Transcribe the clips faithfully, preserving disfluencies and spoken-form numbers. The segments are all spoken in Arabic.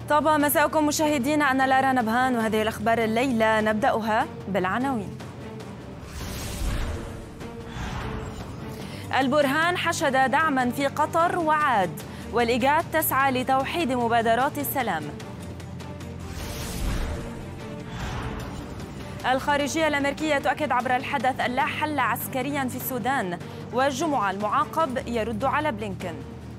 طاب مساءكم مشاهدينا، أنا لارا نبهان وهذه الأخبار الليلة نبدأها بالعناوين. البرهان حشد دعما في قطر وعاد، والإيجاد تسعى لتوحيد مبادرات السلام. الخارجية الأمريكية تؤكد عبر الحدث أن لا حل عسكريا في السودان، والجمعة المعاقب يرد على بلينكن.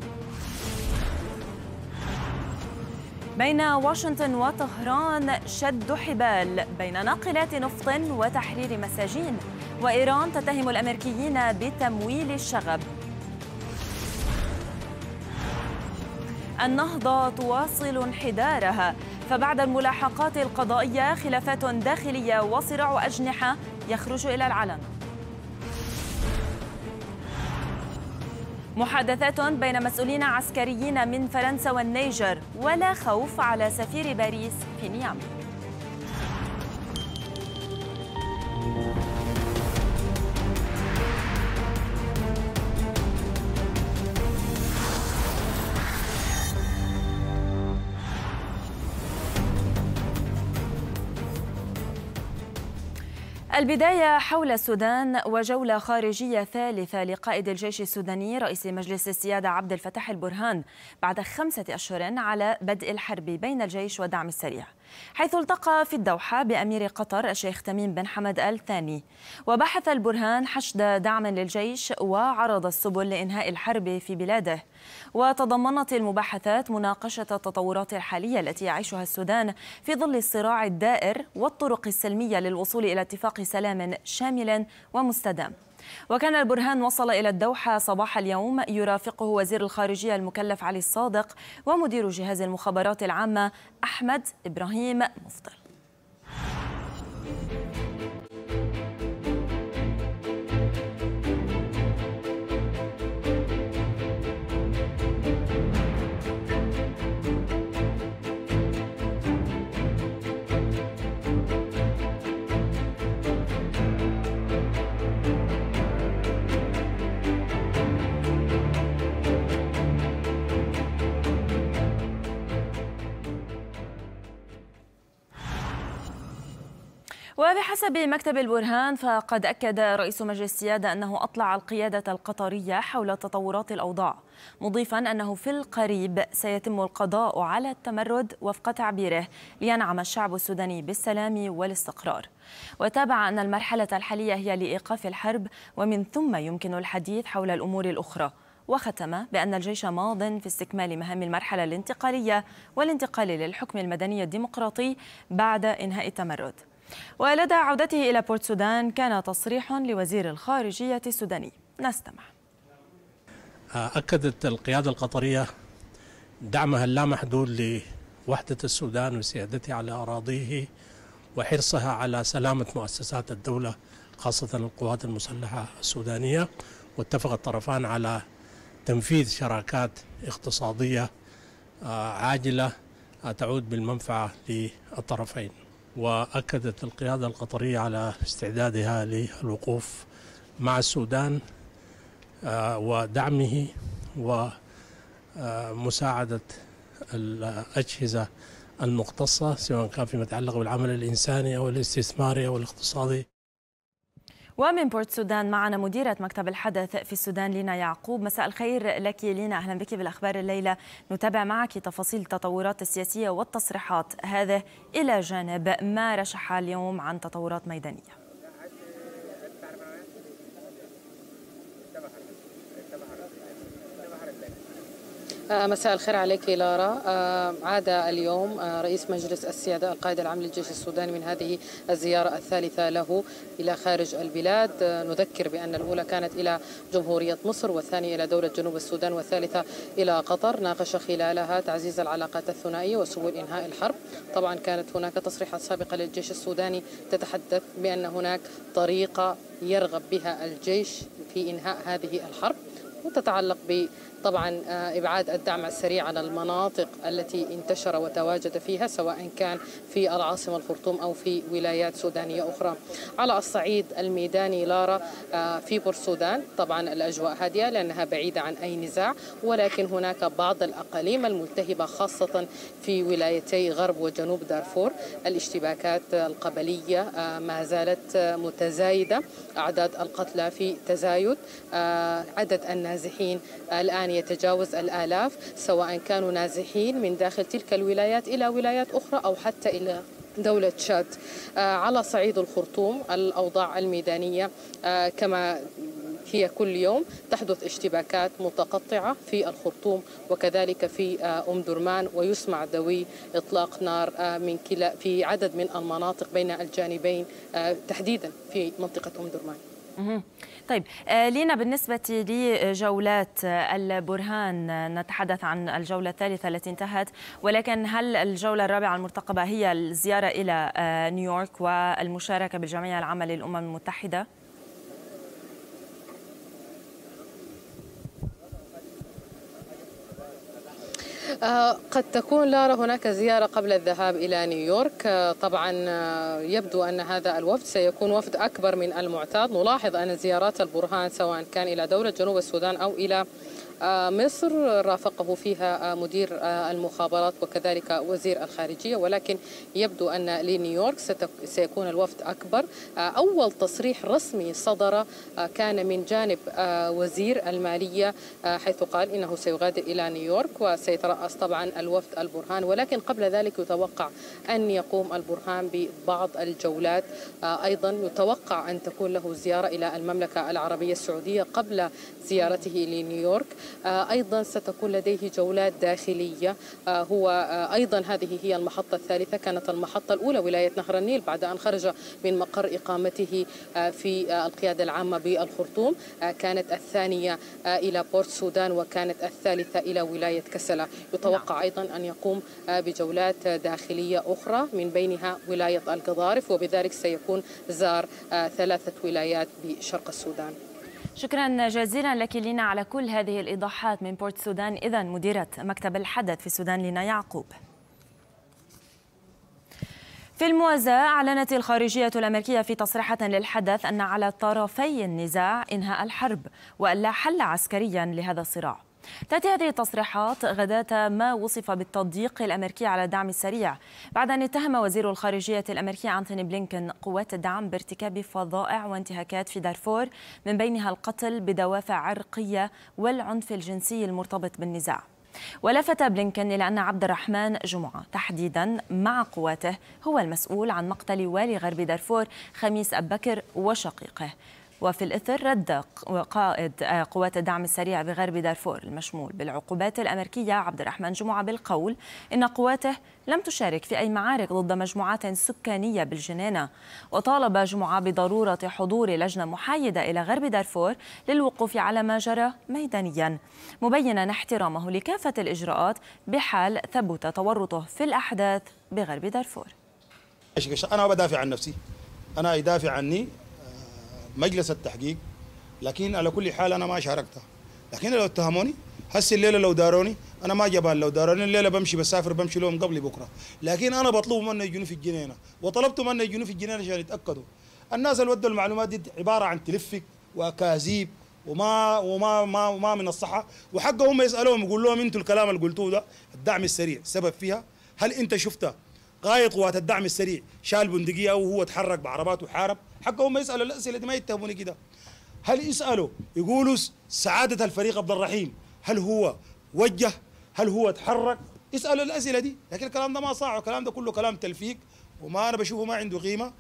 بين واشنطن وطهران شد حبال بين ناقلات نفط وتحرير مساجين، وإيران تتهم الأمريكيين بتمويل الشغب. النهضة تواصل انحدارها، فبعد الملاحقات القضائية خلافات داخلية وصراع أجنحة يخرج إلى العلن. محادثات بين مسؤولين عسكريين من فرنسا والنيجر، ولا خوف على سفير باريس في نيامي. البداية حول السودان وجولة خارجية ثالثة لقائد الجيش السوداني رئيس مجلس السيادة عبد الفتاح البرهان بعد خمسة أشهر على بدء الحرب بين الجيش والدعم السريع، حيث التقى في الدوحة بأمير قطر الشيخ تميم بن حمد آل ثاني. وبحث البرهان حشد دعم للجيش وعرض السبل لإنهاء الحرب في بلاده. وتضمنت المباحثات مناقشة التطورات الحالية التي يعيشها السودان في ظل الصراع الدائر والطرق السلمية للوصول إلى اتفاق سلام شامل ومستدام. وكان البرهان وصل إلى الدوحة صباح اليوم يرافقه وزير الخارجية المكلف علي الصادق ومدير جهاز المخابرات العامة أحمد إبراهيم مفضل. وبحسب مكتب البرهان فقد أكد رئيس مجلس السيادة أنه أطلع القيادة القطرية حول تطورات الأوضاع، مضيفا أنه في القريب سيتم القضاء على التمرد وفق تعبيره لينعم الشعب السوداني بالسلام والاستقرار. وتابع أن المرحلة الحالية هي لإيقاف الحرب، ومن ثم يمكن الحديث حول الأمور الأخرى. وختم بأن الجيش ماض في استكمال مهام المرحلة الانتقالية والانتقال للحكم المدني الديمقراطي بعد إنهاء التمرد. ولدى عودته إلى بورت سودان كان تصريح لوزير الخارجية السوداني، نستمع. أكدت القيادة القطرية دعمها اللامحدود لوحدة السودان وسيادتها على أراضيه وحرصها على سلامة مؤسسات الدولة خاصة القوات المسلحة السودانية. واتفق الطرفان على تنفيذ شراكات اقتصادية عاجلة تعود بالمنفعة للطرفين. وأكدت القيادة القطرية على استعدادها للوقوف مع السودان ودعمه ومساعدة الأجهزة المختصة سواء كان فيما يتعلق بالعمل الإنساني أو الاستثماري أو الاقتصادي. ومن بورت سودان معنا مديرة مكتب الحدث في السودان لينا يعقوب. مساء الخير لك لينا، أهلا بك بالأخبار الليلة. نتابع معك تفاصيل التطورات السياسية والتصريحات، هذا إلى جانب ما رشح اليوم عن تطورات ميدانية. مساء الخير عليك لارا. عاد اليوم رئيس مجلس السيادة القائد العام للجيش السوداني من هذه الزيارة الثالثة له إلى خارج البلاد. نذكر بأن الأولى كانت إلى جمهورية مصر، والثانية إلى دولة جنوب السودان، والثالثة إلى قطر. ناقش خلالها تعزيز العلاقات الثنائية وسبل إنهاء الحرب. طبعا كانت هناك تصريحات سابقة للجيش السوداني تتحدث بأن هناك طريقة يرغب بها الجيش في إنهاء هذه الحرب، وتتعلق طبعا إبعاد الدعم السريع على المناطق التي انتشر وتواجد فيها، سواء كان في العاصمة الخرطوم أو في ولايات سودانية أخرى. على الصعيد الميداني لارا، في بور السودان طبعا الأجواء هادئة لأنها بعيدة عن أي نزاع، ولكن هناك بعض الأقاليم الملتهبة خاصة في ولايتي غرب وجنوب دارفور. الاشتباكات القبلية ما زالت متزايدة، أعداد القتلى في تزايد، عدد النازحين الآن يتجاوز الآلاف، سواء كانوا نازحين من داخل تلك الولايات إلى ولايات أخرى أو حتى إلى دولة تشاد. على صعيد الخرطوم الأوضاع الميدانية كما هي كل يوم، تحدث اشتباكات متقطعة في الخرطوم وكذلك في أم درمان، ويسمع دوي إطلاق نار من كلا في عدد من المناطق بين الجانبين، تحديدا في منطقة أم درمان. طيب لينا، بالنسبة لجولات البرهان نتحدث عن الجولة الثالثة التي انتهت، ولكن هل الجولة الرابعة المرتقبة هي الزيارة إلى نيويورك والمشاركة بالجمعية العامة للأمم المتحدة؟ قد تكون لارا هناك زيارة قبل الذهاب إلى نيويورك. طبعا يبدو أن هذا الوفد سيكون وفد أكبر من المعتاد. نلاحظ أن زيارات البرهان سواء كان إلى دولة جنوب السودان أو إلى مصر رافقه فيها مدير المخابرات وكذلك وزير الخارجية، ولكن يبدو أن لنيويورك سيكون الوفد أكبر. أول تصريح رسمي صدر كان من جانب وزير المالية، حيث قال إنه سيغادر إلى نيويورك وسيترأس طبعا الوفد البرهان، ولكن قبل ذلك يتوقع أن يقوم البرهان ببعض الجولات. أيضا يتوقع أن تكون له زيارة إلى المملكة العربية السعودية قبل زيارته لنيويورك. أيضا ستكون لديه جولات داخلية. هو أيضا هذه هي المحطة الثالثة، كانت المحطة الأولى ولاية نهر النيل بعد أن خرج من مقر إقامته في القيادة العامة بالخرطوم، كانت الثانية إلى بورت السودان، وكانت الثالثة إلى ولاية كسلة. يتوقع أيضا أن يقوم بجولات داخلية أخرى من بينها ولاية القضارف، وبذلك سيكون زار ثلاثة ولايات بشرق السودان. شكرا جزيلا لك لينا على كل هذه الإيضاحات من بورت السودان. إذن مديرة مكتب الحدث في السودان لينا يعقوب. في الموازاة، أعلنت الخارجية الأمريكية في تصريحات للحدث أن على طرفي النزاع إنهاء الحرب وأن لا حل عسكريا لهذا الصراع. تأتي هذه التصريحات غداة ما وصف بالتضييق الأمريكي على الدعم السريع، بعد أن اتهم وزير الخارجية الأمريكي أنتوني بلينكن قوات الدعم بارتكاب فظائع وانتهاكات في دارفور، من بينها القتل بدوافع عرقية والعنف الجنسي المرتبط بالنزاع. ولفت بلينكن إلى أن عبد الرحمن جمعة تحديدا مع قواته هو المسؤول عن مقتل والي غرب دارفور خميس أبو بكر وشقيقه. وفي الإثر رد قائد قوات الدعم السريع بغرب دارفور المشمول بالعقوبات الأمريكية عبد الرحمن جمعة بالقول إن قواته لم تشارك في أي معارك ضد مجموعات سكانية بالجنينة. وطالب جمعة بضرورة حضور لجنة محايدة إلى غرب دارفور للوقوف على ما جرى ميدانيا، مبينا احترامه لكافة الإجراءات بحال ثبت تورطه في الأحداث بغرب دارفور. أنا بدافع عن نفسي، أنا يدافع عني مجلس التحقيق، لكن على كل حال أنا ما شاركتها. لكن لو اتهموني هسه الليلة لو داروني أنا ما جبان، لو داروني الليلة بمشي بسافر بمشي لهم قبل بكرة. لكن أنا بطلب منهم يجونوا في الجنينة، وطلبت منهم يجونوا في الجنينة عشان يتأكدوا. الناس اللي ودوا المعلومات دي عبارة عن تلفك وأكاذيب وما وما ما, وما من الصحة، وحقهم يسألوهم يقول لهم أنتوا الكلام اللي قلتوه ده الدعم السريع سبب فيها؟ هل أنت شفته قائد قوات الدعم السريع شال بندقية أو هو تحرك بعربات وحارب؟ حقهم يسألوا الأسئلة دي، ما يتهموني كده. هل يسألوا يقولوا سعادة الفريق عبد الرحيم هل هو وجه؟ هل هو تحرك؟ يسألوا الأسئلة دي، لكن الكلام ده ما صح، الكلام ده كله كلام تلفيق وما أنا بشوفه ما عنده قيمة.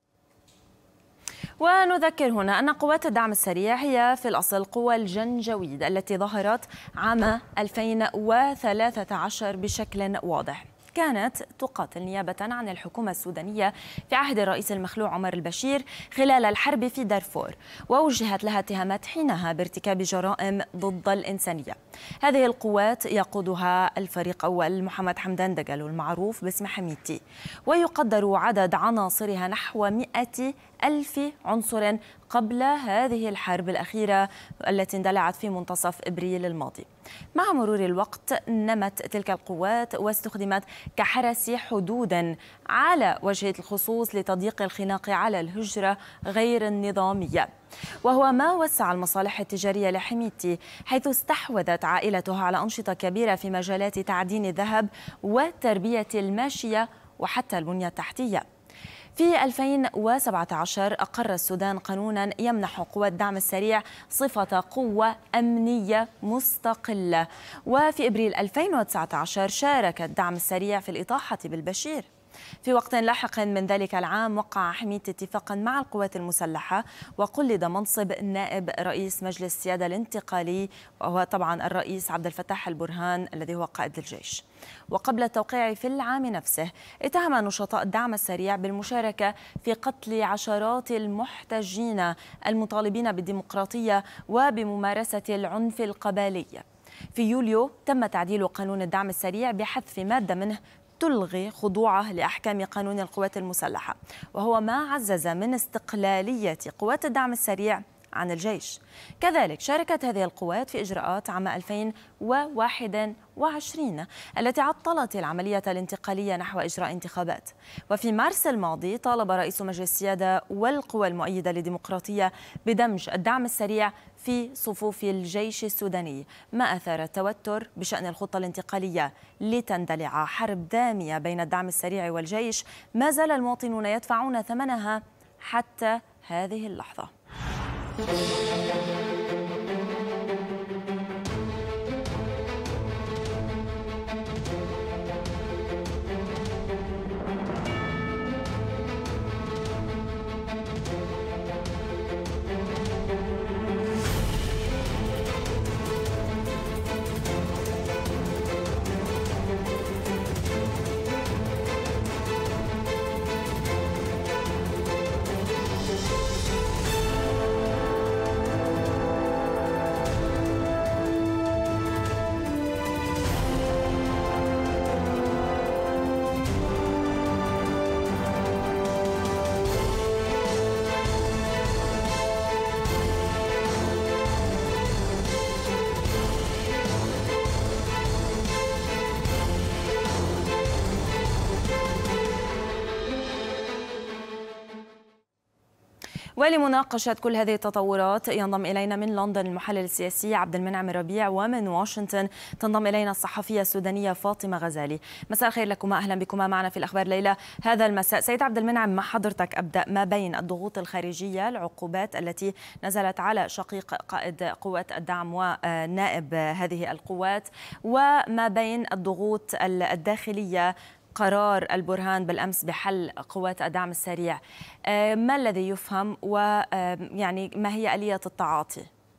ونذكر هنا أن قوات الدعم السريع هي في الأصل قوى الجنجويد التي ظهرت عام ألفين وثلاثة عشر بشكل واضح. كانت تقاتل نيابة عن الحكومة السودانية في عهد الرئيس المخلوع عمر البشير خلال الحرب في دارفور، ووجهت لها اتهامات حينها بارتكاب جرائم ضد الإنسانية. هذه القوات يقودها الفريق أول محمد حمدان دقلو المعروف باسم حميدتي، ويقدر عدد عناصرها نحو مئة ألف عنصر قبل هذه الحرب الأخيرة التي اندلعت في منتصف إبريل الماضي. مع مرور الوقت نمت تلك القوات واستخدمت كحرس حدود على وجه الخصوص لتضييق الخناق على الهجرة غير النظامية، وهو ما وسع المصالح التجارية لحميتي، حيث استحوذت عائلته على أنشطة كبيرة في مجالات تعدين الذهب وتربية الماشية وحتى البنية التحتية. في ألفين وسبعة عشر أقر السودان قانونا يمنح قوات الدعم السريع صفة قوة أمنية مستقلة، وفي إبريل ألفين وتسعة عشر شارك الدعم السريع في الإطاحة بالبشير. في وقت لاحق من ذلك العام وقع حميتي اتفاقا مع القوات المسلحة وقلد منصب نائب رئيس مجلس السيادة الانتقالي، وهو طبعا الرئيس عبد الفتاح البرهان الذي هو قائد الجيش. وقبل التوقيع في العام نفسه اتهم نشطاء الدعم السريع بالمشاركة في قتل عشرات المحتجين المطالبين بالديمقراطية وبممارسة العنف القبلي. في يوليو تم تعديل قانون الدعم السريع بحذف مادة منه تلغي خضوعه لأحكام قانون القوات المسلحة، وهو ما عزز من استقلالية قوات الدعم السريع عن الجيش. كذلك شاركت هذه القوات في إجراءات عام ألفين وواحد وعشرين التي عطلت العملية الانتقالية نحو إجراء انتخابات. وفي مارس الماضي طالب رئيس مجلس السيادة والقوى المؤيدة للديمقراطية بدمج الدعم السريع في صفوف الجيش السوداني، ما أثار التوتر بشأن الخطة الانتقالية لتندلع حرب دامية بين الدعم السريع والجيش ما زال المواطنون يدفعون ثمنها حتى هذه اللحظة. ولمناقشة كل هذه التطورات ينضم إلينا من لندن المحلل السياسي عبد المنعم الربيع، ومن واشنطن تنضم إلينا الصحفية السودانية فاطمة غزالي. مساء الخير لكما، أهلا بكما معنا في الأخبار ليلة هذا المساء. سيد عبد المنعم، مع حضرتك أبدأ ما بين الضغوط الخارجية، العقوبات التي نزلت على شقيق قائد قوات الدعم ونائب هذه القوات، وما بين الضغوط الداخلية، قرار البرهان بالأمس بحل قوات الدعم السريع. ما الذي يفهم ويعني ما هي آلية التعاطي؟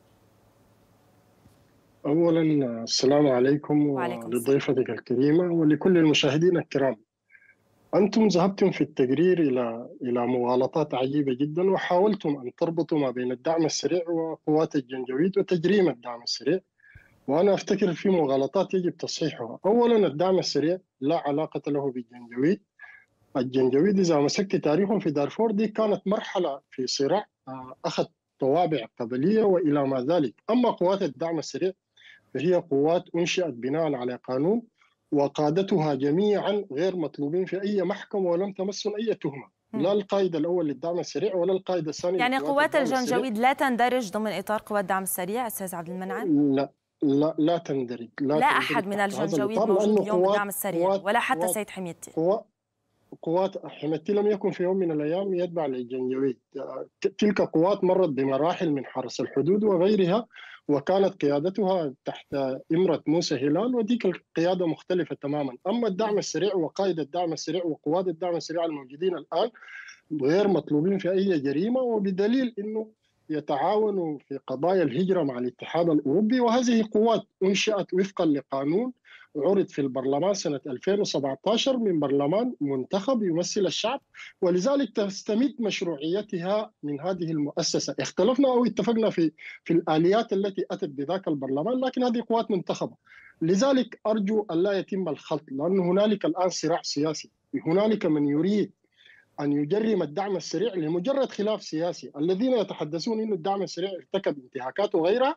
أولا السلام عليكم ولضيفتك الكريمة ولكل المشاهدين الكرام. أنتم ذهبتم في التقرير إلى إلى مغالطات عجيبة جدا، وحاولتم أن تربطوا ما بين الدعم السريع وقوات الجنجويد وتجريم الدعم السريع، وأنا أفتكر في مغالطات يجب تصحيحها. أولا الدعم السريع لا علاقة له بالجنجويد. الجنجويد إذا مسكت تاريخهم في دارفور دي كانت مرحلة في صراع أخذ طوابع قبلية وإلى ما ذلك. أما قوات الدعم السريع فهي قوات أنشئت بناء على قانون، وقادتها جميعا غير مطلوبين في أي محكمة ولم تمسهم أي تهمة، لا القائد الأول للدعم السريع ولا القائد الثاني. يعني قوات الجنجويد لا تندرج ضمن إطار قوات الدعم السريع أستاذ عبد المنعم؟ لا لا لا تندرج. لا, لا أحد من الجنجويد موجود اليوم بالدعم السريع ولا حتى سيد حميتي. قوات قوات حميتي لم يكن في يوم من الأيام يتبع للجنجويد. تلك قوات مرت بمراحل من حرس الحدود وغيرها، وكانت قيادتها تحت إمرة موسى هلال، وديك القيادة مختلفة تماما. أما الدعم السريع وقائد الدعم السريع وقوات الدعم السريع الموجودين الآن غير مطلوبين في أي جريمة، وبدليل أنه يتعاونوا في قضايا الهجرة مع الاتحاد الأوروبي. وهذه قوات أنشئت وفقا لقانون عرض في البرلمان سنة ألفين وسبعة عشر من برلمان منتخب يمثل الشعب، ولذلك تستمد مشروعيتها من هذه المؤسسة. اختلفنا أو اتفقنا في في الآليات التي أتت بذاك البرلمان، لكن هذه قوات منتخبة. لذلك أرجو أن لا يتم الخلط، لأن هنالك الآن صراع سياسي، هنالك من يريد أن يجرم الدعم السريع لمجرد خلاف سياسي. الذين يتحدثون أن الدعم السريع ارتكب انتهاكات وغيرها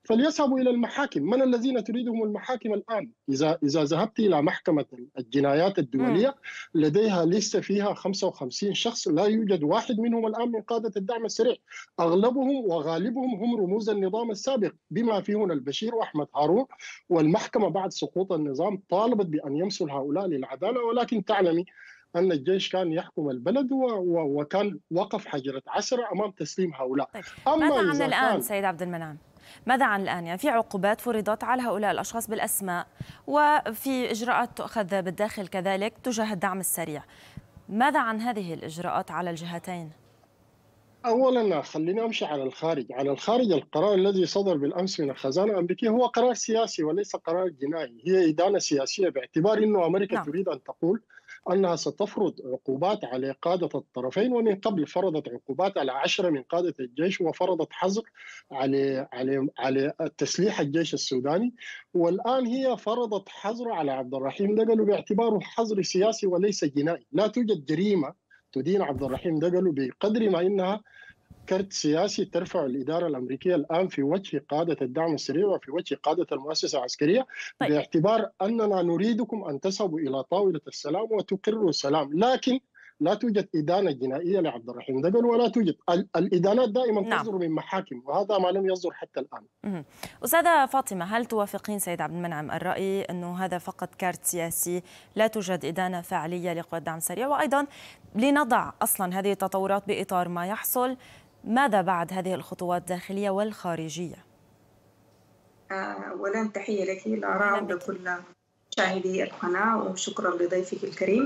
فليذهبوا إلى المحاكم. من الذين تريدهم المحاكم الآن؟ إذا إذا ذهبت إلى محكمة الجنايات الدولية لديها لسه فيها خمسة وخمسين شخص، لا يوجد واحد منهم الآن من قادة الدعم السريع. أغلبهم وغالبهم هم رموز النظام السابق بما فيهم البشير وأحمد هارون، والمحكمة بعد سقوط النظام طالبت بأن يمثل هؤلاء للعدالة، ولكن تعلمي أن الجيش كان يحكم البلد وكان وقف حجرة عسرة أمام تسليم هؤلاء. طيب. أما ماذا عن إذا الآن كان... سيد عبد المنعم؟ ماذا عن الآن؟ يعني في عقوبات فرضت على هؤلاء الأشخاص بالأسماء، وفي إجراءات تؤخذ بالداخل كذلك تجاه الدعم السريع. ماذا عن هذه الإجراءات على الجهتين؟ أولا خليني أمشي على الخارج. على الخارج القرار الذي صدر بالأمس من الخزانة الأمريكية هو قرار سياسي وليس قرار جنائي، هي إدانة سياسية، باعتبار أنه أمريكا نعم. تريد أن تقول أنها ستفرض عقوبات على قادة الطرفين، ومن قبل فرضت عقوبات على عشرة من قادة الجيش، وفرضت حظر على على على تسليح الجيش السوداني، والآن هي فرضت حظر على عبد الرحيم دقلو باعتباره حظر سياسي وليس جنائي. لا توجد جريمة تدين عبد الرحيم دقلو بقدر ما إنها كرت سياسي ترفع الإدارة الأمريكية الآن في وجه قادة الدعم السريع وفي وجه قادة المؤسسة العسكرية. طيب. باعتبار أننا نريدكم أن تذهبوا إلى طاولة السلام وتقروا السلام، لكن لا توجد إدانة جنائية لعبد الرحيم دقل، ولا توجد الإدانات دائما نعم. تصدر من محاكم، وهذا ما لم يصدر حتى الآن. أستاذة فاطمة، هل توافقين سيد عبد المنعم الرأي أنه هذا فقط كارت سياسي، لا توجد إدانة فعلية لقوى الدعم السريع؟ وأيضا لنضع أصلا هذه التطورات بإطار ما يحصل، ماذا بعد هذه الخطوات الداخلية والخارجية؟ أولا تحية لك لارا ولكل مشاهدي القناة، وشكرا لضيفك الكريم.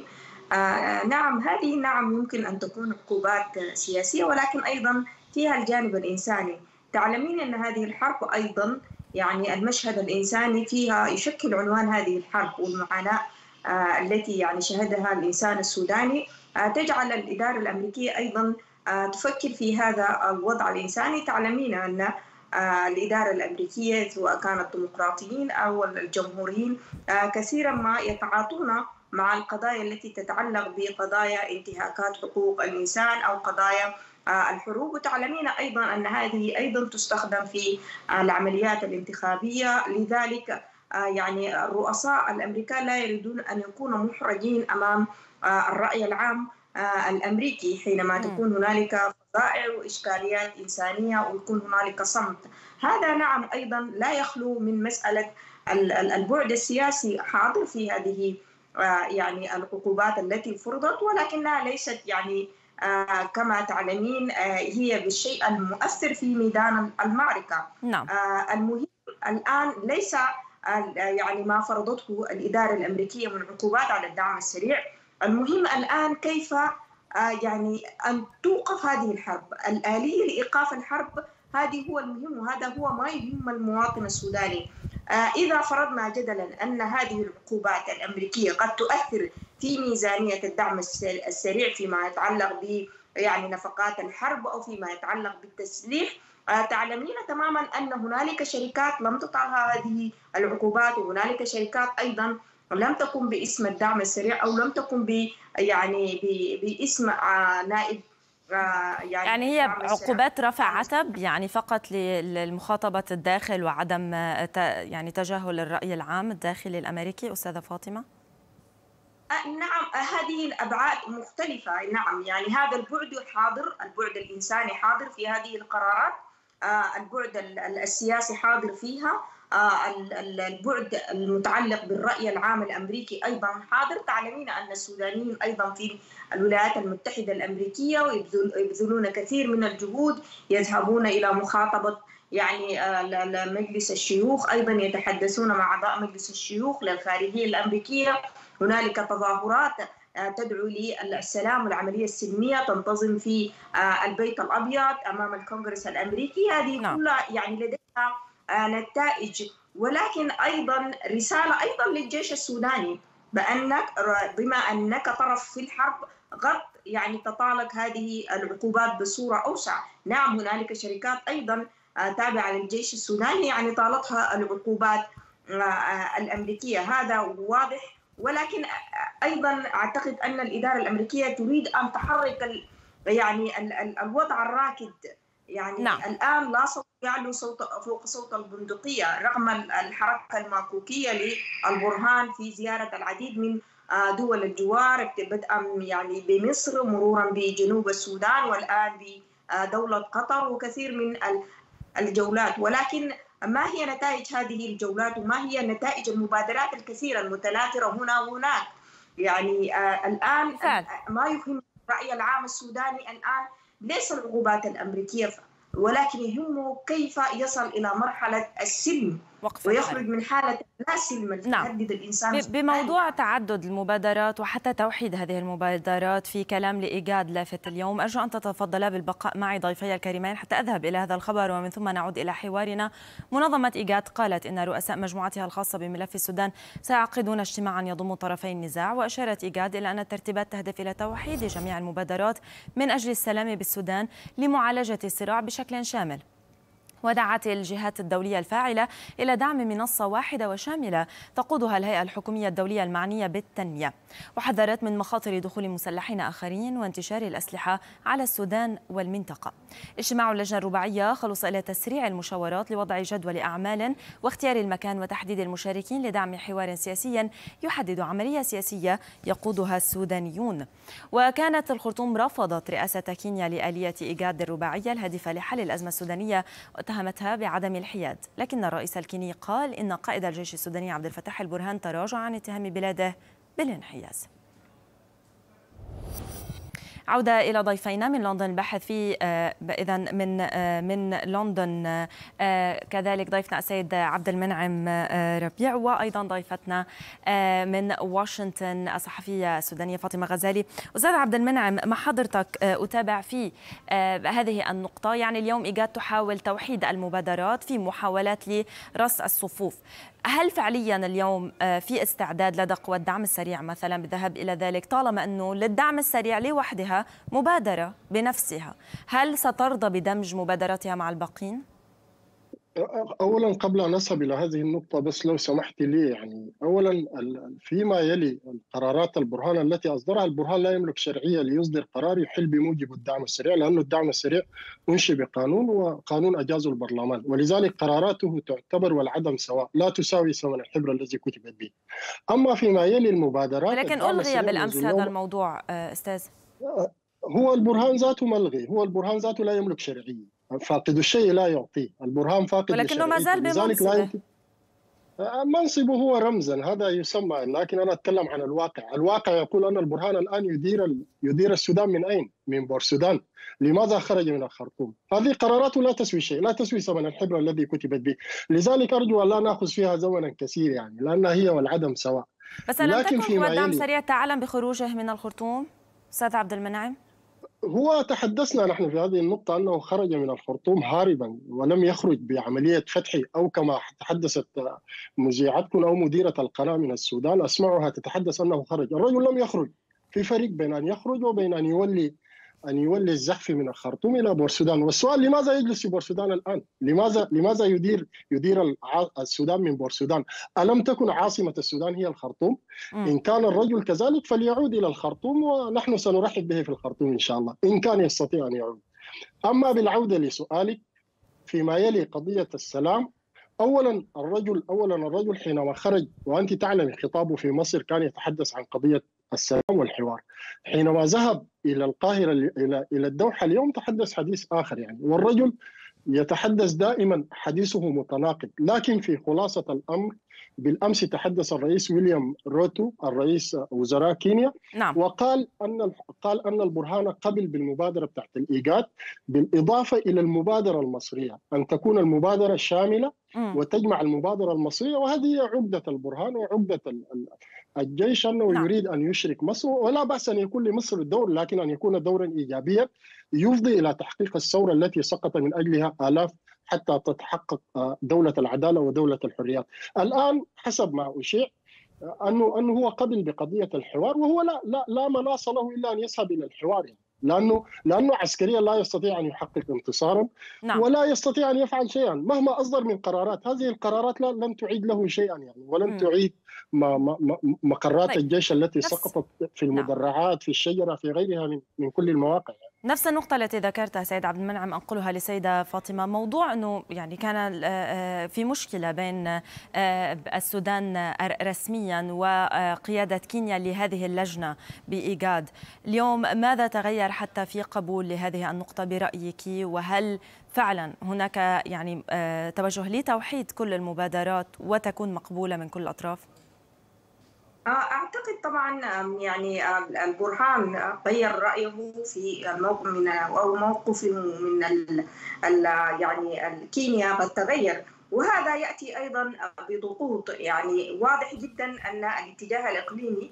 آه نعم، هذه نعم يمكن أن تكون عقوبات سياسية، ولكن أيضا فيها الجانب الإنساني. تعلمين أن هذه الحرب أيضا يعني المشهد الإنساني فيها يشكل عنوان هذه الحرب، والمعاناة آه التي يعني شهدها الإنسان السوداني آه تجعل الإدارة الأمريكية أيضا آه تفكر في هذا الوضع الإنساني. تعلمين أن آه الإدارة الأمريكية سواء كانت ديمقراطيين أو الجمهوريين آه كثيرا ما يتعاطون مع القضايا التي تتعلق بقضايا انتهاكات حقوق الإنسان أو قضايا الحروب. وتعلمين أيضا أن هذه أيضا تستخدم في العمليات الانتخابية، لذلك يعني الرؤساء الأمريكان لا يريدون أن يكونوا محرجين أمام الرأي العام الأمريكي حينما تكون هنالك فظائع وإشكاليات إنسانية ويكون هنالك صمت. هذا نعم أيضا لا يخلو من مسألة البعد السياسي حاضر في هذه يعني العقوبات التي فرضت، ولكنها ليست يعني كما تعلمين هي بالشيء المؤثر في ميدان المعركة. نعم. المهم الآن ليس يعني ما فرضته الإدارة الأمريكية من عقوبات على الدعم السريع، المهم الآن كيف يعني أن توقف هذه الحرب. الآلية لإيقاف الحرب هذه هو المهم، وهذا هو ما يهم المواطن السوداني. إذا فرضنا جدلا أن هذه العقوبات الأمريكية قد تؤثر في ميزانية الدعم السريع فيما يتعلق ب يعني نفقات الحرب أو فيما يتعلق بالتسليح، تعلمين تماما أن هنالك شركات لم تطعها هذه العقوبات، وهنالك شركات أيضا لم تكن باسم الدعم السريع أو لم تكن ب يعني باسم نائب يعني, يعني هي عقوبات رفع عتب يعني فقط للمخاطبة الداخل وعدم يعني تجاهل الرأي العام الداخلي الأمريكي. أستاذة فاطمة، نعم هذه الأبعاد مختلفة. نعم يعني هذا البعد حاضر، البعد الإنساني حاضر في هذه القرارات، البعد السياسي حاضر فيها، البعد المتعلق بالرأي العام الأمريكي أيضا حاضر. تعلمين أن السودانيين أيضا في الولايات المتحدة الأمريكية ويبذلون كثير من الجهود، يذهبون إلى مخاطبة يعني مجلس الشيوخ، أيضا يتحدثون مع أعضاء مجلس الشيوخ للخارجية الأمريكية. هنالك تظاهرات تدعو للسلام والعملية السلمية تنتظم في البيت الأبيض أمام الكونغرس الأمريكي. هذه نعم. كلها يعني لديها نتائج، ولكن أيضا رسالة أيضا للجيش السوداني بأنك بما أنك طرف في الحرب قد يعني تطالق هذه العقوبات بصورة أوسع. نعم هنالك شركات أيضا تابعة للجيش السوداني يعني طالتها العقوبات الأمريكية، هذا واضح. ولكن أيضا أعتقد أن الإدارة الأمريكية تريد أن تحرك يعني الوضع الراكد، يعني نعم. الآن لا صوت يعلو صوت فوق صوت البندقية رغم الحركة المكوكية للبرهان في زيارة العديد من دول الجوار، بدءا يعني بمصر مرورا بجنوب السودان والآن بدولة قطر وكثير من الجولات. ولكن ما هي نتائج هذه الجولات وما هي نتائج المبادرات الكثيرة المتناثرة هنا وهناك؟ يعني آه الآن فعلا. ما يهم الرأي العام السوداني الآن ليس العقوبات الأمريكية، ولكن يهمه كيف يصل إلى مرحلة السلم ويخرج من حالة لا سلم تهدد الإنسان. بموضوع تعدد المبادرات وحتى توحيد هذه المبادرات في كلام لإيجاد لافت اليوم، أرجو أن تتفضلا بالبقاء معي ضيفي الكريمين حتى أذهب إلى هذا الخبر ومن ثم نعود إلى حوارنا. منظمة إيجاد قالت إن رؤساء مجموعتها الخاصة بملف السودان سيعقدون اجتماعا يضم طرفي النزاع، وأشارت إيجاد إلى أن الترتيبات تهدف إلى توحيد جميع المبادرات من أجل السلام بالسودان لمعالجة الصراع بشكل شامل. ودعت الجهات الدولية الفاعلة إلى دعم منصة واحدة وشاملة تقودها الهيئة الحكومية الدولية المعنية بالتنمية، وحذرت من مخاطر دخول مسلحين آخرين وانتشار الأسلحة على السودان والمنطقة. اجتماع اللجنة الرباعية خلص إلى تسريع المشاورات لوضع جدول أعمال واختيار المكان وتحديد المشاركين لدعم حوار سياسي يحدد عملية سياسية يقودها السودانيون. وكانت الخرطوم رفضت رئاسة كينيا لآلية إيجاد الرباعية الهادفة لحل الأزمة السودانية واتهمتها بعدم الحياد، لكن الرئيس الكيني قال إن قائد الجيش السوداني عبد الفتاح البرهان تراجع عن اتهام بلاده بالانحياز. عودة إلى ضيفينا من لندن الباحث في إذا من من لندن كذلك ضيفنا السيد عبد المنعم ربيع، وأيضا ضيفتنا من واشنطن الصحفية السودانية فاطمة غزالي. أستاذ عبد المنعم، مع حضرتك أتابع في هذه النقطة، يعني اليوم إيجاد تحاول توحيد المبادرات في محاولات لرص الصفوف. هل فعليا اليوم في استعداد لدى قوى الدعم السريع مثلا بالذهاب إلى ذلك، طالما أنه للدعم السريع لوحدها مبادرة بنفسها، هل سترضى بدمج مبادراتها مع الباقين؟ أولا قبل أن أذهب إلى هذه النقطة بس لو سمحت لي، يعني أولا فيما يلي قرارات البرهان التي أصدرها البرهان لا يملك شرعية ليصدر قرار يحل بموجب الدعم السريع، لأنه الدعم السريع أنشئ بقانون وقانون أجازه البرلمان، ولذلك قراراته تعتبر والعدم سواء، لا تساوي ثمن الحبر الذي كتبت به. أما فيما يلي المبادرات، ولكن ألغي بالأمس هذا الموضوع أستاذ. هو البرهان ذاته ملغي، هو البرهان ذاته لا يملك شرعية، فاقد الشيء لا يعطيه، البرهان فاقد ولكنه ما زال بمنصبه. منصبه هو رمزا، هذا يسمى، لكن أنا أتكلم عن الواقع. الواقع يقول أن البرهان الآن يدير يدير السودان من أين؟ من بورسودان. لماذا خرج من الخرطوم؟ هذه قراراته لا تسوي شيء، لا تسوي ثمن الحبر الذي كتبت به، لذلك أرجو أن لا نأخذ فيها زمنا كثير، يعني لأنها هي والعدم سواء. بس لم تكن قوى الدعم السريع تعلم بخروجه من الخرطوم أستاذ عبد المنعم؟ هو تحدثنا نحن في هذه النقطة أنه خرج من الخرطوم هاربا ولم يخرج بعملية فتح، أو كما تحدثت مذيعتكم أو مديرة القناة من السودان أسمعها تتحدث أنه خرج. الرجل لم يخرج. في فرق بين أن يخرج وبين أن يولي أن يولي الزحف من الخرطوم إلى بورسودان. والسؤال لماذا يجلس في بورسودان الآن؟ لماذا لماذا يدير يدير السودان من بورسودان؟ ألم تكن عاصمة السودان هي الخرطوم؟ إن كان الرجل كذلك فليعود إلى الخرطوم ونحن سنرحب به في الخرطوم إن شاء الله إن كان يستطيع أن يعود. أما بالعودة لسؤالك فيما يلي قضية السلام، أولا الرجل أولا الرجل حينما خرج، وأنت تعلمي خطابه في مصر كان يتحدث عن قضية السلام والحوار. حينما ذهب إلى القاهرة إلى إلى الدوحة اليوم تحدث حديث آخر، يعني والرجل يتحدث دائما حديثه متناقض. لكن في خلاصة الأمر بالأمس تحدث الرئيس ويليام روتو الرئيس وزراء كينيا، نعم. وقال أن قال أن البرهان قبل بالمبادرة بتاعت الإيجاد، بالإضافة إلى المبادرة المصرية، أن تكون المبادرة شاملة وتجمع المبادرة المصرية. وهذه عقدة البرهان وعقدة الجيش، أنه نعم. يريد أن يشرك مصر، ولا بأس أن يكون لمصر الدور، لكن أن يكون دورا إيجابيا يفضي إلى تحقيق الثورة التي سقط من أجلها آلاف حتى تتحقق دولة العدالة ودولة الحريات. الآن حسب ما أشيع أنه أنه هو قبل بقضية الحوار، وهو لا لا لا مناص له إلا أن يذهب إلى الحوار، يعني لأنه لأنه عسكريا لا يستطيع أن يحقق انتصارا، نعم. ولا يستطيع أن يفعل شيئا مهما أصدر من قرارات. هذه القرارات لا لن تعيد له شيئا، يعني ولن م. تعيد ما ما مقرات طيب. الجيش التي سقطت في المدرعات، في الشجرة، في غيرها من من كل المواقع يعني. نفس النقطة التي ذكرتها سيد عبد المنعم أنقلها لسيدة فاطمة، موضوع أنه يعني كان في مشكلة بين السودان رسميا وقيادة كينيا لهذه اللجنة بإيجاد. اليوم ماذا تغير حتى في قبول لهذه النقطة برأيك؟ وهل فعلا هناك يعني توجه لتوحيد كل المبادرات وتكون مقبولة من كل الأطراف؟ أعتقد طبعا يعني البرهان غير رأيه في الموقف من أو موقفه من ال ال يعني كينيا قد تغير، وهذا يأتي أيضا بضغوط. يعني واضح جدا أن الاتجاه الإقليمي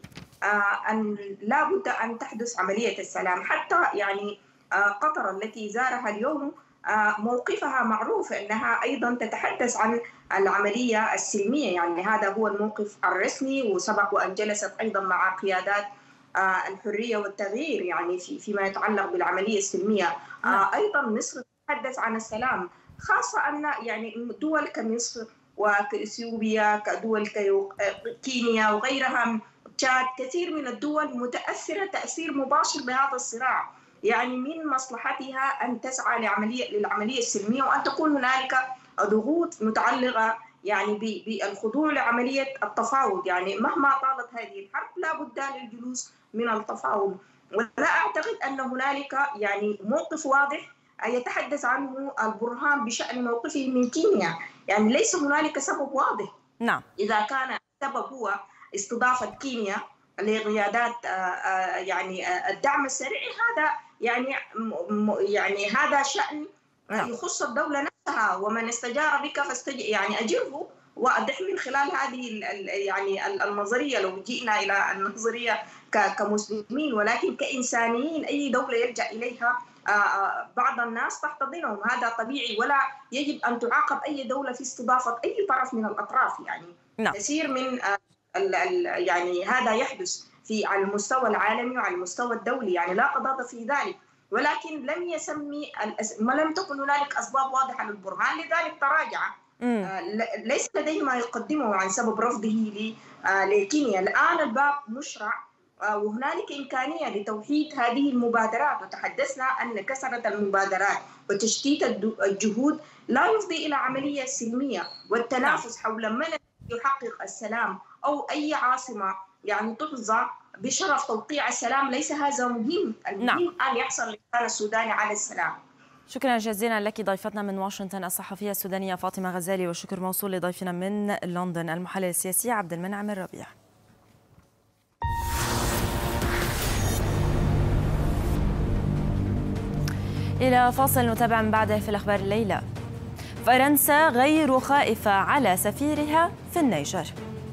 أن لا بد أن تحدث عملية السلام. حتى يعني قطر التي زارها اليوم موقفها معروف أنها أيضا تتحدث عن العملية السلمية، يعني هذا هو الموقف الرسمي، وسبق وأن جلست أيضا مع قيادات الحرية والتغيير يعني في فيما يتعلق بالعملية السلمية. أيضا مصر تتحدث عن السلام، خاصة أن يعني دول كمصر وكإثيوبيا كدول كينيا وغيرها تشاد، كثير من الدول متأثرة تأثير مباشر بهذا الصراع. يعني من مصلحتها أن تسعى لعملية للعملية السلمية، وأن تكون هنالك ضغوط متعلقة يعني بالخضوع لعملية التفاوض. يعني مهما طالت هذه الحرب لا بد للجلوس من التفاوض، ولا أعتقد أن هنالك يعني موقف واضح يتحدث عنه البرهان بشأن موقفه من كينيا. يعني ليس هنالك سبب واضح. نعم. إذا كان السبب هو استضافة كينيا لقيادات يعني الدعم السريع، هذا يعني يعني هذا شأن يخص الدولة نفسها، ومن استجار بك فاستج يعني أجره. واضح من خلال هذه يعني النظرية، لو جئنا إلى النظرية كمسلمين، ولكن كإنسانيين أي دولة يلجأ إليها بعض الناس تحتضنهم، هذا طبيعي، ولا يجب أن تعاقب أي دولة في استضافة أي طرف من الأطراف. يعني نعم. كثير من ال ال يعني هذا يحدث في على المستوى العالمي وعلى المستوى الدولي، يعني لا قضاء في ذلك، ولكن لم يسمي ما لم تكن هنالك أسباب واضحة للبرهان، لذلك تراجع. آه ليس لديه ما يقدمه عن سبب رفضه لكينيا. الآن الباب مشرع، آه وهنالك إمكانية لتوحيد هذه المبادرات، وتحدثنا أن كثرة المبادرات وتشتيت الجهود لا يفضي إلى عملية سلمية، والتنافس حول من يحقق السلام أو أي عاصمة يعني تحظى بشرف توقيع السلام ليس هذا مهم. المهم نعم. أن يحصل الإنسان السوداني على السلام. شكرا جزيلا لك ضيفتنا من واشنطن الصحفية السودانية فاطمة غزالي، والشكر موصول لضيفنا من لندن المحلل السياسي عبد المنعم الربيع. إلى فاصل نتابع من بعده في الأخبار الليلة. فرنسا غير خائفة على سفيرها في النيجر.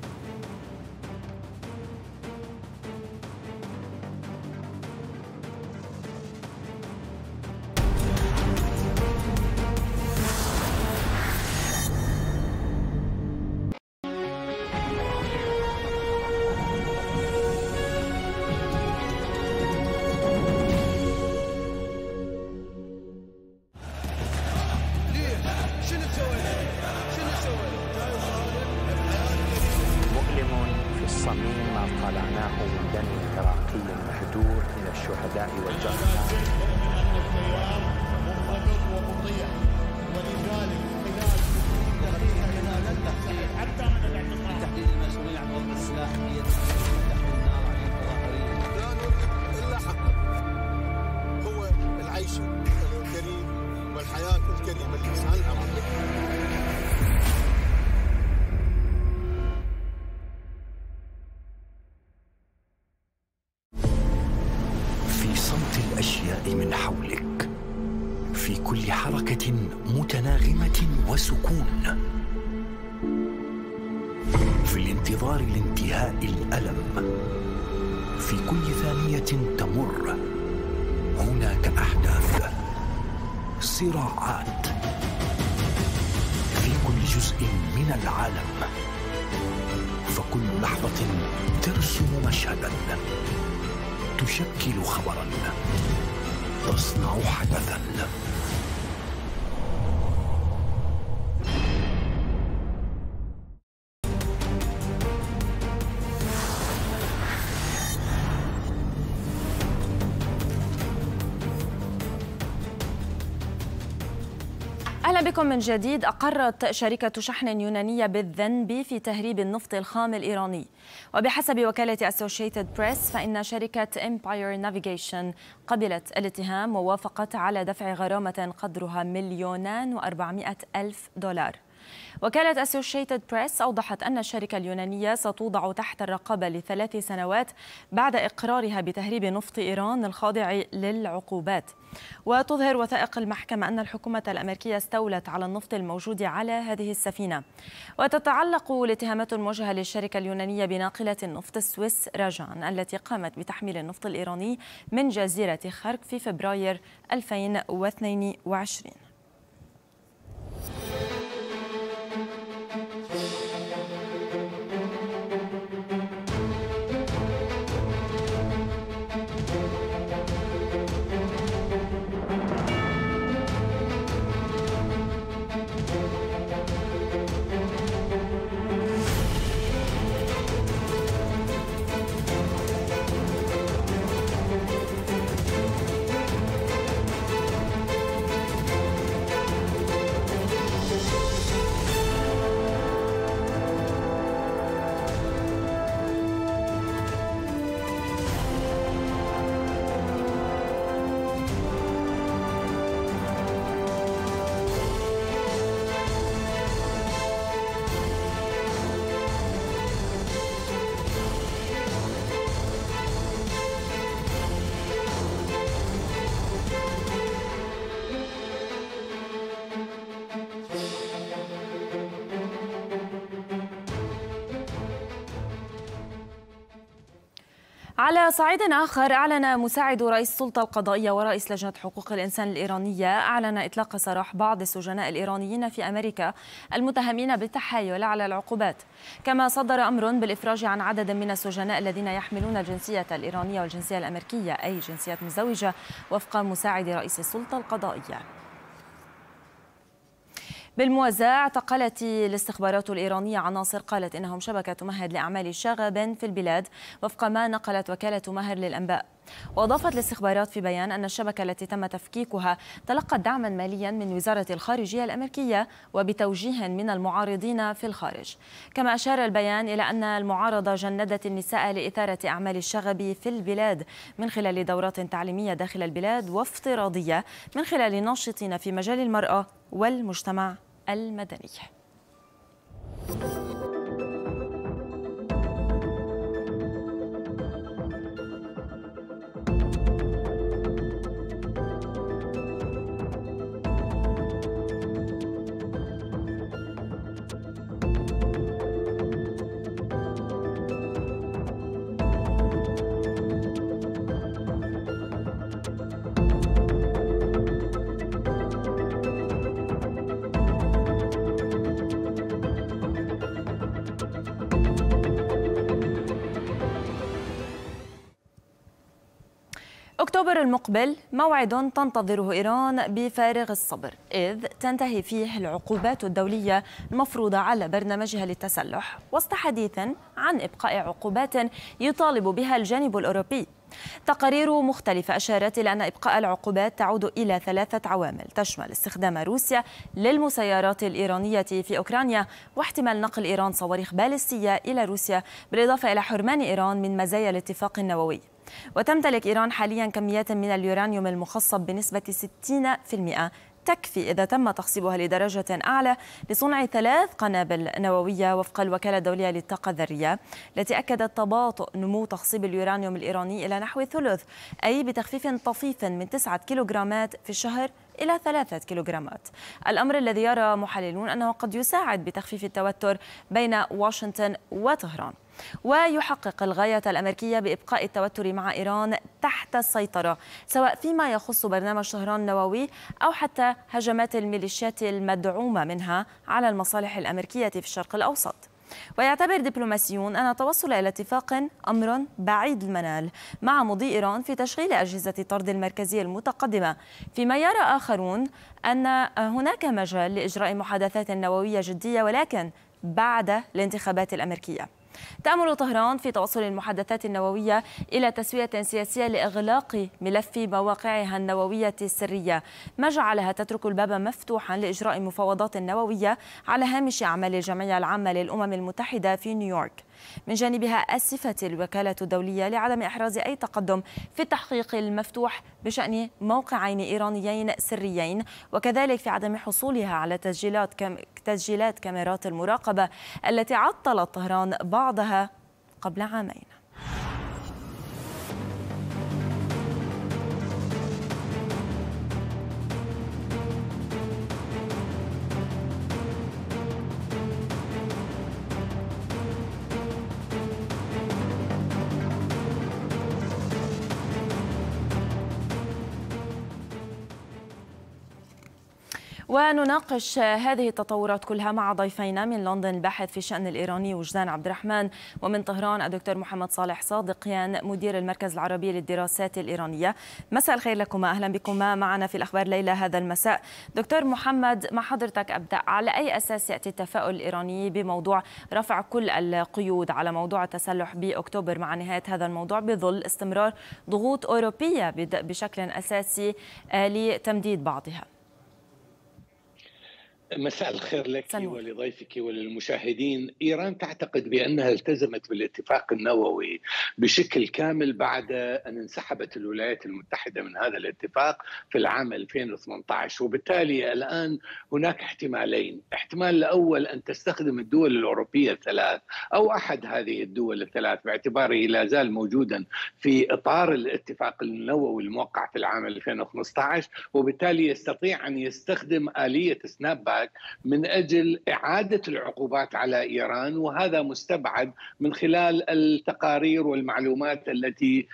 من حولك، في كل حركة متناغمة وسكون، في الانتظار لانتهاء الألم، في كل ثانية تمر هناك أحداث، صراعات، في كل جزء من العالم، فكل لحظة ترسم مشهدا، تشكل خبرا، تصنع حدثا. أهلا بكم من جديد. أقرت شركة شحن يونانية بالذنب في تهريب النفط الخام الإيراني، وبحسب وكالة Associated Press فإن شركة Empire Navigation قبلت الاتهام ووافقت على دفع غرامة قدرها مليونان وأربعمائة ألف دولار. وكالة Associated Press أوضحت أن الشركة اليونانية ستوضع تحت الرقابة لثلاث سنوات بعد إقرارها بتهريب نفط إيران الخاضع للعقوبات. وتظهر وثائق المحكمة أن الحكومة الأمريكية استولت على النفط الموجود على هذه السفينة. وتتعلق الاتهامات الموجهة للشركة اليونانية بناقلة النفط السويس راجان التي قامت بتحميل النفط الإيراني من جزيرة خرق في فبراير ألفين واثنين وعشرين. على صعيد آخر، أعلن مساعد رئيس السلطة القضائية ورئيس لجنة حقوق الإنسان الإيرانية أعلن إطلاق سراح بعض السجناء الإيرانيين في أمريكا المتهمين بالتحايل على العقوبات. كما صدر أمر بالإفراج عن عدد من السجناء الذين يحملون الجنسية الإيرانية والجنسية الأمريكية، أي جنسيات مزدوجة، وفق مساعد رئيس السلطة القضائية. بالموازاة، اعتقلت الاستخبارات الإيرانية عناصر قالت إنهم شبكة تمهد لأعمال شغب في البلاد، وفق ما نقلت وكالة ماهر للأنباء. وأضافت الاستخبارات في بيان أن الشبكة التي تم تفكيكها تلقت دعما ماليا من وزارة الخارجية الأمريكية وبتوجيه من المعارضين في الخارج. كما أشار البيان إلى أن المعارضة جندت النساء لإثارة أعمال الشغب في البلاد من خلال دورات تعليمية داخل البلاد وافتراضية من خلال ناشطين في مجال المرأة والمجتمع المدني. أكتوبر المقبل موعد تنتظره إيران بفارغ الصبر، إذ تنتهي فيه العقوبات الدولية المفروضة على برنامجها للتسلح، وسط حديث عن إبقاء عقوبات يطالب بها الجانب الأوروبي. تقارير مختلفة أشارت إلى أن إبقاء العقوبات تعود إلى ثلاثة عوامل، تشمل استخدام روسيا للمسيرات الإيرانية في أوكرانيا، واحتمال نقل إيران صواريخ باليستية إلى روسيا، بالإضافة إلى حرمان إيران من مزايا الاتفاق النووي. وتمتلك إيران حاليا كميات من اليورانيوم المخصب بنسبة ستين بالمئة تكفي إذا تم تخصيبها لدرجة أعلى لصنع ثلاث قنابل نووية، وفق الوكالة الدولية للطاقة الذرية التي أكدت تباطؤ نمو تخصيب اليورانيوم الإيراني إلى نحو ثلث، أي بتخفيف طفيف من تسعة كيلوغرامات في الشهر إلى ثلاثة كيلوغرامات. الأمر الذي يرى محللون أنه قد يساعد بتخفيف التوتر بين واشنطن وطهران، ويحقق الغاية الأمريكية بإبقاء التوتر مع إيران تحت السيطرة، سواء فيما يخص برنامج طهران النووي أو حتى هجمات الميليشيات المدعومة منها على المصالح الأمريكية في الشرق الأوسط. ويعتبر دبلوماسيون أن التوصل إلى اتفاق أمر بعيد المنال مع مضي إيران في تشغيل أجهزة الطرد المركزية المتقدمة، فيما يرى آخرون أن هناك مجال لإجراء محادثات نووية جدية ولكن بعد الانتخابات الأمريكية. تأمل طهران في توصل المحادثات النووية إلى تسوية سياسية لإغلاق ملف مواقعها النووية السرية، ما جعلها تترك الباب مفتوحا لإجراء مفاوضات نووية على هامش أعمال الجمعية العامة للأمم المتحدة في نيويورك. من جانبها أسفت الوكالة الدولية لعدم إحراز أي تقدم في التحقيق المفتوح بشأن موقعين إيرانيين سريين، وكذلك في عدم حصولها على تسجيلات كم... تسجيلات كاميرات المراقبة التي عطلت طهران بعضها قبل عامين. ونناقش هذه التطورات كلها مع ضيفينا من لندن الباحث في الشأن الإيراني وجدان عبد الرحمن، ومن طهران الدكتور محمد صالح صادقيان مدير المركز العربي للدراسات الإيرانية. مساء الخير لكما، أهلا بكما معنا في الأخبار ليلى هذا المساء. دكتور محمد، مع حضرتك أبدأ، على أي أساس يأتي التفاؤل الإيراني بموضوع رفع كل القيود على موضوع التسلح بأكتوبر مع نهاية هذا الموضوع بظل استمرار ضغوط أوروبية بشكل أساسي لتمديد بعضها؟ مساء الخير لك ولضيفك وللمشاهدين. إيران تعتقد بأنها التزمت بالاتفاق النووي بشكل كامل بعد أن انسحبت الولايات المتحدة من هذا الاتفاق في العام ألفين وثمانية عشر، وبالتالي الآن هناك احتمالين. احتمال الأول أن تستخدم الدول الأوروبية الثلاث أو أحد هذه الدول الثلاث باعتباره لا زال موجودا في إطار الاتفاق النووي الموقع في العام ألفين وخمسة عشر، وبالتالي يستطيع أن يستخدم آلية سناب باك من أجل إعادة العقوبات على إيران، وهذا مستبعد من خلال التقارير والمعلومات التي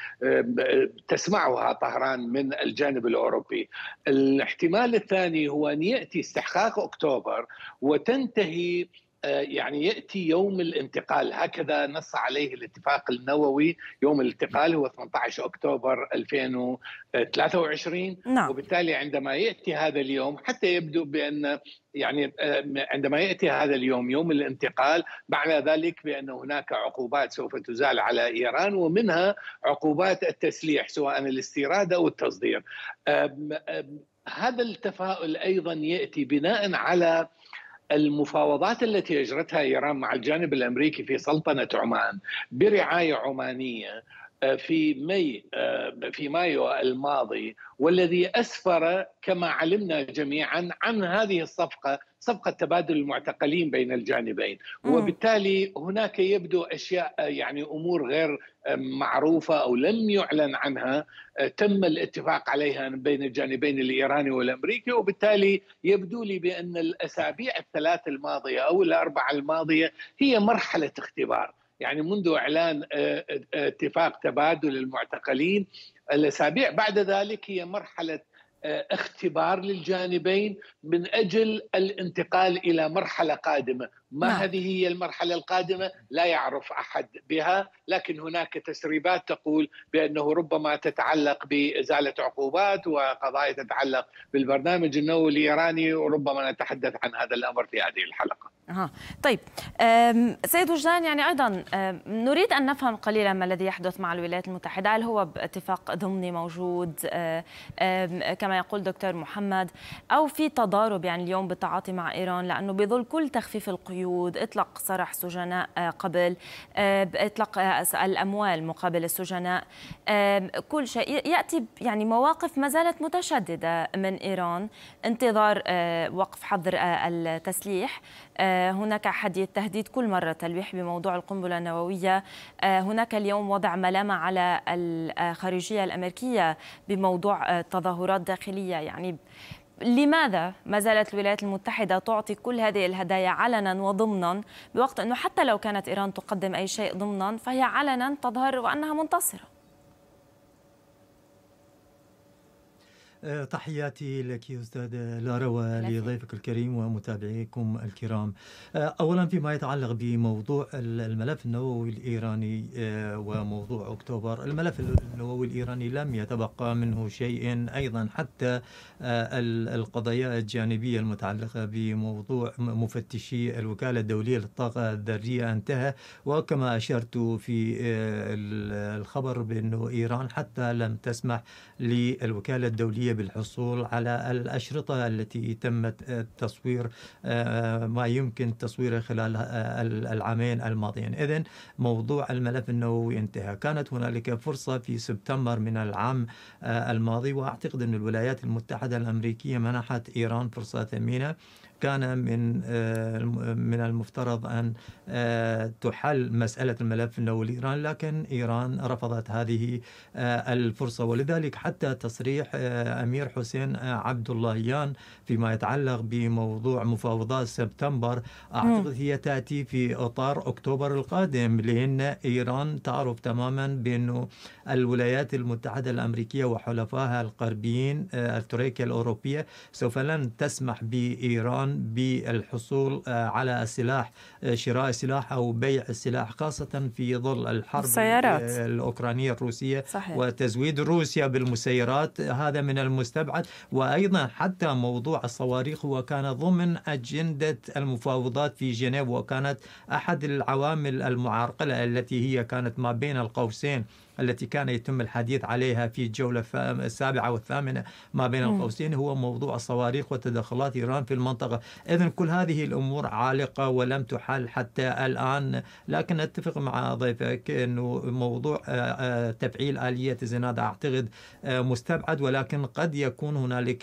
تسمعها طهران من الجانب الأوروبي. الاحتمال الثاني هو أن يأتي استحقاق أكتوبر وتنتهي يعني يأتي يوم الانتقال، هكذا نص عليه الاتفاق النووي. يوم الانتقال هو ثمانية عشر أكتوبر ألفين وثلاثة وعشرين. نعم. وبالتالي عندما يأتي هذا اليوم، حتى يبدو بأن يعني عندما يأتي هذا اليوم يوم الانتقال، معنى ذلك بأن هناك عقوبات سوف تزال على إيران، ومنها عقوبات التسليح سواء الاستيراد أو التصدير. هذا التفاؤل أيضا يأتي بناء على المفاوضات التي أجرتها إيران مع الجانب الأمريكي في سلطنة عمان برعاية عمانية في ماي في مايو الماضي، والذي أسفر كما علمنا جميعا عن هذه الصفقة، صفقة تبادل المعتقلين بين الجانبين. وبالتالي هناك يبدو أشياء يعني أمور غير معروفة أو لم يعلن عنها تم الاتفاق عليها بين الجانبين الإيراني والأمريكي، وبالتالي يبدو لي بأن الأسابيع الثلاث الماضية أو الأربعة الماضية هي مرحلة اختبار. يعني منذ إعلان اتفاق تبادل المعتقلين، الأسابيع بعد ذلك هي مرحلة اختبار للجانبين من أجل الانتقال إلى مرحلة قادمة. ما نعم. هذه هي المرحلة القادمة لا يعرف أحد بها، لكن هناك تسريبات تقول بأنه ربما تتعلق بإزالة عقوبات وقضايا تتعلق بالبرنامج النووي الإيراني، وربما نتحدث عن هذا الأمر في هذه الحلقة. أه. طيب سيد وجدان، يعني أيضا نريد أن نفهم قليلا ما الذي يحدث مع الولايات المتحدة. هل هو اتفاق ضمني موجود كما يقول دكتور محمد، أو في تضارب يعني اليوم بالتعاطي مع إيران، لأنه بظل كل تخفيف القيود، إطلاق سراح سجناء قبل إطلاق الأموال مقابل السجناء، كل شيء يأتي يعني مواقف ما زالت متشددة من إيران، انتظار وقف حظر التسليح، هناك حديث تهديد كل مرة تلويح بموضوع القنبلة النووية، هناك اليوم وضع ملامة على الخارجية الأمريكية بموضوع تظاهرات داخلية. يعني لماذا ما زالت الولايات المتحدة تعطي كل هذه الهدايا علنا وضمنا، بوقت أنه حتى لو كانت إيران تقدم أي شيء ضمنا فهي علنا تظهر وأنها منتصرة؟ تحياتي لك أستاذ لارا ولضيفك الكريم ومتابعيكم الكرام. أولا فيما يتعلق بموضوع الملف النووي الإيراني وموضوع أكتوبر، الملف النووي الإيراني لم يتبقى منه شيء. أيضا حتى القضايا الجانبية المتعلقة بموضوع مفتشي الوكالة الدولية للطاقة الذرية انتهى، وكما أشرت في الخبر بأنه إيران حتى لم تسمح للوكالة الدولية بالحصول على الأشرطة التي تم التصوير ما يمكن تصويره خلال العامين الماضيين. إذن موضوع الملف النووي انتهى. كانت هنالك فرصة في سبتمبر من العام الماضي، وأعتقد أن الولايات المتحدة الأمريكية منحت إيران فرصة ثمينة. كان من من المفترض أن تحل مسألة الملف النووي الإيراني، لكن إيران رفضت هذه الفرصة، ولذلك حتى تصريح أمير حسين عبد اللهيان فيما يتعلق بموضوع مفاوضات سبتمبر أعتقد هي تأتي في إطار أكتوبر القادم، لأن إيران تعرف تماما بأنه الولايات المتحدة الأمريكية وحلفائها الغربيين تركيا الأوروبية سوف لن تسمح بإيران بالحصول على السلاح، شراء السلاح أو بيع السلاح، خاصة في ظل الحرب السيارات. الأوكرانية الروسية. صحيح. وتزويد روسيا بالمسيرات هذا من المستبعد. وأيضا حتى موضوع الصواريخ وكان ضمن أجندة المفاوضات في جنيف، وكانت أحد العوامل المعرقلة التي هي كانت ما بين القوسين التي كان يتم الحديث عليها في الجولة السابعة والثامنة ما بين القوسين هو موضوع الصواريخ وتدخلات إيران في المنطقة. إذن كل هذه الأمور عالقة ولم تحل حتى الآن. لكن أتفق مع ضيفك أنه موضوع تفعيل آلية الزناد أعتقد مستبعد، ولكن قد يكون هنالك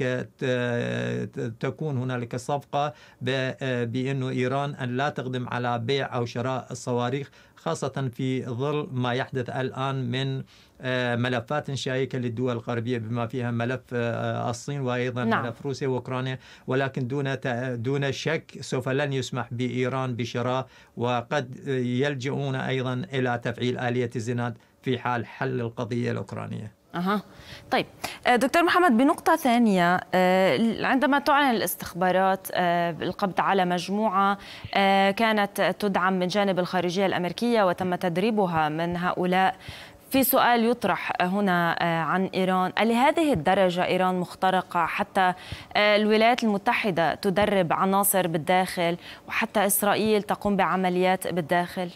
تكون هنالك صفقة بأنه إيران أن لا تقدم على بيع أو شراء الصواريخ، خاصة في ظل ما يحدث الآن من ملفات شائكة للدول الغربية بما فيها ملف الصين وأيضا نعم. ملف روسيا وأوكرانيا، ولكن دون دون شك سوف لن يسمح بإيران بشراء، وقد يلجؤون أيضا إلى تفعيل آلية الزناد في حال حل القضية الأوكرانية. أها. طيب دكتور محمد، بنقطة ثانية، عندما تعلن الاستخبارات القبض على مجموعة كانت تدعم من جانب الخارجية الأمريكية وتم تدريبها من هؤلاء، في سؤال يطرح هنا عن إيران: لهذه الدرجة إيران مخترقة حتى الولايات المتحدة تدرب عناصر بالداخل وحتى إسرائيل تقوم بعمليات بالداخل؟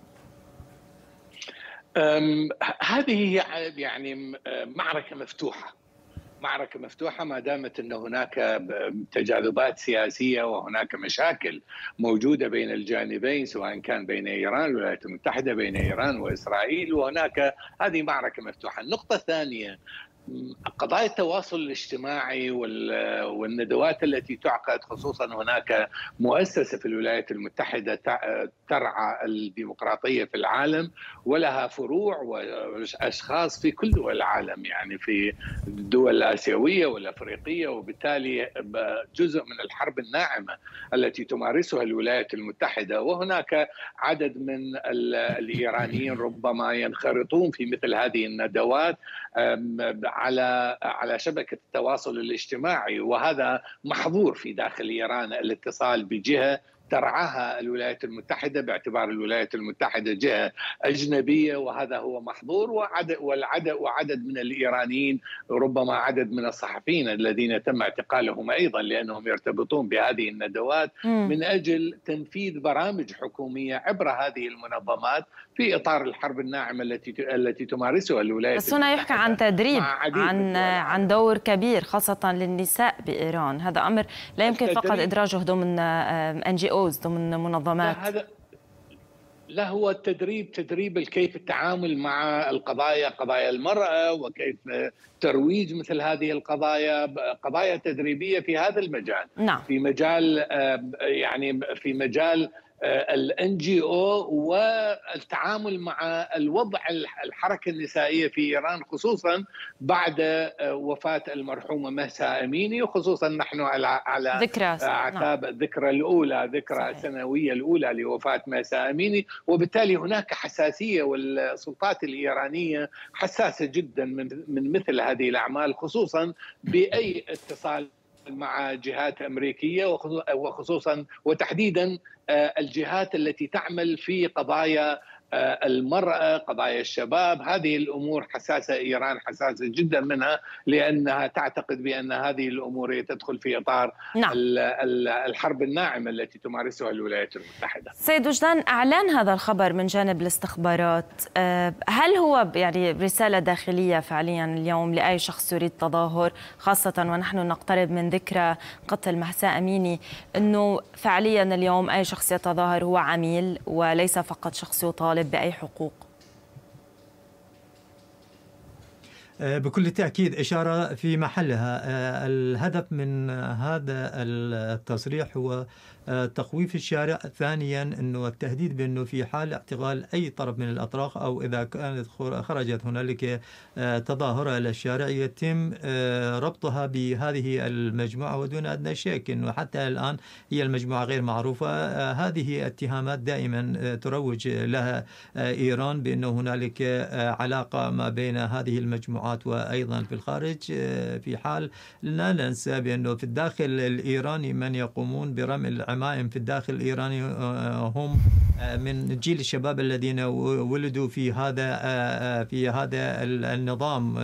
هذه يعني معركة مفتوحة معركة مفتوحة ما دامت أن هناك تجاذبات سياسية وهناك مشاكل موجودة بين الجانبين، سواء كان بين إيران والولايات المتحدة، بين إيران وإسرائيل، وهناك هذه معركة مفتوحة. النقطة الثانية قضايا التواصل الاجتماعي والندوات التي تعقد، خصوصا هناك مؤسسة في الولايات المتحدة ترعى الديمقراطية في العالم ولها فروع وأشخاص في كل دول العالم، يعني في الدول الآسيوية والأفريقية، وبالتالي جزء من الحرب الناعمة التي تمارسها الولايات المتحدة. وهناك عدد من الإيرانيين ربما ينخرطون في مثل هذه الندوات على على شبكة التواصل الاجتماعي، وهذا محظور في داخل إيران، الاتصال بجهة ترعاها الولايات المتحدة باعتبار الولايات المتحدة جهة أجنبية، وهذا هو محظور. وعدد والعدد وعدد من الإيرانيين، ربما عدد من الصحفيين الذين تم اعتقالهم أيضا لأنهم يرتبطون بهذه الندوات م. من أجل تنفيذ برامج حكومية عبر هذه المنظمات في إطار الحرب الناعمة التي التي تمارسها الولايات بس هنا يحكى عن تدريب، عن عن دور كبير خاصة للنساء بإيران. هذا أمر لا يمكن فقط إدراجه ضمن إن جي أوز، ضمن منظمات. لا, هذا لا هو التدريب تدريب كيف التعامل مع القضايا، قضايا المرأة، وكيف ترويج مثل هذه القضايا، قضايا تدريبية في هذا المجال. نعم. في مجال يعني في مجال الان جي او والتعامل مع الوضع الحركه النسائيه في ايران، خصوصا بعد وفاه المرحومه مهسا اميني، وخصوصا نحن على على ذكرى اعتاب الذكرى الاولى، ذكرى السنويه الاولى لوفاه مهسا اميني، وبالتالي هناك حساسيه، والسلطات الايرانيه حساسه جدا من من مثل هذه الاعمال، خصوصا باي اتصال مع جهات أمريكية، وخصوصا وتحديدا الجهات التي تعمل في قضايا المرأة، قضايا الشباب. هذه الأمور حساسة، إيران حساسة جدا منها، لأنها تعتقد بأن هذه الأمور تدخل في إطار نعم. الحرب الناعمة التي تمارسها الولايات المتحدة. سيد وجدان، إعلان هذا الخبر من جانب الاستخبارات، هل هو يعني رسالة داخلية فعليا اليوم لأي شخص يريد تظاهر، خاصة ونحن نقترب من ذكرى قتل مهسا أميني، أنه فعليا اليوم أي شخص يتظاهر هو عميل وليس فقط شخص يطالب بأي حقوق؟ بكل تأكيد إشارة في محلها. الهدف من هذا التصريح هو تخويف الشارع، ثانيا أنه التهديد بأنه في حال اعتقال أي طرف من الأطراف أو إذا كانت خرجت هنالك تظاهرة إلى الشارع يتم ربطها بهذه المجموعة ودون أدنى شك، أنه حتى الآن هي المجموعة غير معروفة. هذه اتهامات دائما تروج لها إيران بأنه هنالك علاقة ما بين هذه المجموعات وأيضا في الخارج، في حال لا ننسى بأنه في الداخل الإيراني من يقومون برمي العمائم في الداخل الإيراني هم من جيل الشباب الذين ولدوا في هذا في هذا النظام.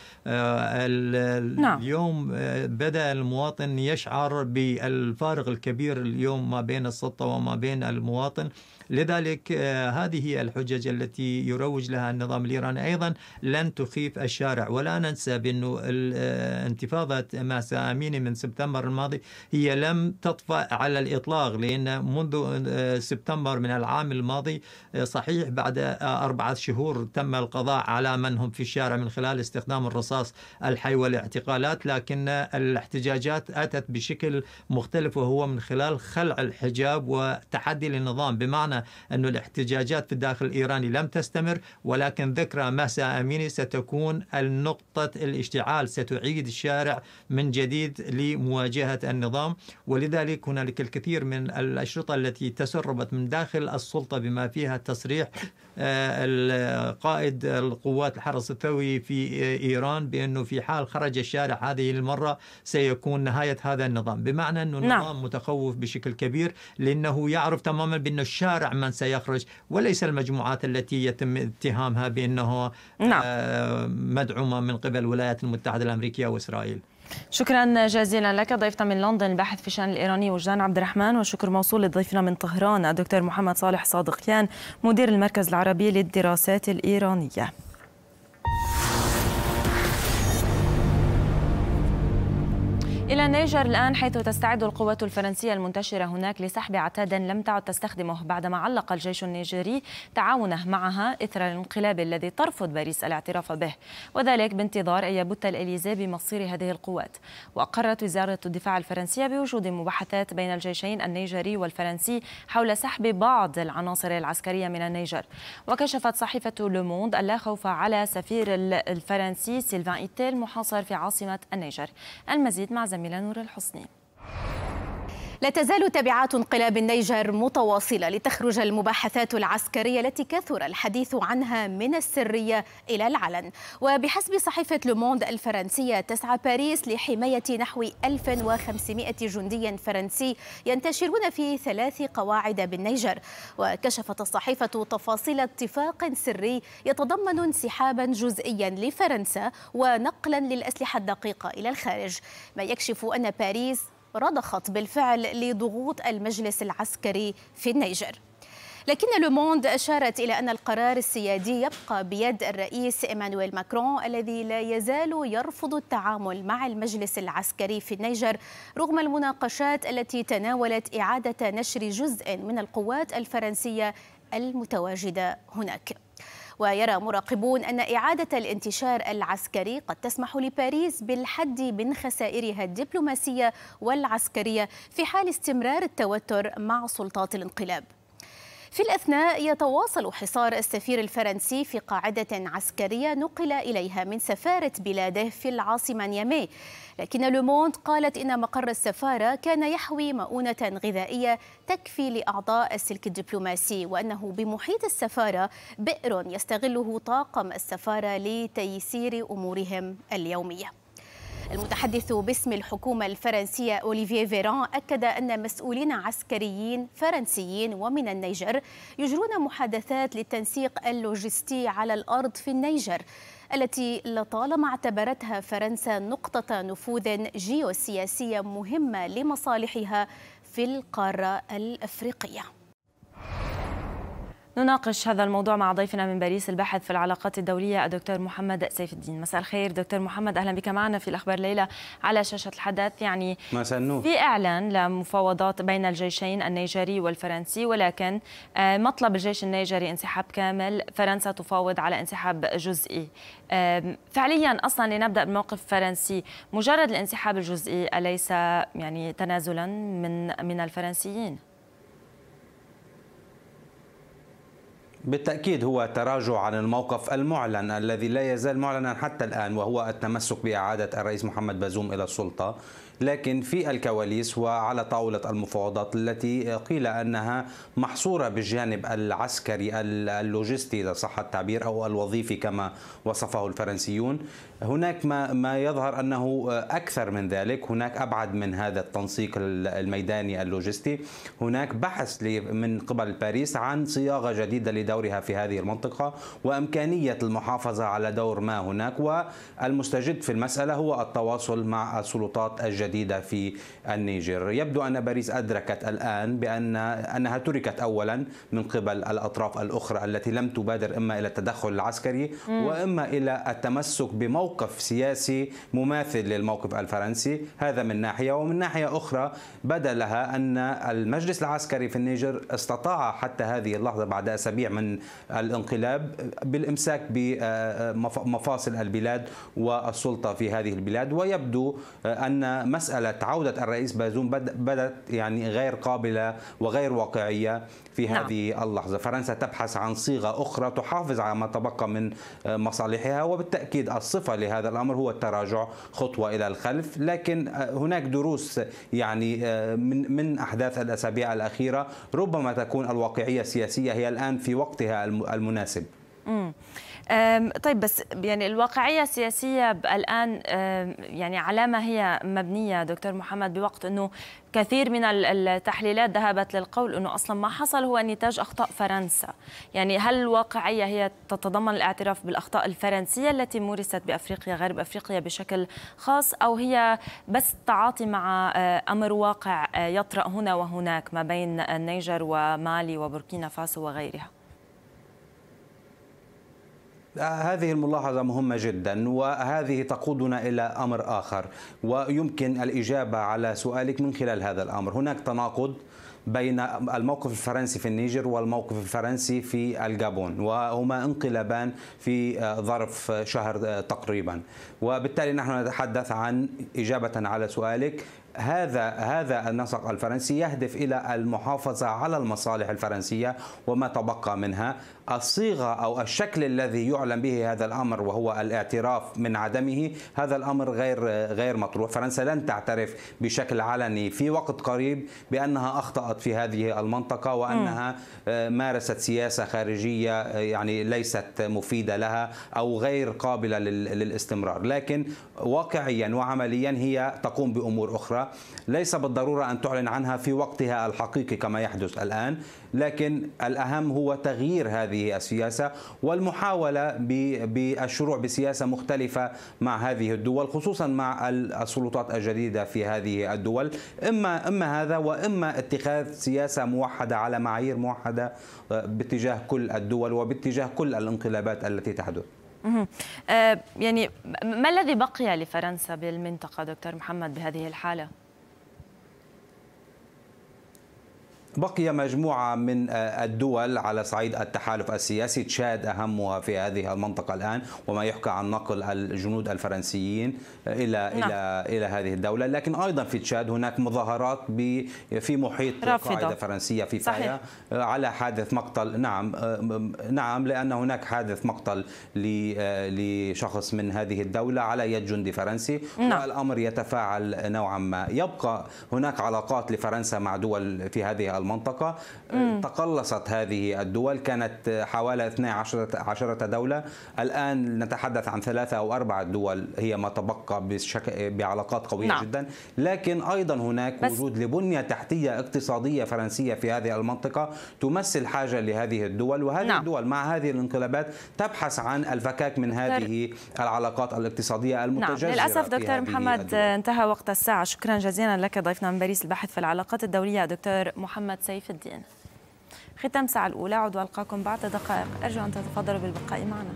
اليوم بدأ المواطن يشعر بالفارق الكبير اليوم ما بين السلطة وما بين المواطن، لذلك هذه الحجج التي يروج لها النظام الإيراني أيضا لن تخيف الشارع. ولا ننسى بأنه انتفاضة مهسا أميني من سبتمبر الماضي هي لم تطفأ على الإطلاق، لأن منذ سبتمبر من العام الماضي صحيح بعد أربعة شهور تم القضاء على من هم في الشارع من خلال استخدام الرصاص الحي والاعتقالات، لكن الاحتجاجات أتت بشكل مختلف، وهو من خلال خلع الحجاب وتحدي للنظام، بمعنى أن الاحتجاجات في الداخل الإيراني لم تستمر، ولكن ذكرى مهسا أميني ستكون النقطة الاشتعال، ستعيد الشارع من جديد لمواجهة النظام. ولذلك هنالك الكثير من الأشرطة التي تسربت من داخل السلطة بما فيها تصريح القائد القوات الحرس الثوري في إيران بأنه في حال خرج الشارع هذه المرة سيكون نهاية هذا النظام، بمعنى أنه النظام نعم. متخوف بشكل كبير، لأنه يعرف تماما بأن الشارع من سيخرج وليس المجموعات التي يتم اتهامها بأنها نعم. مدعومة من قبل الولايات المتحدة الأمريكية وإسرائيل. شكرا جزيلا لك ضيفنا من لندن الباحث في الشأن الإيراني وجدان عبد الرحمن، وشكر موصول لضيفنا من طهران الدكتور محمد صالح صادقيان مدير المركز العربي للدراسات الإيرانية. إلى النيجر الآن، حيث تستعد القوات الفرنسية المنتشرة هناك لسحب عتاد لم تعد تستخدمه بعدما علق الجيش النيجيري تعاونه معها إثر الانقلاب الذي ترفض باريس الاعتراف به، وذلك بانتظار أن يبت الإليزي بمصير هذه القوات. وأقرت وزارة الدفاع الفرنسية بوجود مباحثات بين الجيشين النيجيري والفرنسي حول سحب بعض العناصر العسكرية من النيجر. وكشفت صحيفة لو موند اللا خوف على سفير الفرنسي سيلفان إيتيل محاصر في عاصمة النيجر. المزيد مع زميلنا نور الحسني. لا تزال تبعات انقلاب النيجر متواصلة لتخرج المباحثات العسكرية التي كثر الحديث عنها من السرية إلى العلن. وبحسب صحيفة لوموند الفرنسية تسعى باريس لحماية نحو ألف وخمسمائة جندي فرنسي ينتشرون في ثلاث قواعد بالنيجر. وكشفت الصحيفة تفاصيل اتفاق سري يتضمن انسحابا جزئيا لفرنسا ونقلا للأسلحة الدقيقة إلى الخارج، ما يكشف أن باريس رضخت بالفعل لضغوط المجلس العسكري في النيجر. لكن لو موند أشارت إلى أن القرار السيادي يبقى بيد الرئيس إيمانويل ماكرون الذي لا يزال يرفض التعامل مع المجلس العسكري في النيجر رغم المناقشات التي تناولت إعادة نشر جزء من القوات الفرنسية المتواجدة هناك. ويرى مراقبون أن إعادة الانتشار العسكري قد تسمح لباريس بالحد من خسائرها الدبلوماسية والعسكرية في حال استمرار التوتر مع سلطات الانقلاب. في الأثناء يتواصل حصار السفير الفرنسي في قاعدة عسكرية نقل إليها من سفارة بلاده في العاصمة نيامي، لكن لوموند قالت إن مقر السفارة كان يحوي مؤونة غذائية تكفي لأعضاء السلك الدبلوماسي، وأنه بمحيط السفارة بئر يستغله طاقم السفارة لتيسير أمورهم اليومية. المتحدث باسم الحكومة الفرنسية أوليفيه فيران أكد أن مسؤولين عسكريين فرنسيين ومن النيجر يجرون محادثات للتنسيق اللوجستي على الأرض في النيجر، التي لطالما اعتبرتها فرنسا نقطة نفوذ جيوسياسية مهمة لمصالحها في القارة الأفريقية. نناقش هذا الموضوع مع ضيفنا من باريس الباحث في العلاقات الدولية الدكتور محمد سيف الدين. مساء الخير دكتور محمد، أهلا بك معنا في الأخبار الليلة على شاشة الحدث. يعني مساء النور. في إعلان لمفاوضات بين الجيشين النيجري والفرنسي، ولكن مطلب الجيش النيجري انسحاب كامل، فرنسا تفاوض على انسحاب جزئي. فعليا أصلا لنبدأ بموقف فرنسي، مجرد الانسحاب الجزئي أليس يعني تنازلا من من الفرنسيين؟ بالتأكيد هو تراجع عن الموقف المعلن الذي لا يزال معلنا حتى الآن، وهو التمسك بإعادة الرئيس محمد بازوم إلى السلطة، لكن في الكواليس وعلى طاولة المفاوضات التي قيل أنها محصورة بالجانب العسكري اللوجستي إذا صح التعبير أو الوظيفي كما وصفه الفرنسيون، هناك ما ما يظهر أنه أكثر من ذلك، هناك أبعد من هذا التنسيق الميداني اللوجستي، هناك بحث من قبل باريس عن صياغة جديدة لدورها في هذه المنطقة وإمكانية المحافظة على دور ما هناك، والمستجد في المسألة هو التواصل مع السلطات الجديدة في النيجر. يبدو أن باريس أدركت الآن بأن أنها تركت أولا من قبل الأطراف الأخرى التي لم تبادر إما إلى التدخل العسكري وإما إلى التمسك بموقف موقف سياسي مماثل للموقف الفرنسي، هذا من ناحية، ومن ناحية أخرى بدا لها أن المجلس العسكري في النيجر استطاع حتى هذه اللحظة بعد أسابيع من الانقلاب بالإمساك بمفاصل البلاد والسلطة في هذه البلاد، ويبدو أن مسألة عودة الرئيس بازوم بدأت يعني غير قابلة وغير واقعية في هذه نعم. اللحظة. فرنسا تبحث عن صيغة أخرى تحافظ على ما تبقى من مصالحها، وبالتأكيد الصفة لهذا الأمر هو التراجع خطوة إلى الخلف، لكن هناك دروس يعني من من أحداث الأسابيع الأخيرة ربما تكون الواقعية السياسية هي الآن في وقتها المناسب. امم طيب، بس يعني الواقعية السياسية الآن يعني على ما هي مبنية دكتور محمد، بوقت أنه كثير من التحليلات ذهبت للقول أنه أصلا ما حصل هو نتاج أخطاء فرنسا. يعني هل الواقعية هي تتضمن الاعتراف بالأخطاء الفرنسية التي مورست بأفريقيا غرب أفريقيا بشكل خاص، أو هي بس تعاطي مع أمر واقع يطرأ هنا وهناك ما بين النيجر ومالي وبوركينا فاسو وغيرها؟ هذه الملاحظة مهمة جدا، وهذه تقودنا إلى أمر آخر، ويمكن الإجابة على سؤالك من خلال هذا الأمر. هناك تناقض بين الموقف الفرنسي في النيجر والموقف الفرنسي في الجابون، وهما انقلابان في ظرف شهر تقريبا، وبالتالي نحن نتحدث عن إجابة على سؤالك. هذا هذا النسق الفرنسي يهدف إلى المحافظة على المصالح الفرنسية وما تبقى منها. الصيغة أو الشكل الذي يعلن به هذا الأمر وهو الاعتراف من عدمه، هذا الأمر غير غير مطروح. فرنسا لن تعترف بشكل علني في وقت قريب بأنها أخطأت في هذه المنطقة وأنها مارست سياسة خارجية يعني ليست مفيدة لها أو غير قابلة للاستمرار، لكن واقعيا وعمليا هي تقوم بأمور أخرى ليس بالضرورة أن تعلن عنها في وقتها الحقيقي كما يحدث الآن، لكن الأهم هو تغيير هذه السياسة والمحاولة بالشروع بسياسة مختلفة مع هذه الدول، خصوصا مع السلطات الجديدة في هذه الدول. إما إما هذا وإما اتخاذ سياسة موحدة على معايير موحدة باتجاه كل الدول وباتجاه كل الانقلابات التي تحدث. آه يعني ما الذي بقي لفرنسا بالمنطقة دكتور محمد بهذه الحالة؟ بقي مجموعة من الدول على صعيد التحالف السياسي، تشاد أهمها في هذه المنطقة الآن، وما يحكى عن نقل الجنود الفرنسيين إلى نعم. إلى إلى هذه الدولة. لكن أيضا في تشاد هناك مظاهرات في محيط قاعدة فرنسية في فايا على حادث مقتل. نعم نعم لأن هناك حادث مقتل لشخص من هذه الدولة على يد جندي فرنسي. نعم. والأمر يتفاعل نوعا ما. يبقى هناك علاقات لفرنسا مع دول في هذه المنطقة. مم. تقلصت هذه الدول، كانت حوالي اثنتي عشرة دولة، الآن نتحدث عن ثلاثة أو أربعة دول هي ما تبقى بعلاقات قوية. نعم. جدا. لكن أيضا هناك وجود لبنية تحتية اقتصادية فرنسية في هذه المنطقة تمثل حاجة لهذه الدول، وهذه نعم. الدول مع هذه الانقلابات تبحث عن الفكاك من هذه العلاقات الاقتصادية المتجذرة. نعم. للأسف دكتور محمد انتهى وقت الساعة. شكرا جزيلا لك ضيفنا من باريس الباحث في العلاقات الدولية دكتور محمد سيف الدين. ختام الساعة الأولى، عود ألقاكم بعد دقائق. أرجو أن تتفضلوا بالبقاء معنا.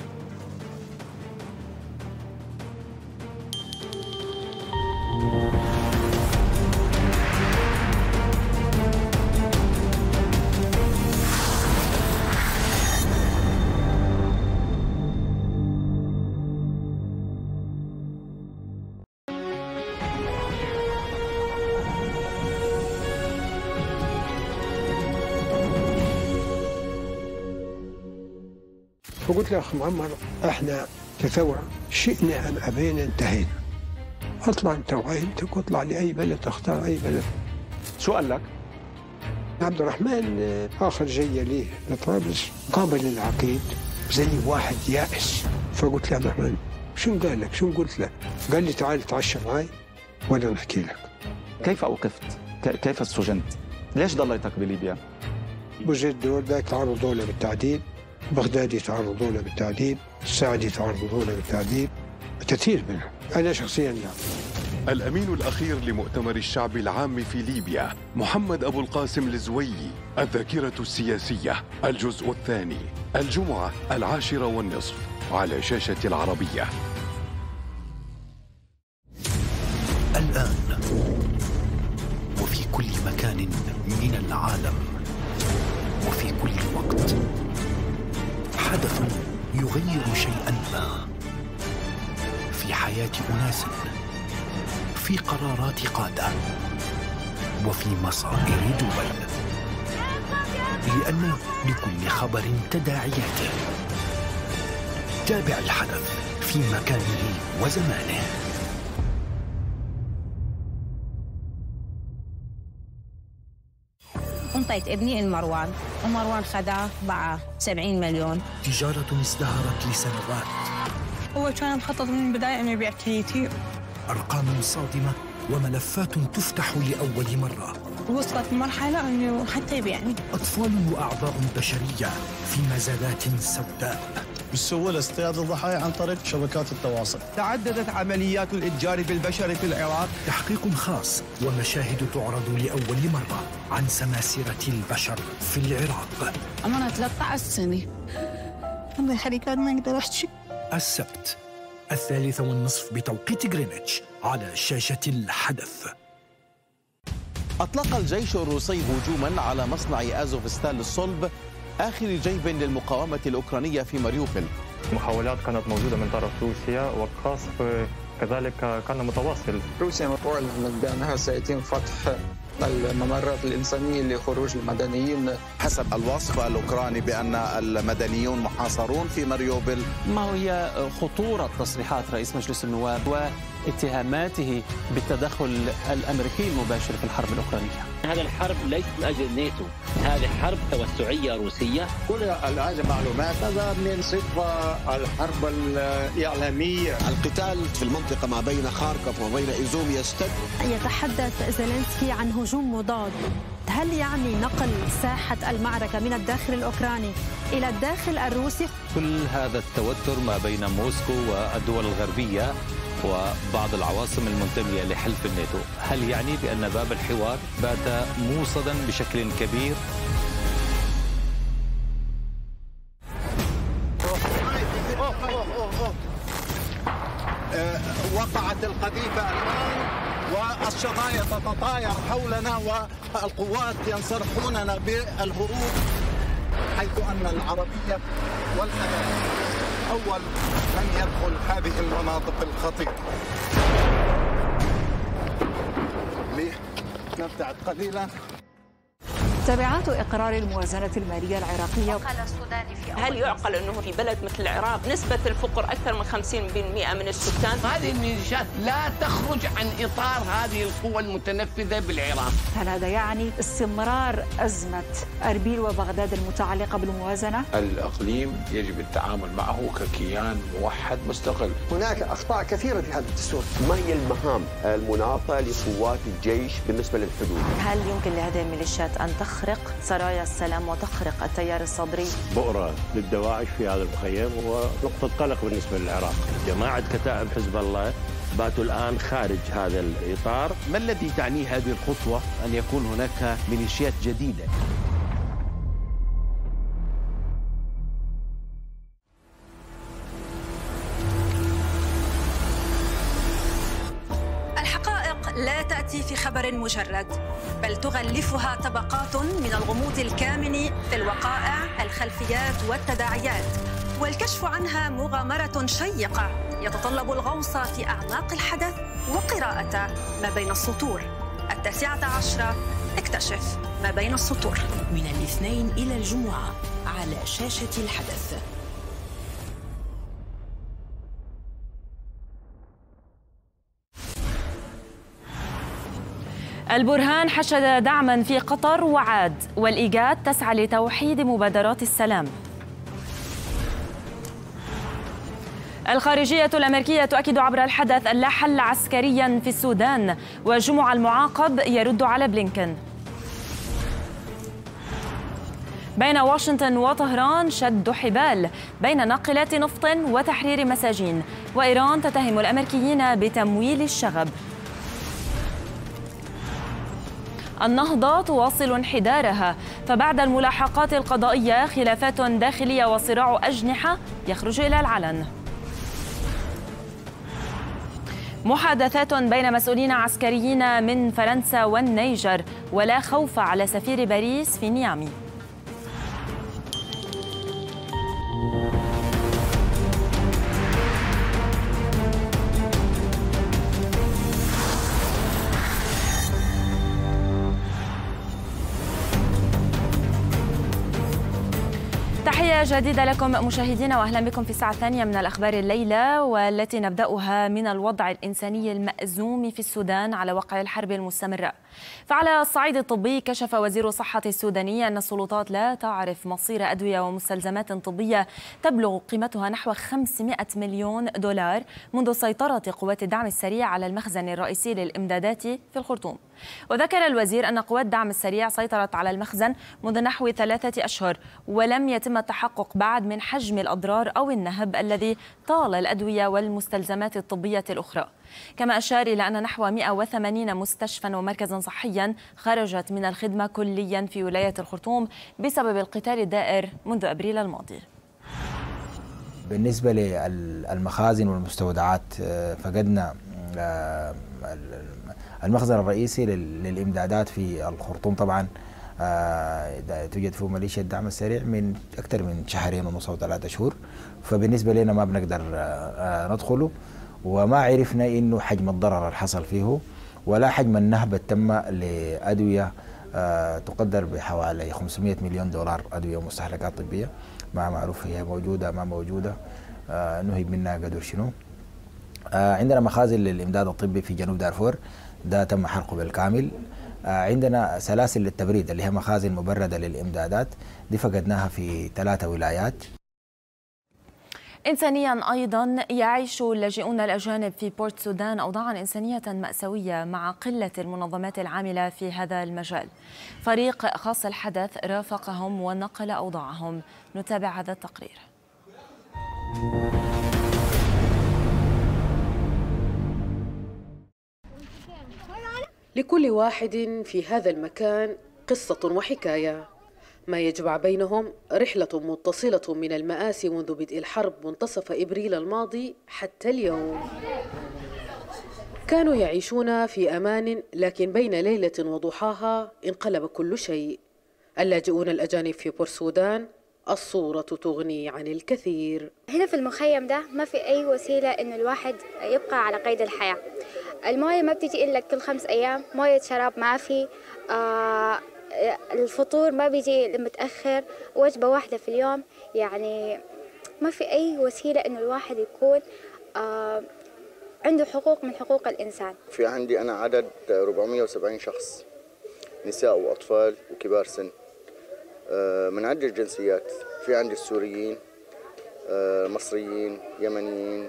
فقلت له أخ معمر احنا كثورة شئنا أم أبينا انتهينا، اطلع أنت وعائلتك واطلع لأي بلد تختار أي بلد. شو قال لك؟ عبد الرحمن آخر جاية ليه لطرابلس قابل العقيد زي واحد يائس. فقلت له عبد الرحمن شو قال لك؟ شو قلت له؟ قال لي تعال تعشى معي وأنا نحكي لك. كيف أوقفت؟ كيف استجنت؟ ليش ضليتك بليبيا؟ بوزيد دول ذاك تعرضوا له بالتعذيب، بغداد يتعرضوا له بالتعذيب، السعد يتعرضوا له بالتعذيب، كثير منهم. أنا شخصيا لا. الأمين الأخير لمؤتمر الشعب العام في ليبيا محمد أبو القاسم الزويي، الذاكرة السياسية، الجزء الثاني، الجمعة العاشرة والنصف على شاشة العربية. الآن وفي كل مكان من العالم وفي كل وقت حدث يغير شيئا ما في حياة أناس، في قرارات قادة، وفي مصائر دول، لأن لكل خبر تداعياته. تابع الحدث في مكانه وزمانه. أنطيت ابني المروان ومروان خداه باع سبعين مليون. تجارة ازدهرت لسنوات. هو كان مخطط من البداية أنه يبيع كرياتير. أرقام صادمة وملفات تفتح لأول مرة. وصلت مرحلة أنه حتى يبيعني. أطفال وأعضاء بشرية في مزادات سوداء. بالسهولة اصطياد الضحايا عن طريق شبكات التواصل. تعددت عمليات الإتجار بالبشر في العراق. تحقيق خاص ومشاهد تعرض لأول مرة عن سماسرة البشر في العراق. أنا ثلاثة عشر سنة. الله يخليك ما أقدر أحكي. السبت الثالثة والنصف بتوقيت غرينتش على شاشة الحدث. أطلق الجيش الروسي هجوما على مصنع أزوفستال للصلب، آخر جيب للمقاومة الأوكرانية في ماريوبول. محاولات كانت موجودة من طرف روسيا والقصف كذلك كان متواصل. روسيا أعلنت بأنها سيتم فتح الممرات الإنسانية لخروج المدنيين. حسب الوصف الأوكراني بأن المدنيون محاصرون في ماريوبول. ما هي خطورة تصريحات رئيس مجلس النواب واتهاماته بالتدخل الأمريكي المباشر في الحرب الأوكرانية؟ هذا الحرب ليس من أجل الناتو، هذه حرب توسعية روسية. كل هذه معلومات هذا من صفة الحرب الإعلامية. القتال في المنطقة ما بين خاركوف وما بين إيزوم يشتد. يتحدث زيلينسكي عن هجوم مضاد. هل يعني نقل ساحة المعركة من الداخل الأوكراني إلى الداخل الروسي؟ كل هذا التوتر ما بين موسكو والدول الغربية وبعض العواصم المنتمية لحلف الناتو، هل يعني بأن باب الحوار بات موصدا بشكل كبير؟ وقعت القذيفة الآن والشظايا تتطاير حولنا والقوات ينصرفوننا بالهروب، حيث أن العربية والخلايا أول من يدخل هذه المناطق الخطيرة. لنبتعد قليلا. تبعات إقرار الموازنة المالية العراقية. قال السوداني في هل يعقل أنه في بلد مثل العراق نسبة الفقر أكثر من خمسين بالمئة من السكان؟ هذه الميليشيات لا تخرج عن إطار هذه القوى المتنفذة بالعراق. هل هذا يعني استمرار أزمة أربيل وبغداد المتعلقة بالموازنة؟ الإقليم يجب التعامل معه ككيان موحد مستقل. هناك أخطاء كثيرة في هذا الدستور. ما هي المهام المناطة لقوات الجيش بالنسبة للحدود؟ هل يمكن لهذه الميليشيات أن تخرق سرايا السلام وتخرق التيار الصدري؟ بؤرة للدواعش في هذا المخيم ونقطة قلق بالنسبة للعراق. جماعة كتائب حزب الله باتوا الآن خارج هذا الإطار. ما الذي تعنيه هذه الخطوة أن يكون هناك ميليشيات جديدة؟ لا تأتي في خبر مجرد، بل تغلفها طبقات من الغموض الكامن في الوقائع، الخلفيات والتداعيات، والكشف عنها مغامرة شيقة يتطلب الغوص في أعماق الحدث وقراءة ما بين السطور. التاسعة عشرة، اكتشف ما بين السطور، من الاثنين إلى الجمعة على شاشة الحدث. البرهان حشد دعما في قطر وعاد، والإيجاد تسعى لتوحيد مبادرات السلام. الخارجية الأمريكية تؤكد عبر الحدث أن لا حل عسكريا في السودان، وجمع المعاقب يرد على بلينكن. بين واشنطن وطهران شد حبال بين ناقلات نفط وتحرير مساجين، وإيران تتهم الأمريكيين بتمويل الشغب. النهضة تواصل انحدارها، فبعد الملاحقات القضائية خلافات داخلية وصراع أجنحة يخرج إلى العلن. محادثات بين مسؤولين عسكريين من فرنسا والنيجر، ولا خوف على سفير باريس في نيامي. تحية جديدة لكم مشاهدينا، وأهلا بكم في الساعة الثانية من الأخبار الليلة، والتي نبدأها من الوضع الإنساني المأزوم في السودان على وقع الحرب المستمرة. فعلى الصعيد الطبي، كشف وزير الصحة السوداني أن السلطات لا تعرف مصير أدوية ومستلزمات طبية تبلغ قيمتها نحو خمسمائة مليون دولار منذ سيطرة قوات الدعم السريع على المخزن الرئيسي للإمدادات في الخرطوم. وذكر الوزير أن قوات الدعم السريع سيطرت على المخزن منذ نحو ثلاثة أشهر، ولم يتم التحقق بعد من حجم الأضرار أو النهب الذي طال الأدوية والمستلزمات الطبية الأخرى. كما أشار إلى أن نحو مئة وثمانين مستشفى ومركزا صحيا خرجت من الخدمة كليا في ولاية الخرطوم بسبب القتال الدائر منذ أبريل الماضي. بالنسبة للمخازن والمستودعات، فقدنا المخزن الرئيسي للإمدادات في الخرطوم. طبعا توجد فيه ميليشيا الدعم السريع من أكثر من شهرين ونص أو ثلاثة شهور، فبالنسبة لنا ما بنقدر ندخله، وما عرفنا إنه حجم الضرر اللي حصل فيه ولا حجم النهب التم لأدوية تقدر بحوالي خمسمائة مليون دولار، أدوية ومستحلقات طبية ما معروف هي موجودة ما موجودة، نهب منها قدر شنو. عندنا مخازن للإمداد الطبي في جنوب دارفور، ده تم حرقه بالكامل. عندنا سلاسل للتبريد اللي هي مخازن مبردة للإمدادات، دي فقدناها في ثلاثة ولايات. إنسانيا أيضا، يعيش اللاجئون الأجانب في بورت سودان أوضاعا إنسانية مأساوية مع قلة المنظمات العاملة في هذا المجال. فريق خاص الحدث رافقهم ونقل أوضاعهم. نتابع هذا التقرير. لكل واحد في هذا المكان قصة وحكاية، ما يجمع بينهم رحلة متصلة من المآسي منذ بدء الحرب منتصف إبريل الماضي حتى اليوم. كانوا يعيشون في أمان، لكن بين ليلة وضحاها انقلب كل شيء. اللاجئون الأجانب في بورسودان الصورة تغني عن الكثير. هنا في المخيم ده ما في أي وسيلة إنه الواحد يبقى على قيد الحياة. الموية ما بتجي إلا كل خمس أيام، موية شراب ما في، آه الفطور ما بيجي متأخر، وجبة واحدة في اليوم. يعني ما في أي وسيلة إنه الواحد يكون آه عنده حقوق من حقوق الإنسان. في عندي أنا عدد أربعمئة وسبعين شخص، نساء وأطفال وكبار سن من عدة الجنسيات. في عندي السوريين، مصريين، يمنيين،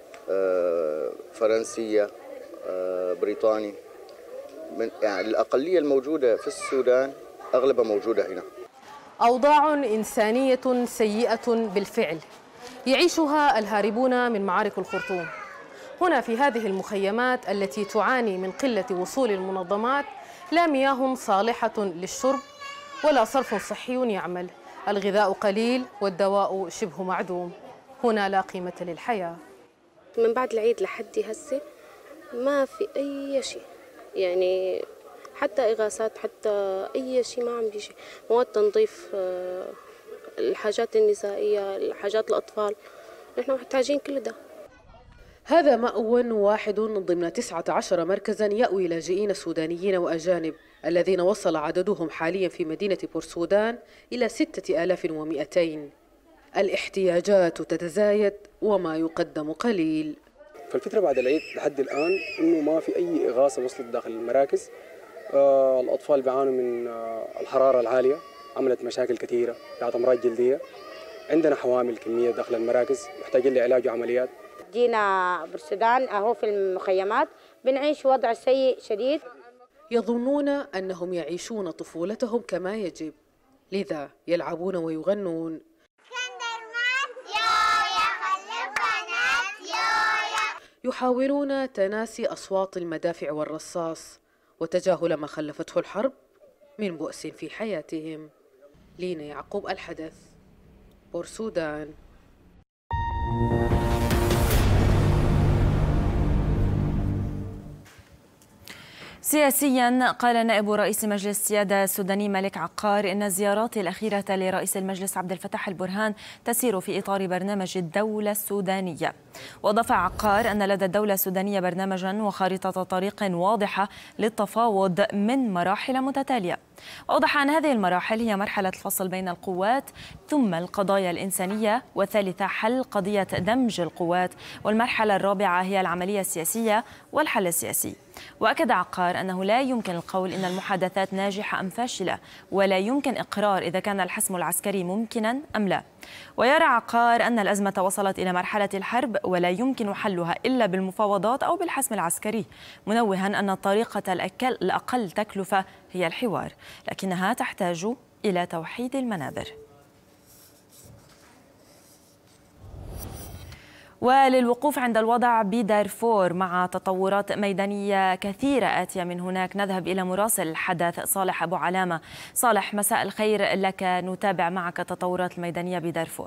فرنسية، بريطاني. من يعني الأقلية الموجودة في السودان أغلبها موجودة هنا. أوضاع إنسانية سيئة بالفعل يعيشها الهاربون من معارك الخرطوم. هنا في هذه المخيمات التي تعاني من قلة وصول المنظمات لا مياه صالحة للشرب ولا صرف صحي يعمل، الغذاء قليل والدواء شبه معدوم. هنا لا قيمة للحياة. من بعد العيد لحد هسه ما في أي شيء، يعني حتى إغاثات، حتى أي شيء ما عم بيجي. مواد تنظيف، الحاجات النسائية، الحاجات الأطفال، نحن محتاجين كل ده. هذا مأوى واحد ضمن تسعة عشر مركزا يأوي لاجئين سودانيين وأجانب الذين وصل عددهم حاليا في مدينة بورسودان إلى ستة آلاف ومئتين. الاحتياجات تتزايد وما يقدم قليل. فالفترة بعد العيد لحد الآن إنه ما في أي إغاثة وصلت داخل المراكز. آه الأطفال بيعانوا من آه الحرارة العالية، عملت مشاكل كثيرة بتاعت أمراض جلدية. عندنا حوامل كمية داخل المراكز محتاجين لعلاج وعمليات. جينا بورسودان أهو في المخيمات بنعيش وضع سيء شديد. يظنون أنهم يعيشون طفولتهم كما يجب، لذا يلعبون ويغنون. يحاولون تناسي أصوات المدافع والرصاص وتجاهل ما خلفته الحرب من بؤس في حياتهم. لينا يعقوب، الحدث، بورسودان. سياسيا، قال نائب رئيس مجلس السيادة السوداني مالك عقار إن الزيارات الأخيرة لرئيس المجلس عبد الفتاح البرهان تسير في إطار برنامج الدولة السودانية. وأضاف عقار أن لدى الدولة السودانية برنامجا وخارطة طريق واضحة للتفاوض من مراحل متتالية. أوضح أن هذه المراحل هي مرحلة الفصل بين القوات، ثم القضايا الإنسانية، والثالثة حل قضية دمج القوات، والمرحلة الرابعة هي العملية السياسية والحل السياسي. وأكد عقار أنه لا يمكن القول إن المحادثات ناجحة أم فاشلة، ولا يمكن إقرار إذا كان الحسم العسكري ممكنا أم لا. ويرى عقار أن الأزمة وصلت إلى مرحلة الحرب ولا يمكن حلها إلا بالمفاوضات أو بالحسم العسكري، منوها أن الطريقة الأقل تكلفة هي الحوار، لكنها تحتاج إلى توحيد المنابر. وللوقوف عند الوضع بدارفور مع تطورات ميدانية كثيرة آتية من هناك، نذهب إلى مراسل الحدث صالح أبو علامة. صالح، مساء الخير لك، نتابع معك التطورات الميدانية بدارفور.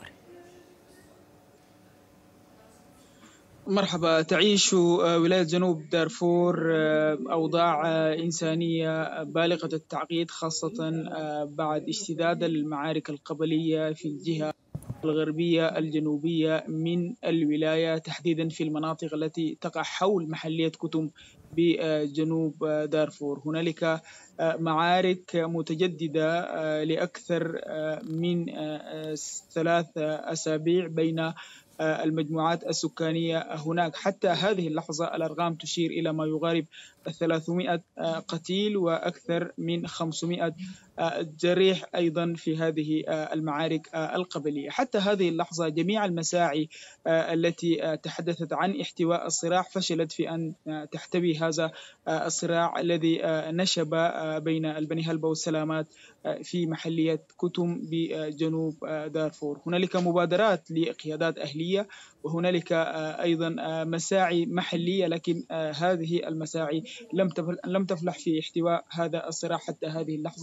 مرحبا. تعيش ولاية جنوب دارفور أوضاع إنسانية بالغة التعقيد، خاصة بعد اشتداد المعارك القبلية في الجهة الغربية الجنوبية من الولاية، تحديدا في المناطق التي تقع حول محلية كتم بجنوب دارفور. هنالك معارك متجددة لأكثر من ثلاث أسابيع بين المجموعات السكانية هناك. حتى هذه اللحظة الأرقام تشير إلى ما يقارب ثلاثمئة قتيل وأكثر من خمسمئة جريح أيضا في هذه المعارك القبلية. حتى هذه اللحظة جميع المساعي التي تحدثت عن احتواء الصراع فشلت في أن تحتوي هذا الصراع الذي نشب بين البني هلبة والسلامات في محلية كتم بجنوب دارفور. هنالك مبادرات لقيادات أهلية وهنالك أيضا مساعي محلية، لكن هذه المساعي لم لم تفلح في احتواء هذا الصراع حتى هذه اللحظة.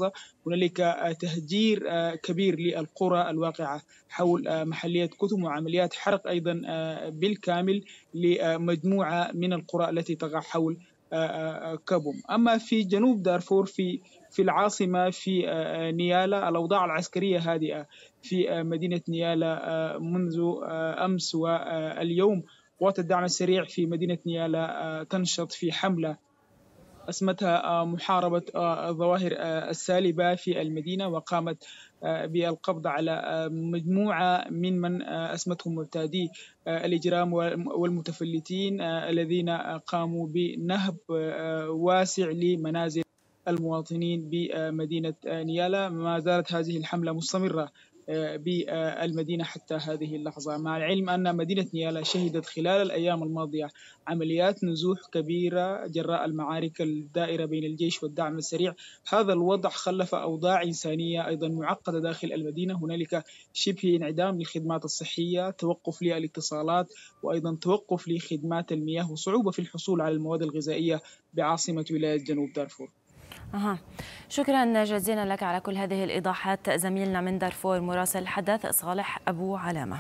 هنالك تهجير كبير للقرى الواقعة حول محلية كتم وعمليات حرق أيضا بالكامل لمجموعة من القرى التي تقع حول كبوم. أما في جنوب دارفور في في العاصمة في نيالا الأوضاع العسكرية هادئة في مدينة نيالا منذ أمس واليوم. قوات الدعم السريع في مدينة نيالا تنشط في حملة اسمتها محاربة الظواهر السالبة في المدينة، وقامت بالقبض على مجموعة من من اسمتهم مرتادي الإجرام والمتفلتين الذين قاموا بنهب واسع لمنازل المواطنين بمدينة نيالا. ما زالت هذه الحملة مستمرة بالمدينة حتى هذه اللحظة، مع العلم أن مدينة نيالا شهدت خلال الأيام الماضية عمليات نزوح كبيرة جراء المعارك الدائرة بين الجيش والدعم السريع. هذا الوضع خلف أوضاع إنسانية أيضا معقدة داخل المدينة، هنالك شبه انعدام للخدمات الصحية، توقف للاتصالات، وأيضا توقف لخدمات المياه، وصعوبة في الحصول على المواد الغذائية بعاصمة ولاية جنوب دارفور. أها. شكرا جزيلا لك على كل هذه الإيضاحات زميلنا من دارفور مراسل الحدث صالح أبو علامة.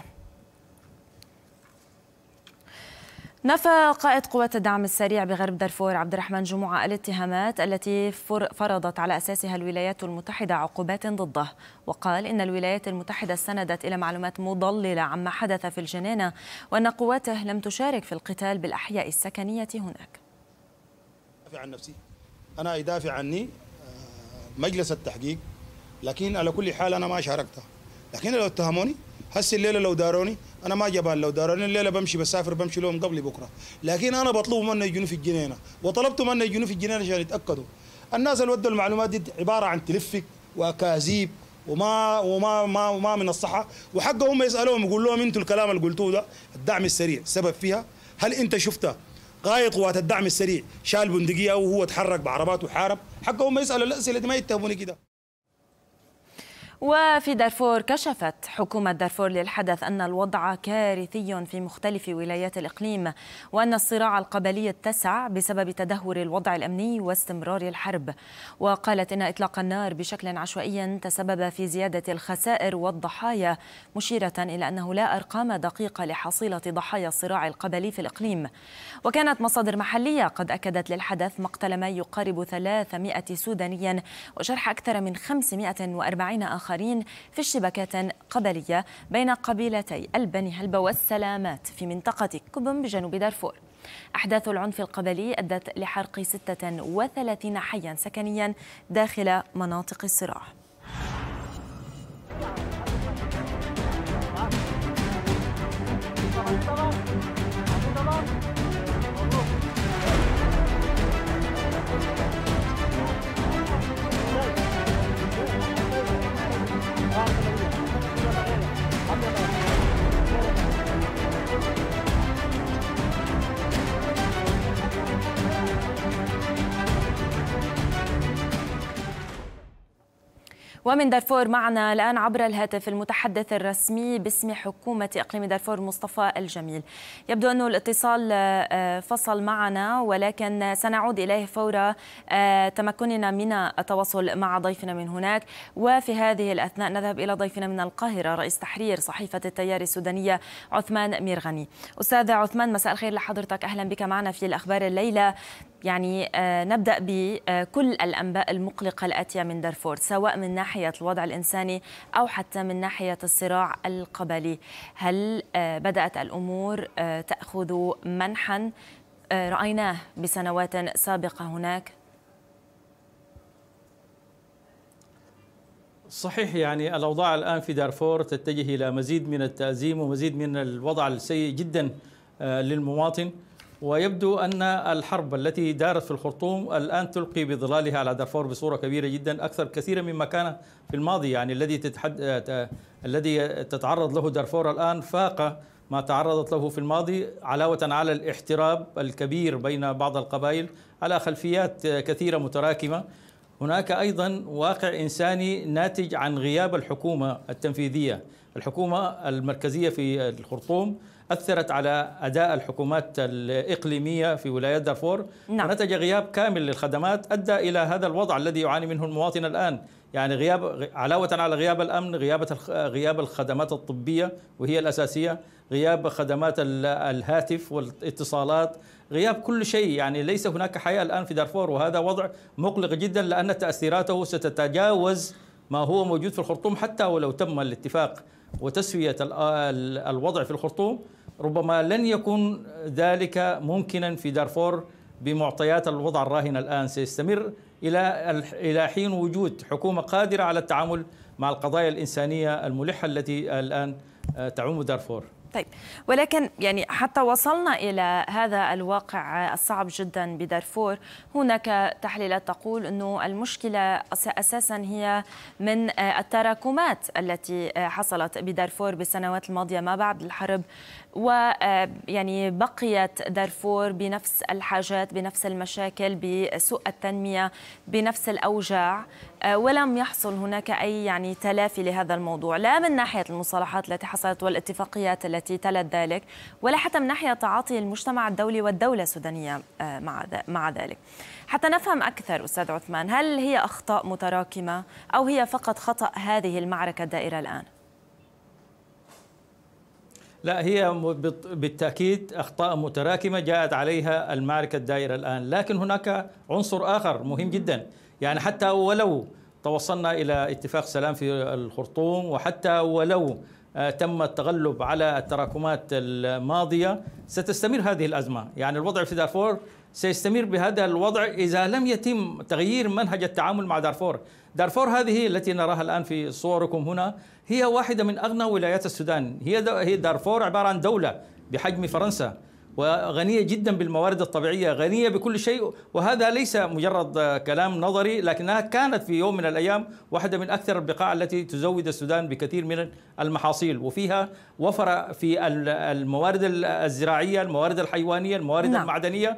نفى قائد قوات الدعم السريع بغرب دارفور عبد الرحمن جمعة الاتهامات التي فرضت على أساسها الولايات المتحدة عقوبات ضده، وقال إن الولايات المتحدة استندت إلى معلومات مضللة عما حدث في الجنينة، وأن قواته لم تشارك في القتال بالأحياء السكنية هناك. عن نفسي أنا يدافع عني مجلس التحقيق، لكن على كل حال أنا ما شاركتها. لكن لو اتهموني هسه الليلة لو داروني أنا ما جبان، لو داروني الليلة بمشي بسافر بمشي لهم قبل بكرة. لكن أنا بطلب منهم يجونوا في الجنينة، وطلبت منهم يجونوا في الجنينة عشان يتأكدوا. الناس اللي ودوا المعلومات دي عبارة عن تلفك وأكاذيب وما وما ما, وما من الصحة، وحقهم يسألوهم يقول لهم أنتوا الكلام اللي قلتوه ده الدعم السريع سبب فيها؟ هل أنت شفتها قائد قوات الدعم السريع شال بندقية أو هو تحرك بعربات وحارب؟ حقهم ما يسألوا الأسئلة دي، ما يتهموني كده. وفي دارفور كشفت حكومة دارفور للحدث أن الوضع كارثي في مختلف ولايات الإقليم، وأن الصراع القبلي اتسع بسبب تدهور الوضع الأمني واستمرار الحرب. وقالت إن إطلاق النار بشكل عشوائي تسبب في زيادة الخسائر والضحايا، مشيرة إلى أنه لا أرقام دقيقة لحصيلة ضحايا الصراع القبلي في الإقليم. وكانت مصادر محلية قد أكدت للحدث مقتل ما يقارب ثلاثمائة سوداني وجرح أكثر من خمسمائة وأربعين آخرين في اشتباكات قبلية بين قبيلتي البني هلبة والسلامات في منطقة كبم بجنوب دارفور. أحداث العنف القبلي أدت لحرق ستة وثلاثين حيا سكنيا داخل مناطق الصراع. ومن دارفور معنا الآن عبر الهاتف المتحدث الرسمي باسم حكومة إقليم دارفور مصطفى الجميل. يبدو أن الاتصال فصل معنا، ولكن سنعود إليه فور تمكننا من التواصل مع ضيفنا من هناك. وفي هذه الأثناء نذهب إلى ضيفنا من القاهرة رئيس تحرير صحيفة التيار السودانية عثمان ميرغني. أستاذ عثمان، مساء الخير لحضرتك، أهلا بك معنا في الأخبار الليلة. يعني نبدأ بكل الأنباء المقلقة الآتية من دارفور، سواء من ناحية الوضع الإنساني أو حتى من ناحية الصراع القبلي. هل بدأت الأمور تأخذ منحا رأيناه بسنوات سابقة هناك؟ صحيح، يعني الأوضاع الآن في دارفور تتجه إلى مزيد من التأزيم ومزيد من الوضع السيء جدا للمواطن، ويبدو أن الحرب التي دارت في الخرطوم الآن تلقي بظلالها على دارفور بصورة كبيرة جدا، أكثر كثيرا مما كان في الماضي. يعني الذي تتحد... الذي تتعرض له دارفور الآن فاق ما تعرضت له في الماضي، علاوة على الاحتراب الكبير بين بعض القبائل على خلفيات كثيرة متراكمة. هناك أيضا واقع إنساني ناتج عن غياب الحكومة التنفيذية. الحكومة المركزية في الخرطوم أثرت على أداء الحكومات الإقليمية في ولايات دارفور. نعم. ونتج غياب كامل للخدمات أدى إلى هذا الوضع الذي يعاني منه المواطن الآن. يعني غياب، علاوة على غياب الأمن، غياب غياب الخدمات الطبية وهي الأساسية، غياب خدمات الهاتف والاتصالات، غياب كل شيء. يعني ليس هناك حياة الآن في دارفور، وهذا وضع مقلق جدا لأن تأثيراته ستتجاوز ما هو موجود في الخرطوم. حتى ولو تم الاتفاق وتسوية الوضع في الخرطوم، ربما لن يكون ذلك ممكنا في دارفور بمعطيات الوضع الراهن الآن. سيستمر إلى إلى حين وجود حكومة قادرة على التعامل مع القضايا الإنسانية الملحة التي الآن تعم دارفور. طيب، ولكن يعني حتى وصلنا إلى هذا الواقع الصعب جدا بدارفور، هناك تحليلات تقول أنه المشكلة أساسا هي من التراكمات التي حصلت بدارفور بالسنوات الماضية ما بعد الحرب، ويعني بقيت دارفور بنفس الحاجات، بنفس المشاكل، بسوء التنمية، بنفس الأوجاع، ولم يحصل هناك أي يعني تلافي لهذا الموضوع، لا من ناحية المصالحات التي حصلت والاتفاقيات التي تلت ذلك، ولا حتى من ناحية تعاطي المجتمع الدولي والدولة السودانية مع مع ذلك. حتى نفهم أكثر أستاذ عثمان، هل هي أخطاء متراكمة أو هي فقط خطأ هذه المعركة الدائرة الآن؟ لا، هي بالتأكيد أخطاء متراكمة جاءت عليها المعركة الدائرة الآن، لكن هناك عنصر آخر مهم جدا. يعني حتى ولو توصلنا إلى اتفاق سلام في الخرطوم، وحتى ولو تم التغلب على التراكمات الماضية، ستستمر هذه الأزمة. يعني الوضع في دارفور سيستمر بهذا الوضع إذا لم يتم تغيير منهج التعامل مع دارفور. دارفور هذه التي نراها الآن في صوركم هنا هي واحدة من أغنى ولايات السودان. هي دارفور عبارة عن دولة بحجم فرنسا، وغنية جدا بالموارد الطبيعية، غنية بكل شيء. وهذا ليس مجرد كلام نظري، لكنها كانت في يوم من الأيام واحدة من أكثر البقاع التي تزود السودان بكثير من المحاصيل، وفيها وفر في الموارد الزراعية، الموارد الحيوانية، الموارد نعم. المعدنية،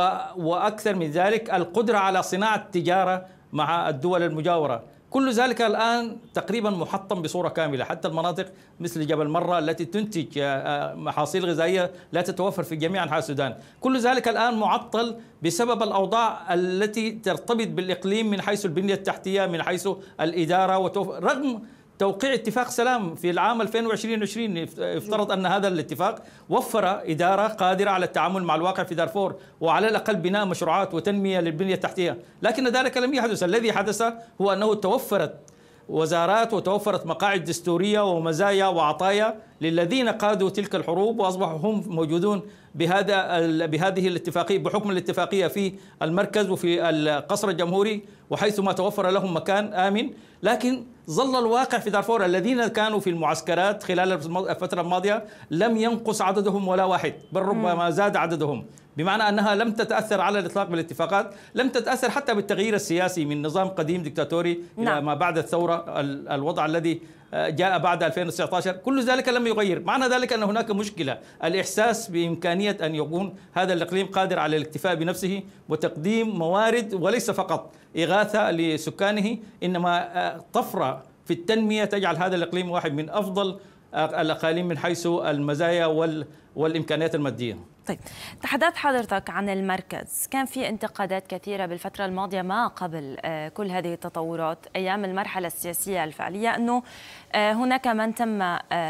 وأكثر من ذلك القدرة على صناعة تجارة مع الدول المجاورة. كل ذلك الآن تقريبا محطم بصورة كاملة. حتى المناطق مثل جبل مرة التي تنتج محاصيل غذائية لا تتوفر في جميع أنحاء السودان، كل ذلك الآن معطل بسبب الأوضاع التي ترتبط بالإقليم من حيث البنية التحتية، من حيث الإدارة. وتوف... رغم توقيع اتفاق سلام في العام ألفين وعشرين افترض أن هذا الاتفاق وفر إدارة قادرة على التعامل مع الواقع في دارفور، وعلى الأقل بناء مشروعات وتنمية للبنية التحتية، لكن ذلك لم يحدث. الذي حدث هو أنه توفرت وزارات وتوفرت مقاعد دستورية ومزايا وعطايا للذين قادوا تلك الحروب، وأصبحوا هم موجودون بهذا بهذه الاتفاقية بحكم الاتفاقية في المركز وفي القصر الجمهوري، وحيث ما توفر لهم مكان آمن. لكن ظل الواقع في دارفور الذين كانوا في المعسكرات خلال الفترة الماضية لم ينقص عددهم ولا واحد، بل ربما زاد عددهم، بمعنى أنها لم تتأثر على الإطلاق بالاتفاقات، لم تتأثر حتى بالتغيير السياسي من نظام قديم ديكتاتوري نعم. إلى ما بعد الثورة، الوضع الذي جاء بعد ألفين وتسعة عشر، كل ذلك لم يغير. معنى ذلك أن هناك مشكلة، الإحساس بإمكانية أن يكون هذا الإقليم قادر على الاكتفاء بنفسه وتقديم موارد، وليس فقط إغاثة لسكانه، إنما طفرة في التنمية تجعل هذا الإقليم واحد من أفضل الأقاليم من حيث المزايا والإمكانيات المادية. طيب، تحدثت حضرتك عن المركز، كان في انتقادات كثيرة بالفترة الماضية ما قبل كل هذه التطورات أيام المرحلة السياسية الفعلية، أنه هناك من تم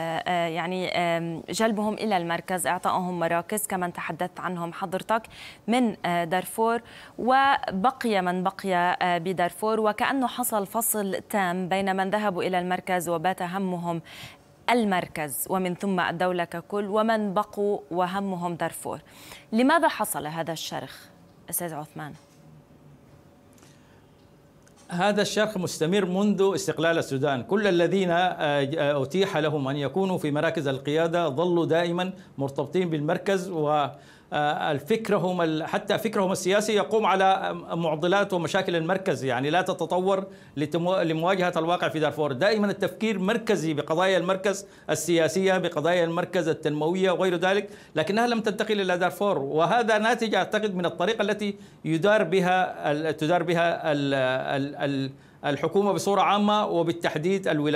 يعني جلبهم إلى المركز، إعطائهم مراكز كما تحدثت عنهم حضرتك من دارفور، وبقي من بقي بدارفور، وكأنه حصل فصل تام بين من ذهبوا إلى المركز وبات همهم المركز ومن ثم الدولة ككل، ومن بقوا وهمهم دارفور. لماذا حصل هذا الشرخ أستاذ عثمان؟ هذا الشرخ مستمر منذ استقلال السودان. كل الذين أتيح لهم أن يكونوا في مراكز القيادة ظلوا دائما مرتبطين بالمركز، و الفكرهم حتى فكرهم السياسي يقوم على معضلات ومشاكل المركز، يعني لا تتطور لمواجهة الواقع في دارفور. دائما التفكير مركزي بقضايا المركز السياسية، بقضايا المركز التنموية وغير ذلك، لكنها لم تنتقل إلى دارفور، وهذا ناتج أعتقد من الطريقة التي يدار بها تدار بها الحكومة بصورة عامة، وبالتحديد الولايات.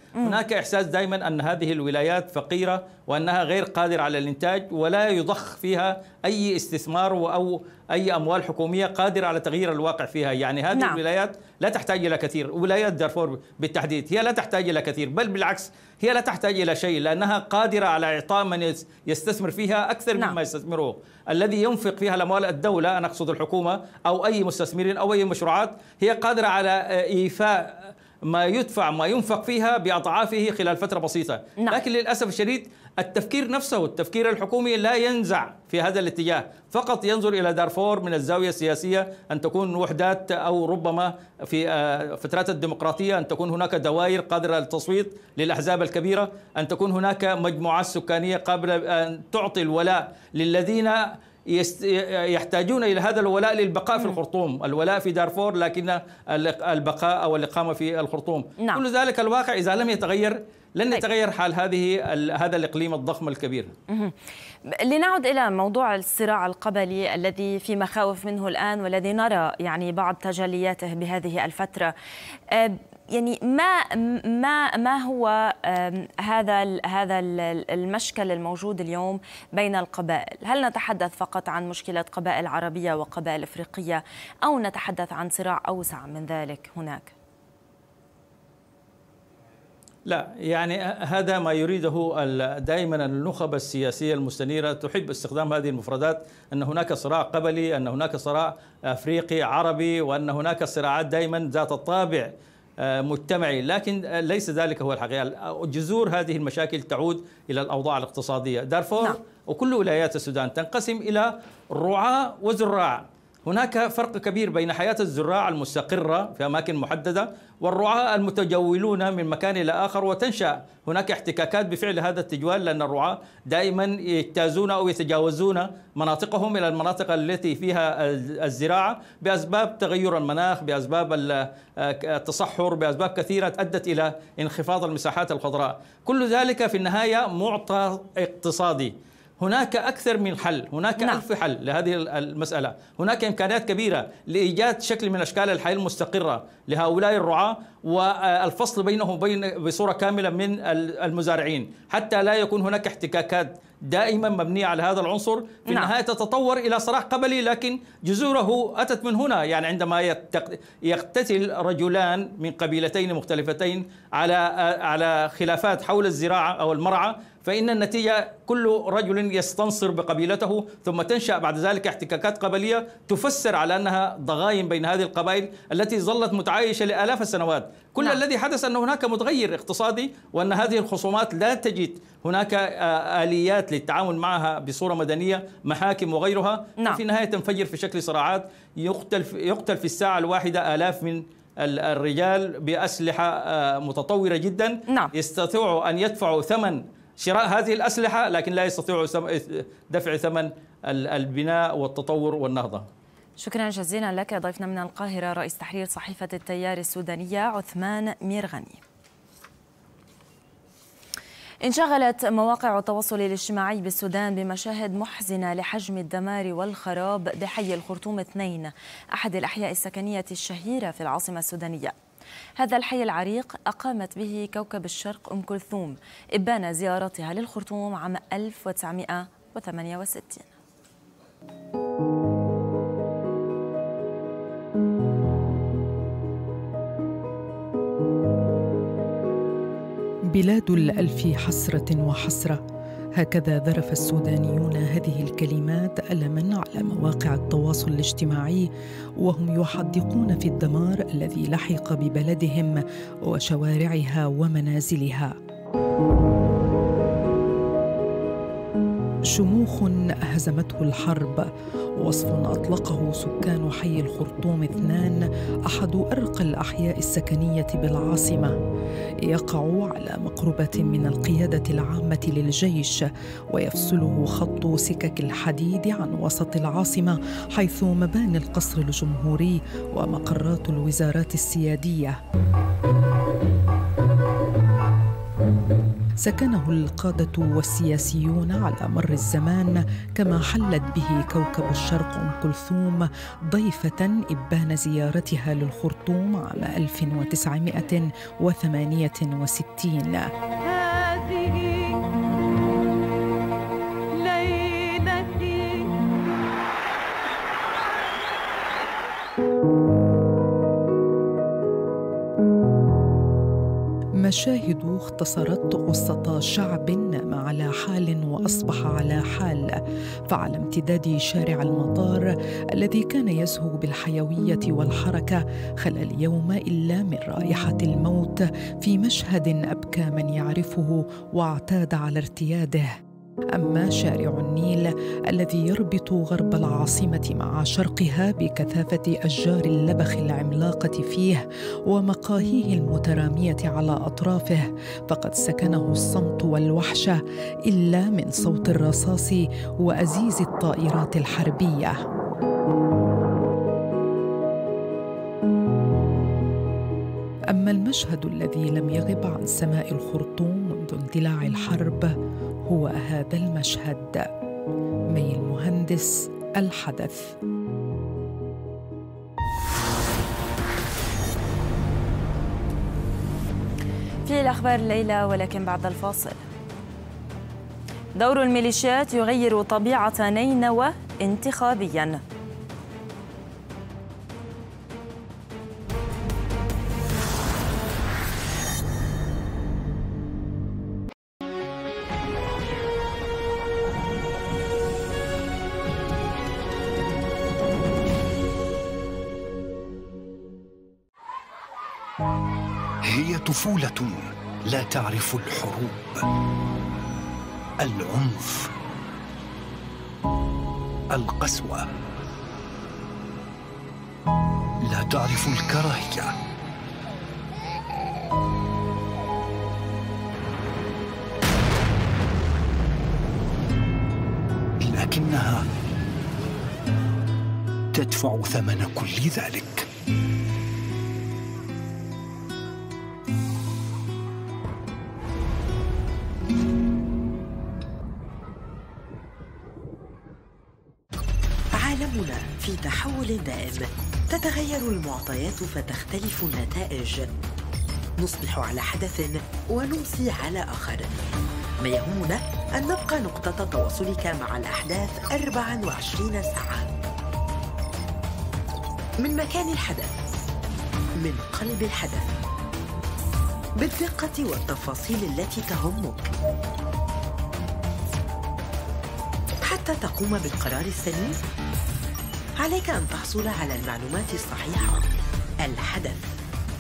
هناك إحساس دائما أن هذه الولايات فقيرة وأنها غير قادرة على الإنتاج، ولا يضخ فيها أي استثمار أو أي أموال حكومية قادرة على تغيير الواقع فيها. يعني هذه نعم. الولايات لا تحتاج إلى كثير، ولايات دارفور بالتحديد هي لا تحتاج إلى كثير، بل بالعكس هي لا تحتاج إلى شيء، لأنها قادرة على إعطاء من يستثمر فيها أكثر نعم. مما يستثمره. الذي ينفق فيها الأموال الدولة، أنا أقصد الحكومة أو أي مستثمرين أو أي مشروعات، هي قادرة على إيفاء ما يدفع ما ينفق فيها بأضعافه خلال فترة بسيطة. نعم. لكن للأسف الشديد التفكير نفسه التفكير الحكومي لا ينزع في هذا الاتجاه، فقط ينظر إلى دارفور من الزاوية السياسية، أن تكون وحدات أو ربما في فترات الديمقراطية أن تكون هناك دوائر قادرة على التصويت للأحزاب الكبيرة، أن تكون هناك مجموعات سكانية قابلة أن تعطي الولاء للذين يحتاجون إلى هذا الولاء للبقاء في الخرطوم، الولاء في دارفور لكن البقاء أو الإقامة في الخرطوم. نعم. كل ذلك الواقع إذا لم يتغير لن يتغير حال هذه هذا الإقليم الضخم الكبير. لنعد إلى موضوع الصراع القبلي الذي في مخاوف منه الآن والذي نرى يعني بعض تجلياته بهذه الفترة. يعني ما ما ما هو هذا هذا المشكل الموجود اليوم بين القبائل؟ هل نتحدث فقط عن مشكلة قبائل عربية وقبائل إفريقية أو نتحدث عن صراع أوسع من ذلك هناك؟ لا، يعني هذا ما يريده دائما النخب السياسية المستنيرة، تحب استخدام هذه المفردات، أن هناك صراع قبلي، أن هناك صراع أفريقي عربي، وأن هناك صراعات دائما ذات الطابع مجتمعي، لكن ليس ذلك هو الحقيقة. جذور هذه المشاكل تعود إلى الأوضاع الاقتصادية. دارفور نعم. وكل ولايات السودان تنقسم إلى رعاة وزراع. هناك فرق كبير بين حياة الزراع المستقرة في أماكن محددة والرعاة المتجولون من مكان إلى آخر، وتنشأ هناك احتكاكات بفعل هذا التجوال، لأن الرعاة دائما يجتازون أو يتجاوزون مناطقهم إلى المناطق التي فيها الزراعة بأسباب تغير المناخ، بأسباب التصحر، بأسباب كثيرة أدت إلى انخفاض المساحات الخضراء. كل ذلك في النهاية معطى اقتصادي. هناك أكثر من حل، هناك نعم. ألف حل لهذه المسألة. هناك إمكانيات كبيرة لإيجاد شكل من أشكال الحياة المستقرة لهؤلاء الرعاة، والفصل بينهم وبين بصورة كاملة من المزارعين، حتى لا يكون هناك احتكاكات دائما مبنية على هذا العنصر. في نعم. النهاية تتطور إلى صراع قبلي، لكن جذوره أتت من هنا. يعني عندما يقتتل رجلان من قبيلتين مختلفتين على على خلافات حول الزراعة أو المرعى، فإن النتيجة كل رجل يستنصر بقبيلته، ثم تنشأ بعد ذلك احتكاكات قبلية تفسر على أنها ضغائن بين هذه القبائل التي ظلت متعايشة لآلاف السنوات. كل نعم. الذي حدث أن هناك متغير اقتصادي، وأن هذه الخصومات لا تجد هناك آليات للتعامل معها بصورة مدنية، محاكم وغيرها. نعم. في النهاية تنفجر في شكل صراعات، يقتل يقتل في الساعة الواحدة آلاف من الرجال بأسلحة متطورة جدا. نعم. يستطيعوا أن يدفعوا ثمن شراء هذه الأسلحة، لكن لا يستطيعوا دفع ثمن البناء والتطور والنهضة. شكرا جزيلا لك ضيفنا من القاهرة رئيس تحرير صحيفة التيار السودانية عثمان ميرغني. انشغلت مواقع التواصل الاجتماعي بالسودان بمشاهد محزنة لحجم الدمار والخراب بحي الخرطوم اثنين، أحد الأحياء السكنية الشهيرة في العاصمة السودانية. هذا الحي العريق أقامت به كوكب الشرق أم كلثوم إبان زيارتها للخرطوم عام ألف وتسعمئة وثمانية وستين. بلاد الألف حسرة وحسرة، هكذا ذرف السودانيون هذه الكلمات ألماً على مواقع التواصل الاجتماعي، وهم يحدقون في الدمار الذي لحق ببلدهم وشوارعها ومنازلها. شموخ هزمته الحرب، وصف أطلقه سكان حي الخرطوم اثنان، أحد أرقى الأحياء السكنية بالعاصمة، يقع على مقربة من القيادة العامة للجيش، ويفصله خط سكك الحديد عن وسط العاصمة، حيث مباني القصر الجمهوري ومقرات الوزارات السيادية. سكنه القادة والسياسيون على مر الزمان، كما حلت به كوكب الشرق أم كلثوم ضيفة إبان زيارتها للخرطوم عام ألف وتسعمائة وثمانية وستين. مشاهد اختصرت قصة شعب نام على حال وأصبح على حال، فعلى امتداد شارع المطار الذي كان يزهو بالحيوية والحركة خلا اليوم إلا من رائحة الموت، في مشهد أبكى من يعرفه واعتاد على ارتياده. أما شارع النيل الذي يربط غرب العاصمة مع شرقها بكثافة أشجار اللبخ العملاقة فيه ومقاهيه المترامية على أطرافه، فقد سكنه الصمت والوحشة إلا من صوت الرصاص وأزيز الطائرات الحربية. أما المشهد الذي لم يغب عن سماء الخرطوم منذ اندلاع الحرب هو هذا المشهد. مي المهندس، الحدث. في الأخبار الليلة ولكن بعد الفاصل. دور الميليشيات يغير طبيعة نينوى انتخابياً. هي طفولة لا تعرف الحروب، العنف، القسوة، لا تعرف الكراهية. لكنها تدفع ثمن كل ذلك. عالمنا في تحول دائم، تتغير المعطيات فتختلف النتائج، نصبح على حدث ونمسي على آخر. ما يهمنا أن نبقى نقطة تواصلك مع الأحداث أربع وعشرين ساعة، من مكان الحدث، من قلب الحدث، بالدقة والتفاصيل التي تهمك، حتى تقوم بالقرار السليم. عليك أن تحصل على المعلومات الصحيحة. الحدث.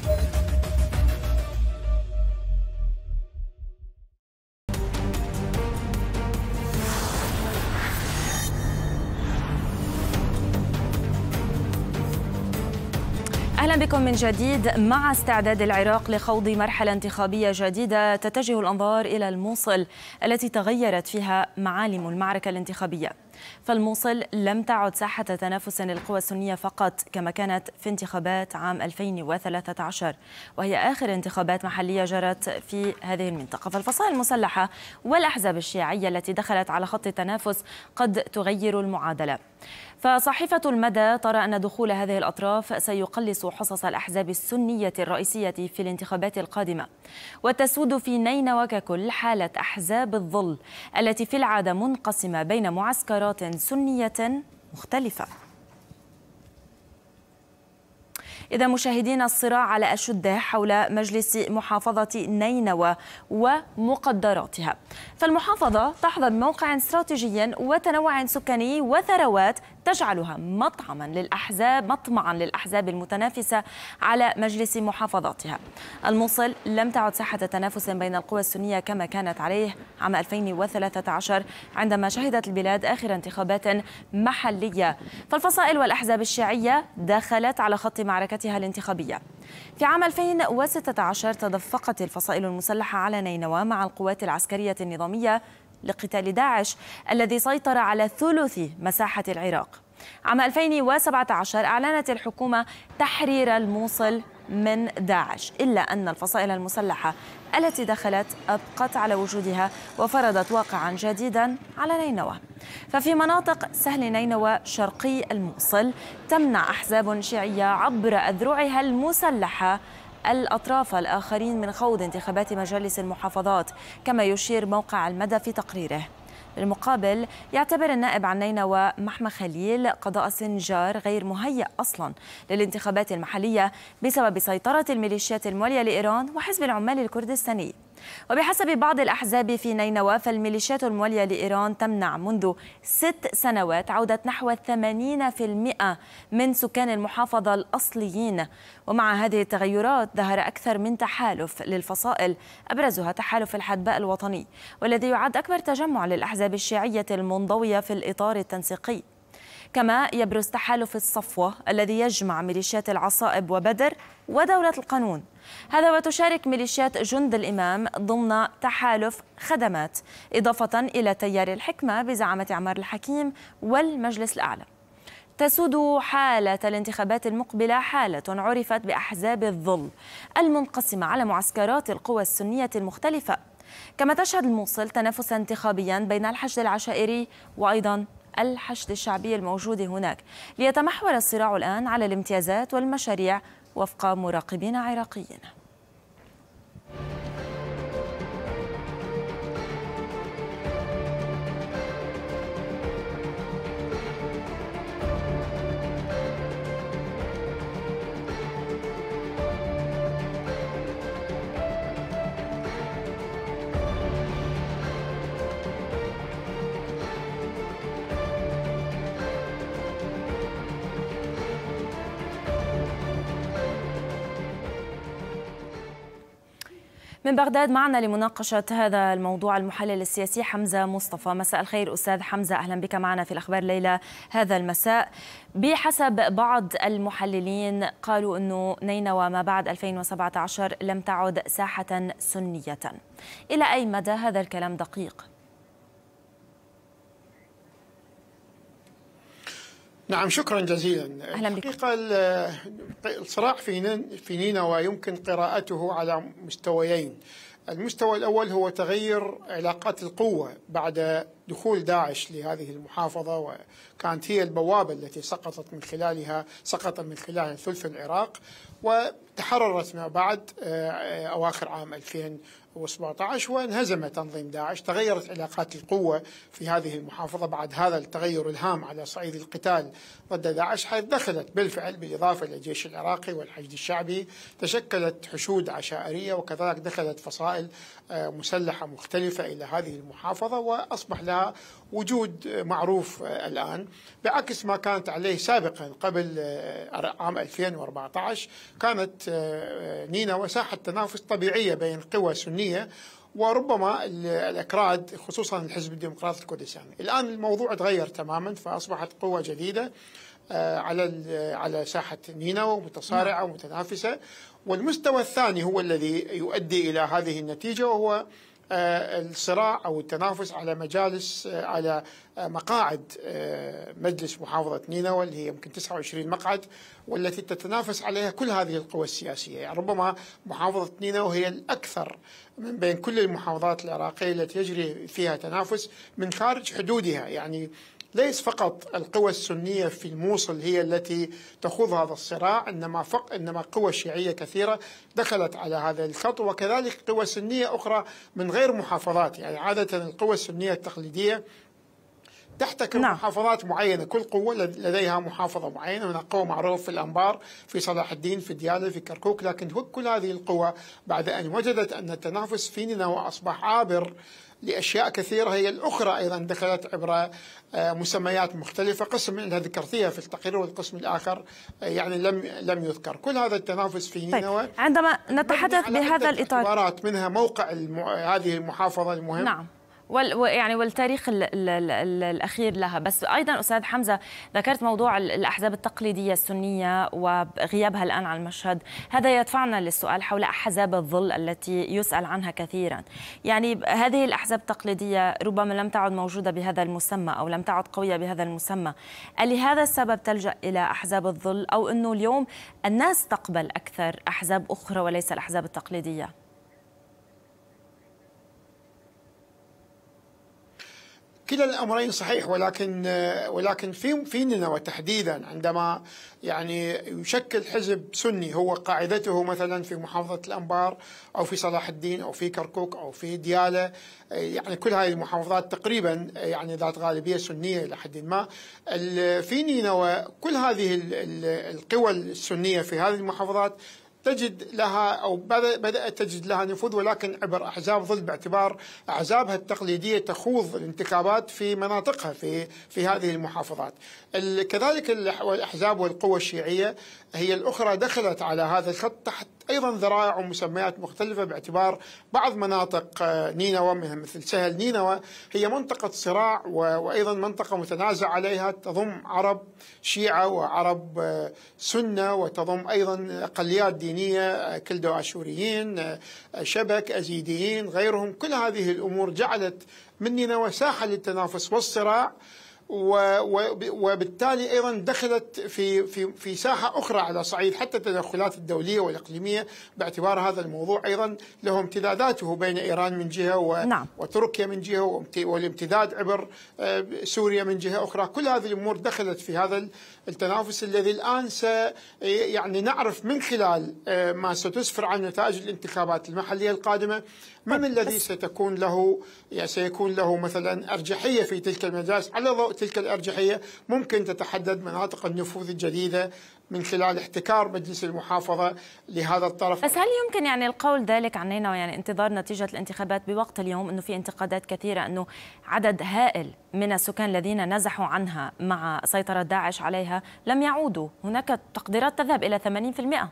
أهلا بكم من جديد. مع استعداد العراق لخوض مرحلة انتخابية جديدة، تتجه الأنظار إلى الموصل التي تغيرت فيها معالم المعركة الانتخابية. فالموصل لم تعد ساحة تنافس للقوى السنية فقط كما كانت في انتخابات عام ألفين وثلاثة عشر، وهي آخر انتخابات محلية جرت في هذه المنطقة. فالفصائل المسلحة والأحزاب الشيعية التي دخلت على خط التنافس قد تغير المعادلة. فصحيفة المدى ترى أن دخول هذه الأطراف سيقلص حصص الأحزاب السنية الرئيسية في الانتخابات القادمة، وتسود في نينوى ككل حالة أحزاب الظل التي في العادة منقسمة بين معسكرات سنية مختلفة. إذا مشاهدين، الصراع على أشده حول مجلس محافظة نينوى ومقدراتها. فالمحافظة تحظى بموقع استراتيجي وتنوع سكاني وثروات تجعلها مطعما للأحزاب مطمعا للأحزاب المتنافسة على مجلس محافظاتها. الموصل لم تعد ساحة تنافس بين القوى السنية كما كانت عليه عام ألفين وثلاثة عشر عندما شهدت البلاد آخر انتخابات محلية. فالفصائل والأحزاب الشيعية دخلت على خط معركتها الانتخابية. في عام ألفين وستة عشر تدفقت الفصائل المسلحة على نينوى مع القوات العسكرية النظامية لقتال داعش الذي سيطر على ثلث مساحة العراق. عام ألفين وسبعة عشر أعلنت الحكومة تحرير الموصل من داعش، إلا أن الفصائل المسلحة التي دخلت أبقت على وجودها وفرضت واقعا جديدا على نينوى. ففي مناطق سهل نينوى شرقي الموصل تمنع أحزاب شيعية عبر أذرعها المسلحة الأطراف الآخرين من خوض انتخابات مجالس المحافظات، كما يشير موقع المدى في تقريره. بالمقابل يعتبر النائب عن نينوى محمد خليل قضاء سنجار غير مهيأ أصلا للانتخابات المحلية بسبب سيطرة الميليشيات الموالية لإيران وحزب العمال الكردستاني. وبحسب بعض الأحزاب في نينوى فالميليشيات الموالية لإيران تمنع منذ ست سنوات عودة نحو ثمانين بالمئة من سكان المحافظة الأصليين. ومع هذه التغيرات ظهر أكثر من تحالف للفصائل، أبرزها تحالف الحدباء الوطني، والذي يعد أكبر تجمع للأحزاب الشيعية المنضوية في الإطار التنسيقي. كما يبرز تحالف الصفوة الذي يجمع ميليشيات العصائب وبدر ودولة القانون. هذا وتشارك ميليشيات جند الإمام ضمن تحالف خدمات، إضافة إلى تيار الحكمة بزعامة عمار الحكيم والمجلس الأعلى. تسود حالة الانتخابات المقبلة حالة عرفت بأحزاب الظل المنقسمة على معسكرات القوى السنية المختلفة، كما تشهد الموصل تنافسا انتخابيا بين الحشد العشائري وأيضا الحشد الشعبي الموجود هناك، ليتمحور الصراع الآن على الامتيازات والمشاريع وفق مراقبين عراقيين. من بغداد معنا لمناقشة هذا الموضوع المحلل السياسي حمزة مصطفى. مساء الخير أستاذ حمزة، أهلا بك معنا في الأخبار ليلة هذا المساء. بحسب بعض المحللين قالوا أنه نينوى ما بعد ألفين وسبعة عشر لم تعد ساحة سنية، إلى أي مدى هذا الكلام دقيق؟ نعم، شكرا جزيلا. أهلا بك. الحقيقة الصراع في في نينوى يمكن قراءته على مستويين. المستوى الأول هو تغير علاقات القوة بعد دخول داعش لهذه المحافظة، وكانت هي البوابة التي سقطت من خلالها سقط من خلالها ثلث العراق، وتحررت ما بعد أواخر عام ألفين وسبعة عشر وانهزم تنظيم داعش. تغيرت علاقات القوة في هذه المحافظة بعد هذا التغير الهام على صعيد القتال ضد داعش، حيث دخلت بالفعل بالإضافة إلى الجيش العراقي والحشد الشعبي تشكلت حشود عشائرية، وكذلك دخلت فصائل مسلحة مختلفة إلى هذه المحافظة، وأصبح لها وجود معروف الآن بعكس ما كانت عليه سابقا. قبل عام ألفين وأربعة عشر كانت نينوى ساحة تنافس طبيعية بين قوى سنية وربما الأكراد، خصوصا الحزب الديمقراطي الكردستاني. الآن الموضوع تغير تماما، فأصبحت قوة جديدة على على ساحة نينوى متصارعة ومتنافسة. والمستوى الثاني هو الذي يؤدي إلى هذه النتيجة، وهو الصراع أو التنافس على مجالس على مقاعد مجلس محافظة نينوى اللي هي يمكن تسعة وعشرين مقعد، والتي تتنافس عليها كل هذه القوى السياسية. يعني ربما محافظة نينوى هي الأكثر من بين كل المحافظات العراقية التي يجري فيها تنافس من خارج حدودها. يعني ليس فقط القوى السنية في الموصل هي التي تخوض هذا الصراع، إنما فق إنما قوى شيعية كثيرة دخلت على هذا الخط، وكذلك قوى سنية أخرى من غير محافظات. يعني عادة القوى السنية التقليدية تحتكر نعم. محافظات معينة، كل قوة لديها محافظة معينة. من قوة معروف في الأنبار، في صلاح الدين، في ديالى، في كركوك. لكن كل هذه القوى بعد أن وجدت أن التنافس في نينوى أصبح عابر لأشياء كثيرة، هي الأخرى أيضا دخلت عبر مسميات مختلفة. قسم منها ذكرتيها في التقرير، والقسم الآخر يعني لم لم يذكر. كل هذا التنافس في نينوى طيب. عندما نتحدث بهذا الإطار، منها موقع المع... هذه المحافظة المهم. نعم. وال يعني والتاريخ ال ال ال الأخير لها. بس أيضا أستاذ حمزة ذكرت موضوع الأحزاب التقليدية السنية وغيابها الآن على المشهد، هذا يدفعنا للسؤال حول أحزاب الظل التي يسأل عنها كثيرا. يعني هذه الأحزاب التقليدية ربما لم تعد موجودة بهذا المسمى أو لم تعد قوية بهذا المسمى، لهذا السبب تلجأ إلى أحزاب الظل، أو أنه اليوم الناس تقبل أكثر أحزاب أخرى وليس الأحزاب التقليدية؟ كلا الامرين صحيح، ولكن ولكن في في نينوى تحديدا عندما يعني يشكل حزب سني هو قاعدته مثلا في محافظه الانبار او في صلاح الدين او في كركوك او في دياله، يعني كل هذه المحافظات تقريبا يعني ذات غالبيه سنيه الى حد ما. في نينوى كل هذه القوى السنيه في هذه المحافظات تجد لها أو بدأت تجد لها نفوذ، ولكن عبر أحزاب ظل، باعتبار أحزابها التقليدية تخوض الانتخابات في مناطقها في في هذه المحافظات. كذلك الأحزاب والقوى الشيعية هي الأخرى دخلت على هذا الخط تحت أيضا ذرائع ومسميات مختلفة، باعتبار بعض مناطق نينوى مثل سهل نينوى هي منطقة صراع وأيضا منطقة متنازع عليها، تضم عرب شيعة وعرب سنة، وتضم أيضا أقليات دينية كلدو آشوريين، شبك، أزيديين، غيرهم. كل هذه الأمور جعلت من نينوى ساحة للتنافس والصراع، وبالتالي ايضا دخلت في في في ساحه اخرى على صعيد حتى التدخلات الدوليه والاقليميه، باعتبار هذا الموضوع ايضا له امتداداته بين ايران من جهه نعم. وتركيا من جهه، والامتداد عبر سوريا من جهه اخرى. كل هذه الامور دخلت في هذا التنافس الذي الان س يعني نعرف من خلال ما ستسفر عن نتائج الانتخابات المحليه القادمه من الذي ستكون له يعني سيكون له مثلا ارجحيه في تلك المجالس. على ضوء تلك الارجحيه ممكن تتحدد مناطق النفوذ الجديده من خلال احتكار مجلس المحافظه لهذا الطرف. بس هل يمكن يعني القول ذلك عن نينوى، يعني انتظار نتيجه الانتخابات بوقت اليوم، انه في انتقادات كثيره انه عدد هائل من السكان الذين نزحوا عنها مع سيطره داعش عليها لم يعودوا، هناك تقديرات تذهب الى ثمانين بالمئة.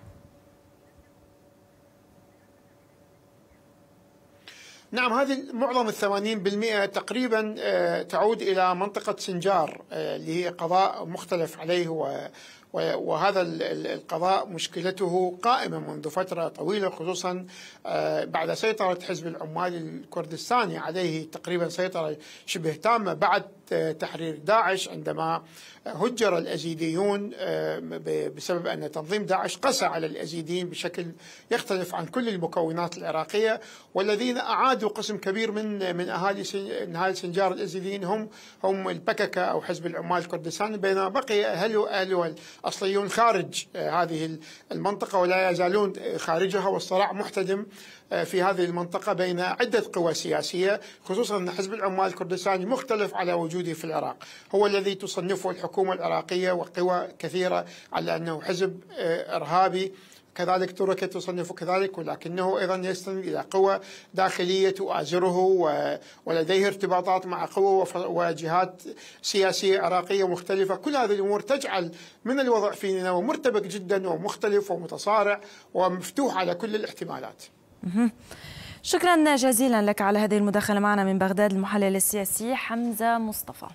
نعم، هذه معظم الثمانين بالمئة تقريبا تعود إلى منطقة سنجار اللي هي قضاء مختلف عليه، وهذا القضاء مشكلته قائمة منذ فترة طويلة، خصوصا بعد سيطرة حزب العمال الكردستاني عليه تقريبا سيطرة شبه تامة بعد تحرير داعش، عندما هجر الأزيديون بسبب أن تنظيم داعش قسى على الأزيديين بشكل يختلف عن كل المكونات العراقية، والذين أعادوا قسم كبير من من أهالي أهالي سنجار الأزيديين هم هم البككة أو حزب العمال الكردستاني، بينما بقي أهل أهل الأصليون خارج هذه المنطقة ولا يزالون خارجها، والصراع محتدم في هذه المنطقة بين عدة قوى سياسية، خصوصا أن حزب العمال الكردستاني مختلف على وجوده في العراق، هو الذي تصنفه الحكومة العراقية وقوى كثيرة على أنه حزب إرهابي، كذلك تركيا تصنفه كذلك، ولكنه أيضا يستند إلى قوى داخلية تؤازره ولديه ارتباطات مع قوى وجهات سياسية عراقية مختلفة. كل هذه الأمور تجعل من الوضع في نينوى مرتبك جدا ومختلف ومتصارع ومفتوح على كل الاحتمالات. شكرا جزيلا لك على هذه المداخلة معنا من بغداد، المحلل السياسي حمزة مصطفى.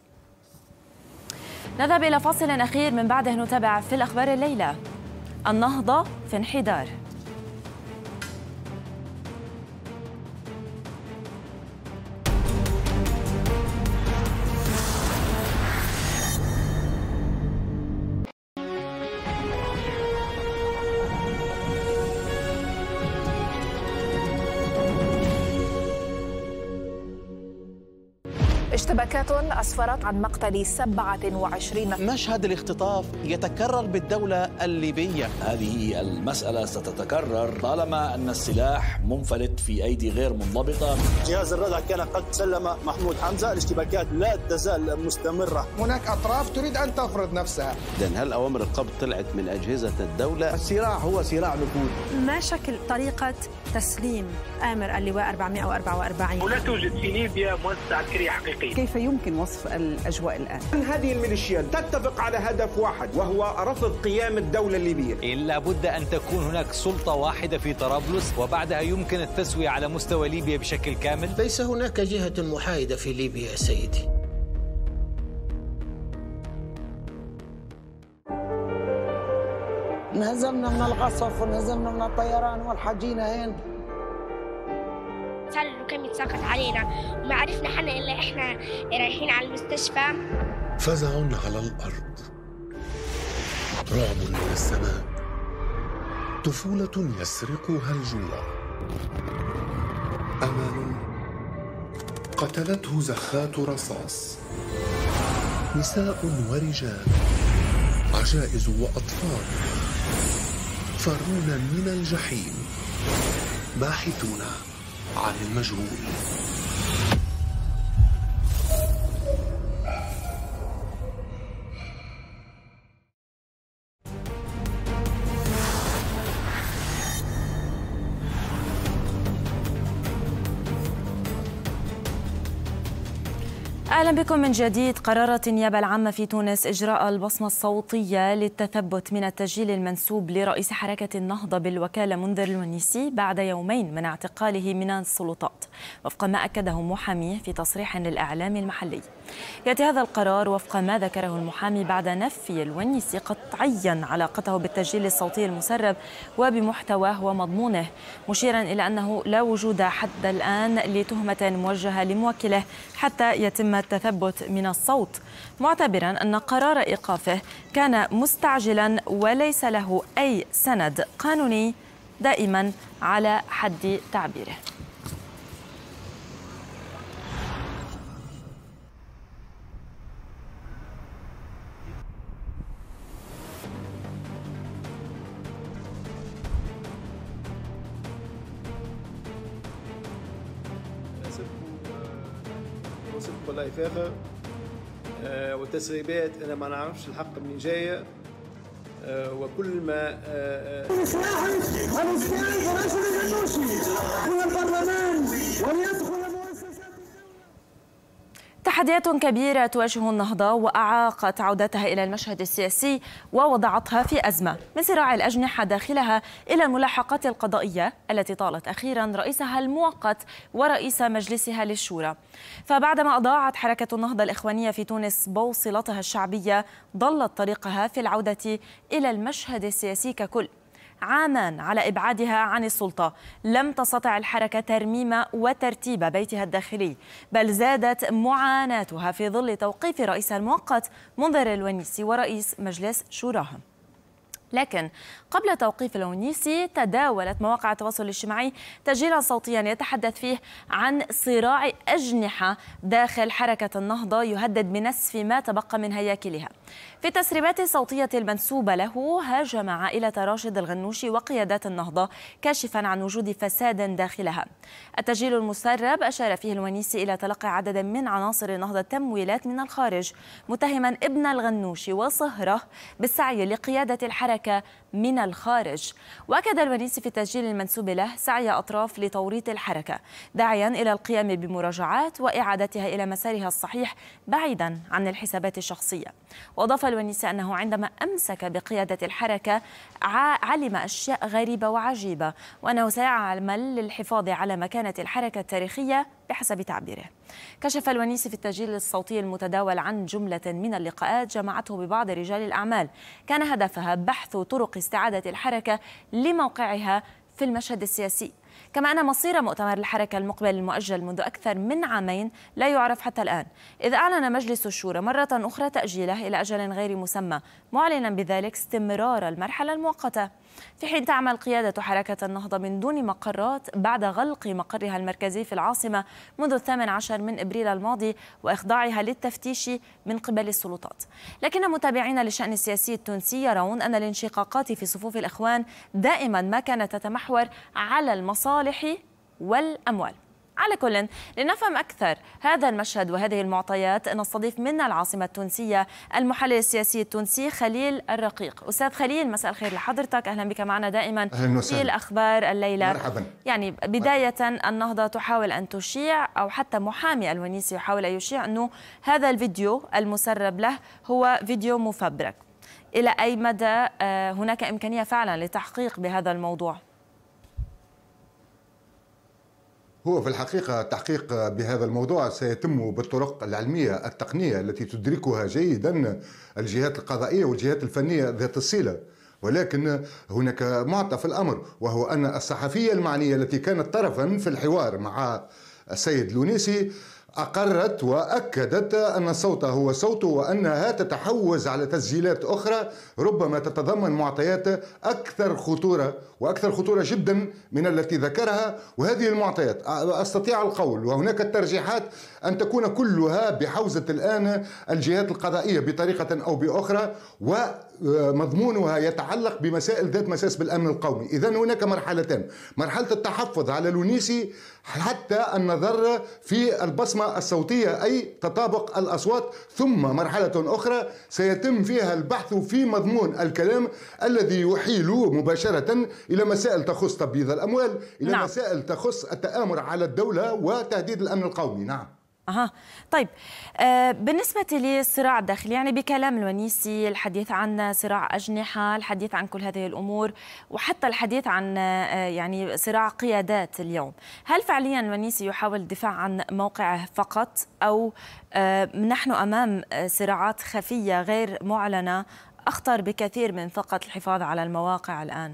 نذهب إلى فاصل أخير، من بعده نتابع في الأخبار الليلة النهضة في انحدار. اشتباكات أسفرت عن مقتل سبعة وعشرين. مشهد الاختطاف يتكرر بالدولة الليبية. هذه المسألة ستتكرر طالما أن السلاح منفلت في أيدي غير منضبطة. جهاز الردع كان قد سلم محمود حمزة. الاشتباكات لا تزال مستمرة. هناك أطراف تريد أن تفرض نفسها. إذن هل أوامر القبض طلعت من أجهزة الدولة؟ الصراع هو صراع نفوذ. ما شكل طريقة تسليم آمر اللواء أربعمئة وأربعة وأربعين؟ ولا توجد في ليبيا مؤسسة عسكرية حقيقية. الحقيقي. كيف يمكن وصف الأجواء الآن؟ هذه الميليشيات تتفق على هدف واحد وهو رفض قيام الدولة الليبية. لابد أن تكون هناك سلطة واحدة في طرابلس وبعدها يمكن التسوية على مستوى ليبيا بشكل كامل. ليس هناك جهة محايدة في ليبيا يا سيدي. انهزمنا من القصف وانهزمنا من الطيران والحجينا هين. صار الركام يتساقط علينا وما عرفنا حنا إلا إحنا رايحين على المستشفى. فزع على الأرض، رعب من السماء، طفولة يسرقها الجوع، أمل قتلته زخات رصاص، نساء ورجال، عجائز وأطفال فرون من الجحيم، باحثون عن المجهول. أهلا بكم من جديد. قررت النيابة العامة في تونس إجراء البصمة الصوتية للتثبت من التسجيل المنسوب لرئيس حركة النهضة بالوكالة منذر الونيسي بعد يومين من اعتقاله من السلطات، وفق ما أكده محاميه في تصريح للإعلام المحلي. يأتي هذا القرار وفق ما ذكره المحامي بعد نفي الونيسي قطعيا علاقته بالتسجيل الصوتي المسرب وبمحتواه ومضمونه، مشيرا إلى أنه لا وجود حتى الآن لتهمة موجهة لموكله حتى يتم التثبت من الصوت، معتبرا أن قرار إيقافه كان مستعجلا وليس له أي سند قانوني، دائما على حد تعبيره. والله إفاقة آه والتسريبات أنا ما نعرفش الحق منين جاية آه وكل ما آه من البرلمان وليدخل تحديات كبيرة تواجه النهضة وأعاقت عودتها إلى المشهد السياسي ووضعتها في أزمة، من صراع الأجنحة داخلها إلى الملاحقات القضائية التي طالت أخيرا رئيسها المؤقت ورئيس مجلسها للشورى. فبعدما أضاعت حركة النهضة الإخوانية في تونس بوصلتها الشعبية، ضلت طريقها في العودة إلى المشهد السياسي ككل. عامان على إبعادها عن السلطة لم تستطع الحركة ترميم وترتيب بيتها الداخلي، بل زادت معاناتها في ظل توقيف رئيسها المؤقت منذر الونيسي ورئيس مجلس شوراها. لكن قبل توقيف الونيسي تداولت مواقع التواصل الاجتماعي تسجيلا صوتيا يتحدث فيه عن صراع أجنحة داخل حركة النهضة يهدد بنسف ما تبقى من هياكلها. في التسريبات الصوتية المنسوبة له هاجم عائلة راشد الغنوشي وقيادات النهضة كاشفا عن وجود فساد داخلها. التسجيل المسرب أشار فيه الونيسي إلى تلقي عدد من عناصر النهضة تمويلات من الخارج، متهما ابن الغنوشي وصهره بالسعي لقيادة الحركة من الخارج. وأكد الونيسي في التسجيل المنسوب له سعي أطراف لتوريط الحركة، داعيا إلى القيام بمراجعات وإعادتها إلى مسارها الصحيح بعيدا عن الحسابات الشخصية. وأضاف الونيسي أنه عندما أمسك بقيادة الحركة علم أشياء غريبة وعجيبة، وأنه سيعمل للحفاظ على مكانة الحركة التاريخية بحسب تعبيره. كشف الونيسي في التسجيل الصوتي المتداول عن جملة من اللقاءات جمعته ببعض رجال الأعمال كان هدفها بحث طرق استعادة الحركة لموقعها في المشهد السياسي، كما أن مصير مؤتمر الحركة المقبل المؤجل منذ أكثر من عامين لا يعرف حتى الآن، إذ أعلن مجلس الشورى مرة أخرى تأجيله إلى أجل غير مسمى، معلنا بذلك استمرار المرحلة المؤقتة، في حين تعمل قيادة حركة النهضة من دون مقرات بعد غلق مقرها المركزي في العاصمة منذ الثامن عشر من إبريل الماضي وإخضاعها للتفتيش من قبل السلطات. لكن متابعين للشأن السياسي التونسي يرون أن الانشقاقات في صفوف الإخوان دائما ما كانت تتمحور على المصالح والأموال. على كل، لنفهم أكثر هذا المشهد وهذه المعطيات نستضيف من العاصمة التونسية المحلل السياسي التونسي خليل الرقيق. أستاذ خليل، مساء الخير لحضرتك، أهلا بك معنا دائما في الأخبار الليلة. مرحبا. يعني بداية النهضة تحاول أن تشيع، أو حتى محامي الونيسي يحاول أن يشيع أنه هذا الفيديو المسرب له هو فيديو مفبرك. إلى أي مدى هناك إمكانية فعلا للتحقيق بهذا الموضوع؟ هو في الحقيقة التحقيق بهذا الموضوع سيتم بالطرق العلمية التقنية التي تدركها جيدا الجهات القضائية والجهات الفنية ذات الصلة، ولكن هناك معطى في الأمر، وهو أن الصحفية المعنية التي كانت طرفا في الحوار مع السيد لونيسي أقرت وأكدت أن صوته هو صوته، وأنها تتحوز على تسجيلات أخرى ربما تتضمن معطيات أكثر خطورة وأكثر خطورة جدا من التي ذكرها. وهذه المعطيات أستطيع القول، وهناك الترجيحات، أن تكون كلها بحوزة الآن الجهات القضائية بطريقة أو بأخرى، ومضمونها يتعلق بمسائل ذات مساس بالأمن القومي. إذن هناك مرحلتين: مرحلة التحفظ على لونيسي حتى النظر في البصمة الصوتية أي تطابق الأصوات، ثم مرحلة أخرى سيتم فيها البحث في مضمون الكلام الذي يحيل مباشرة إلى مسائل تخص تبييض الأموال، إلى نعم. مسائل تخص التآمر على الدولة وتهديد الأمن القومي. نعم. أها طيب، آه بالنسبة للصراع الداخلي، يعني بكلام الونيسي الحديث عن صراع أجنحة، الحديث عن كل هذه الأمور، وحتى الحديث عن آه يعني صراع قيادات اليوم، هل فعليا الونيسي يحاول الدفاع عن موقعه فقط، أو آه نحن أمام صراعات خفية غير معلنة أخطر بكثير من فقط الحفاظ على المواقع الآن؟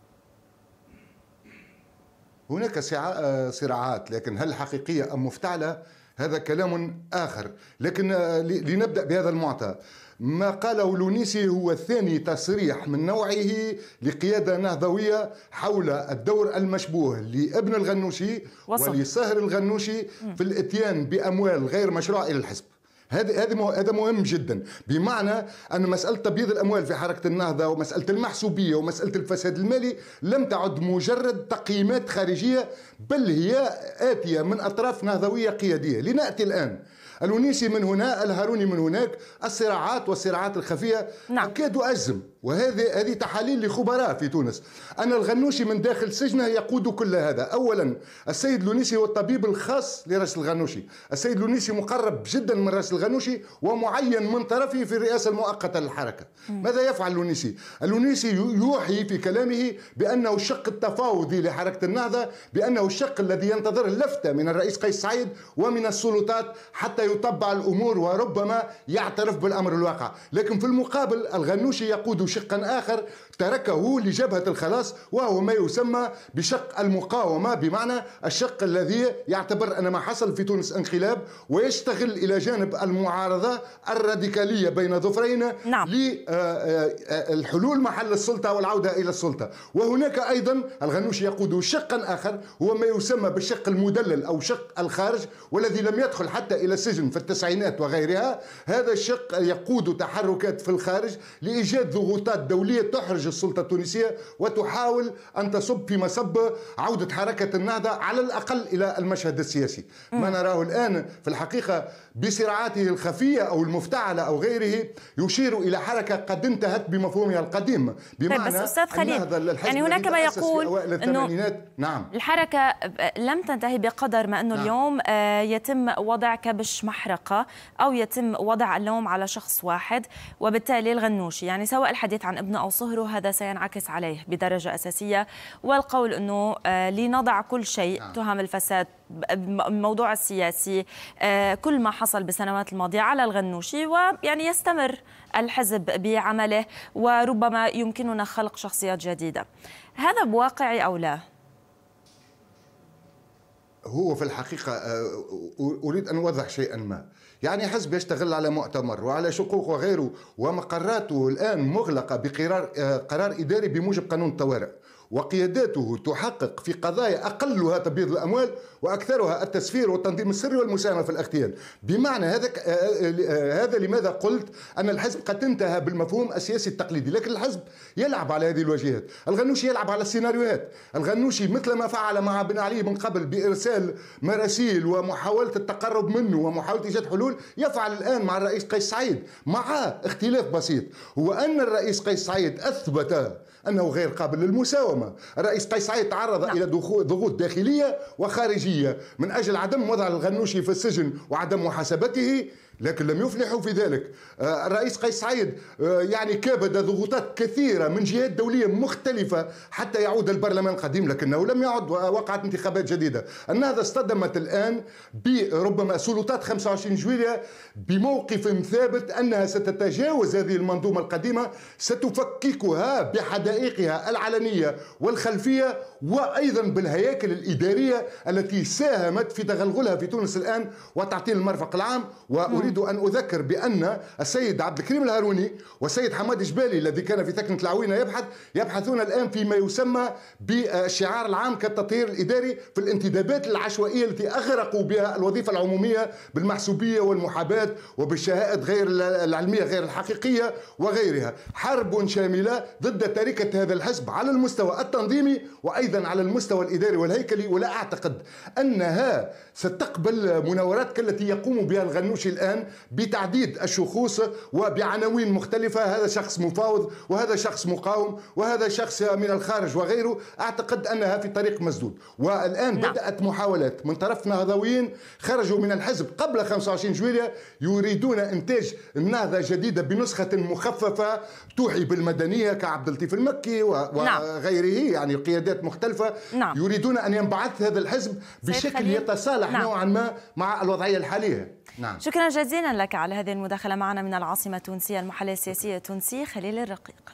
هناك صراعات، لكن هل حقيقية أم مفتعلة؟ هذا كلام آخر. لكن لنبدأ بهذا المعطى. ما قاله لونيسي هو الثاني تصريح من نوعه لقيادة نهضوية حول الدور المشبوه لابن الغنوشي ولصهر الغنوشي في الاتيان بأموال غير مشروعة إلى الحزب. هذا هذا مهم جدا، بمعنى أن مسألة تبييض الأموال في حركة النهضة ومسألة المحسوبية ومسألة الفساد المالي لم تعد مجرد تقييمات خارجية، بل هي آتية من أطراف نهضوية قيادية. لنأتي الآن الونيسي من هنا، الهاروني من هناك، الصراعات والصراعات الخفية. نعم. أكاد أجزم، وهذه هذه تحاليل لخبراء في تونس، أن الغنوشي من داخل سجنه يقود كل هذا. أولا، السيد لونيسي هو الطبيب الخاص لرئيس الغنوشي، السيد لونيسي مقرب جدا من رئيس الغنوشي ومعين من طرفه في الرئاسة المؤقتة للحركة. م. ماذا يفعل لونيسي؟ اللونيسي يوحي في كلامه بأنه الشق التفاوضي لحركة النهضة، بأنه الشق الذي ينتظر اللفتة من الرئيس قيس سعيد ومن السلطات حتى يطبع الأمور وربما يعترف بالأمر الواقع. لكن في المقابل الغنوشي يقود شقا آخر تركه لجبهة الخلاص، وهو ما يسمى بشق المقاومة، بمعنى الشق الذي يعتبر أن ما حصل في تونس انقلاب، ويشتغل إلى جانب المعارضة الراديكالية بين ظفرين. نعم. للحلول محل السلطة والعودة إلى السلطة. وهناك أيضا الغنوشي يقود شقا آخر هو ما يسمى بالشق المدلل أو شق الخارج، والذي لم يدخل حتى إلى السجن في التسعينات وغيرها. هذا الشق يقود تحركات في الخارج لإيجاد ضغوطات دولية تحرج السلطة التونسية وتحاول أن تصب في مصب عودة حركة النهضة على الأقل إلى المشهد السياسي. م. ما نراه الآن في الحقيقة بصراعاته الخفية أو المفتعلة أو غيره يشير إلى حركة قد انتهت بمفهومها القديم، بمعنى بس أستاذ خليل، يعني هناك ما يقول أنه نعم. الحركة لم تنتهي بقدر ما أنه نعم. اليوم يتم وضع كبش محرقة أو يتم وضع اللوم على شخص واحد، وبالتالي الغنوشي يعني سواء الحديث عن ابنه أو صهره هذا سينعكس عليه بدرجة أساسية، والقول أنه لنضع كل شيء، نعم. تهم الفساد، الموضوع السياسي، كل ما حصل بالسنوات الماضية على الغنوشي، ويعني يستمر الحزب بعمله وربما يمكننا خلق شخصيات جديدة. هذا بواقعي أو لا؟ هو في الحقيقة أريد أن أوضح شيئا ما. يعني حزب يشتغل على مؤتمر وعلى شقوق وغيره، ومقراته الآن مغلقة بقرار قرار إداري بموجب قانون الطوارئ، وقياداته تحقق في قضايا أقلها تبييض الأموال وأكثرها التسفير والتنظيم السري والمساهمة في الاغتيال. بمعنى هذا هذا لماذا قلت أن الحزب قد انتهى بالمفهوم السياسي التقليدي، لكن الحزب يلعب على هذه الواجهات. الغنوشي يلعب على السيناريوهات. الغنوشي مثل ما فعل مع بن علي من قبل بإرسال مراسيل ومحاولة التقرب منه ومحاولة إيجاد حلول، يفعل الآن مع الرئيس قيس سعيد، مع اختلاف بسيط، هو أن الرئيس قيس سعيد أثبت أنه غير قابل للمساومة. الرئيس قيس سعيد تعرض نعم. إلى ضغوط داخلية وخارجية من أجل عدم وضع الغنوشي في السجن وعدم محاسبته، لكن لم يفلحوا في ذلك. الرئيس قيس سعيد يعني كابد ضغوطات كثيرة من جهات دولية مختلفة حتى يعود البرلمان القديم، لكنه لم يعد ووقعت انتخابات جديدة. النهضة اصطدمت الآن بربما سلطات خمسة وعشرين جويلية بموقف ثابت أنها ستتجاوز هذه المنظومة القديمة، ستفككها بحدائقها العلنية والخلفية وأيضا بالهياكل الإدارية التي ساهمت في تغلغلها في تونس الآن وتعطيل المرفق العام. وأريد أن أذكر بأن السيد عبد الكريم الهاروني والسيد حماد جبالي الذي كان في ثكنة العوينة يبحث يبحثون الآن فيما يسمى بالشعار العام كالتطهير الإداري في الانتدابات العشوائية التي أغرقوا بها الوظيفة العمومية بالمحسوبية والمحاباة وبالشهادات غير العلمية غير الحقيقية وغيرها. حرب شاملة ضد تركة هذا الحزب على المستوى التنظيمي وأيضا على المستوى الإداري والهيكلي، ولا أعتقد أنها ستقبل مناورات كالتي يقوم بها الغنوشي الآن بتعديد الشخوص وبعناوين مختلفة، هذا شخص مفاوض وهذا شخص مقاوم وهذا شخص من الخارج وغيره. أعتقد أنها في طريق مسدود، والآن نعم. بدأت محاولات من طرف نهضويين خرجوا من الحزب قبل خمسة وعشرين جويلية يريدون إنتاج النهضة جديدة بنسخة مخففة توحي بالمدنية كعبد اللطيف المكي وغيره، نعم. يعني قيادات مختلفة، نعم. يريدون أن ينبعث هذا الحزب بشكل يتصالح نعم. نوعا ما مع الوضعية الحالية. نعم. شكرا جزيلا لك على هذه المداخلة معنا من العاصمة التونسية المحلل السياسي التونسي خليل الرقيق.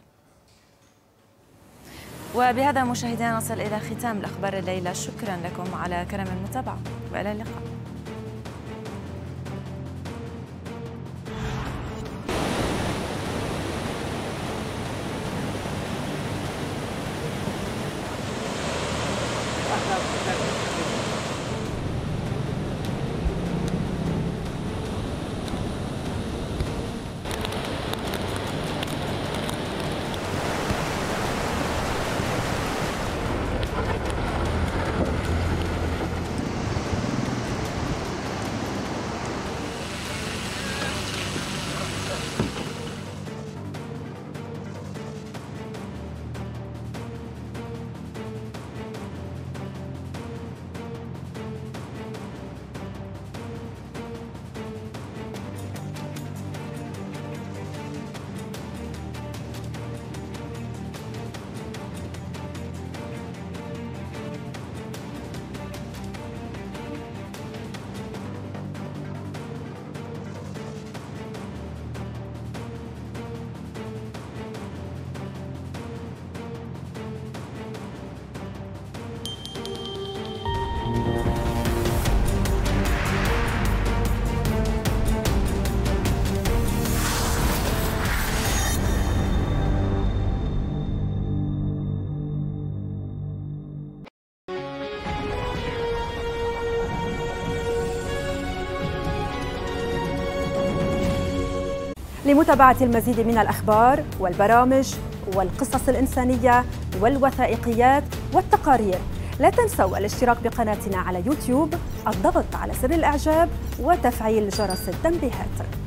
وبهذا مشاهدينا نصل إلى ختام الأخبار الليلة، شكرا لكم على كرم المتابعة وإلى اللقاء. لمتابعة المزيد من الأخبار والبرامج والقصص الإنسانية والوثائقيات والتقارير، لا تنسوا الاشتراك بقناتنا على يوتيوب، الضغط على زر الإعجاب وتفعيل جرس التنبيهات.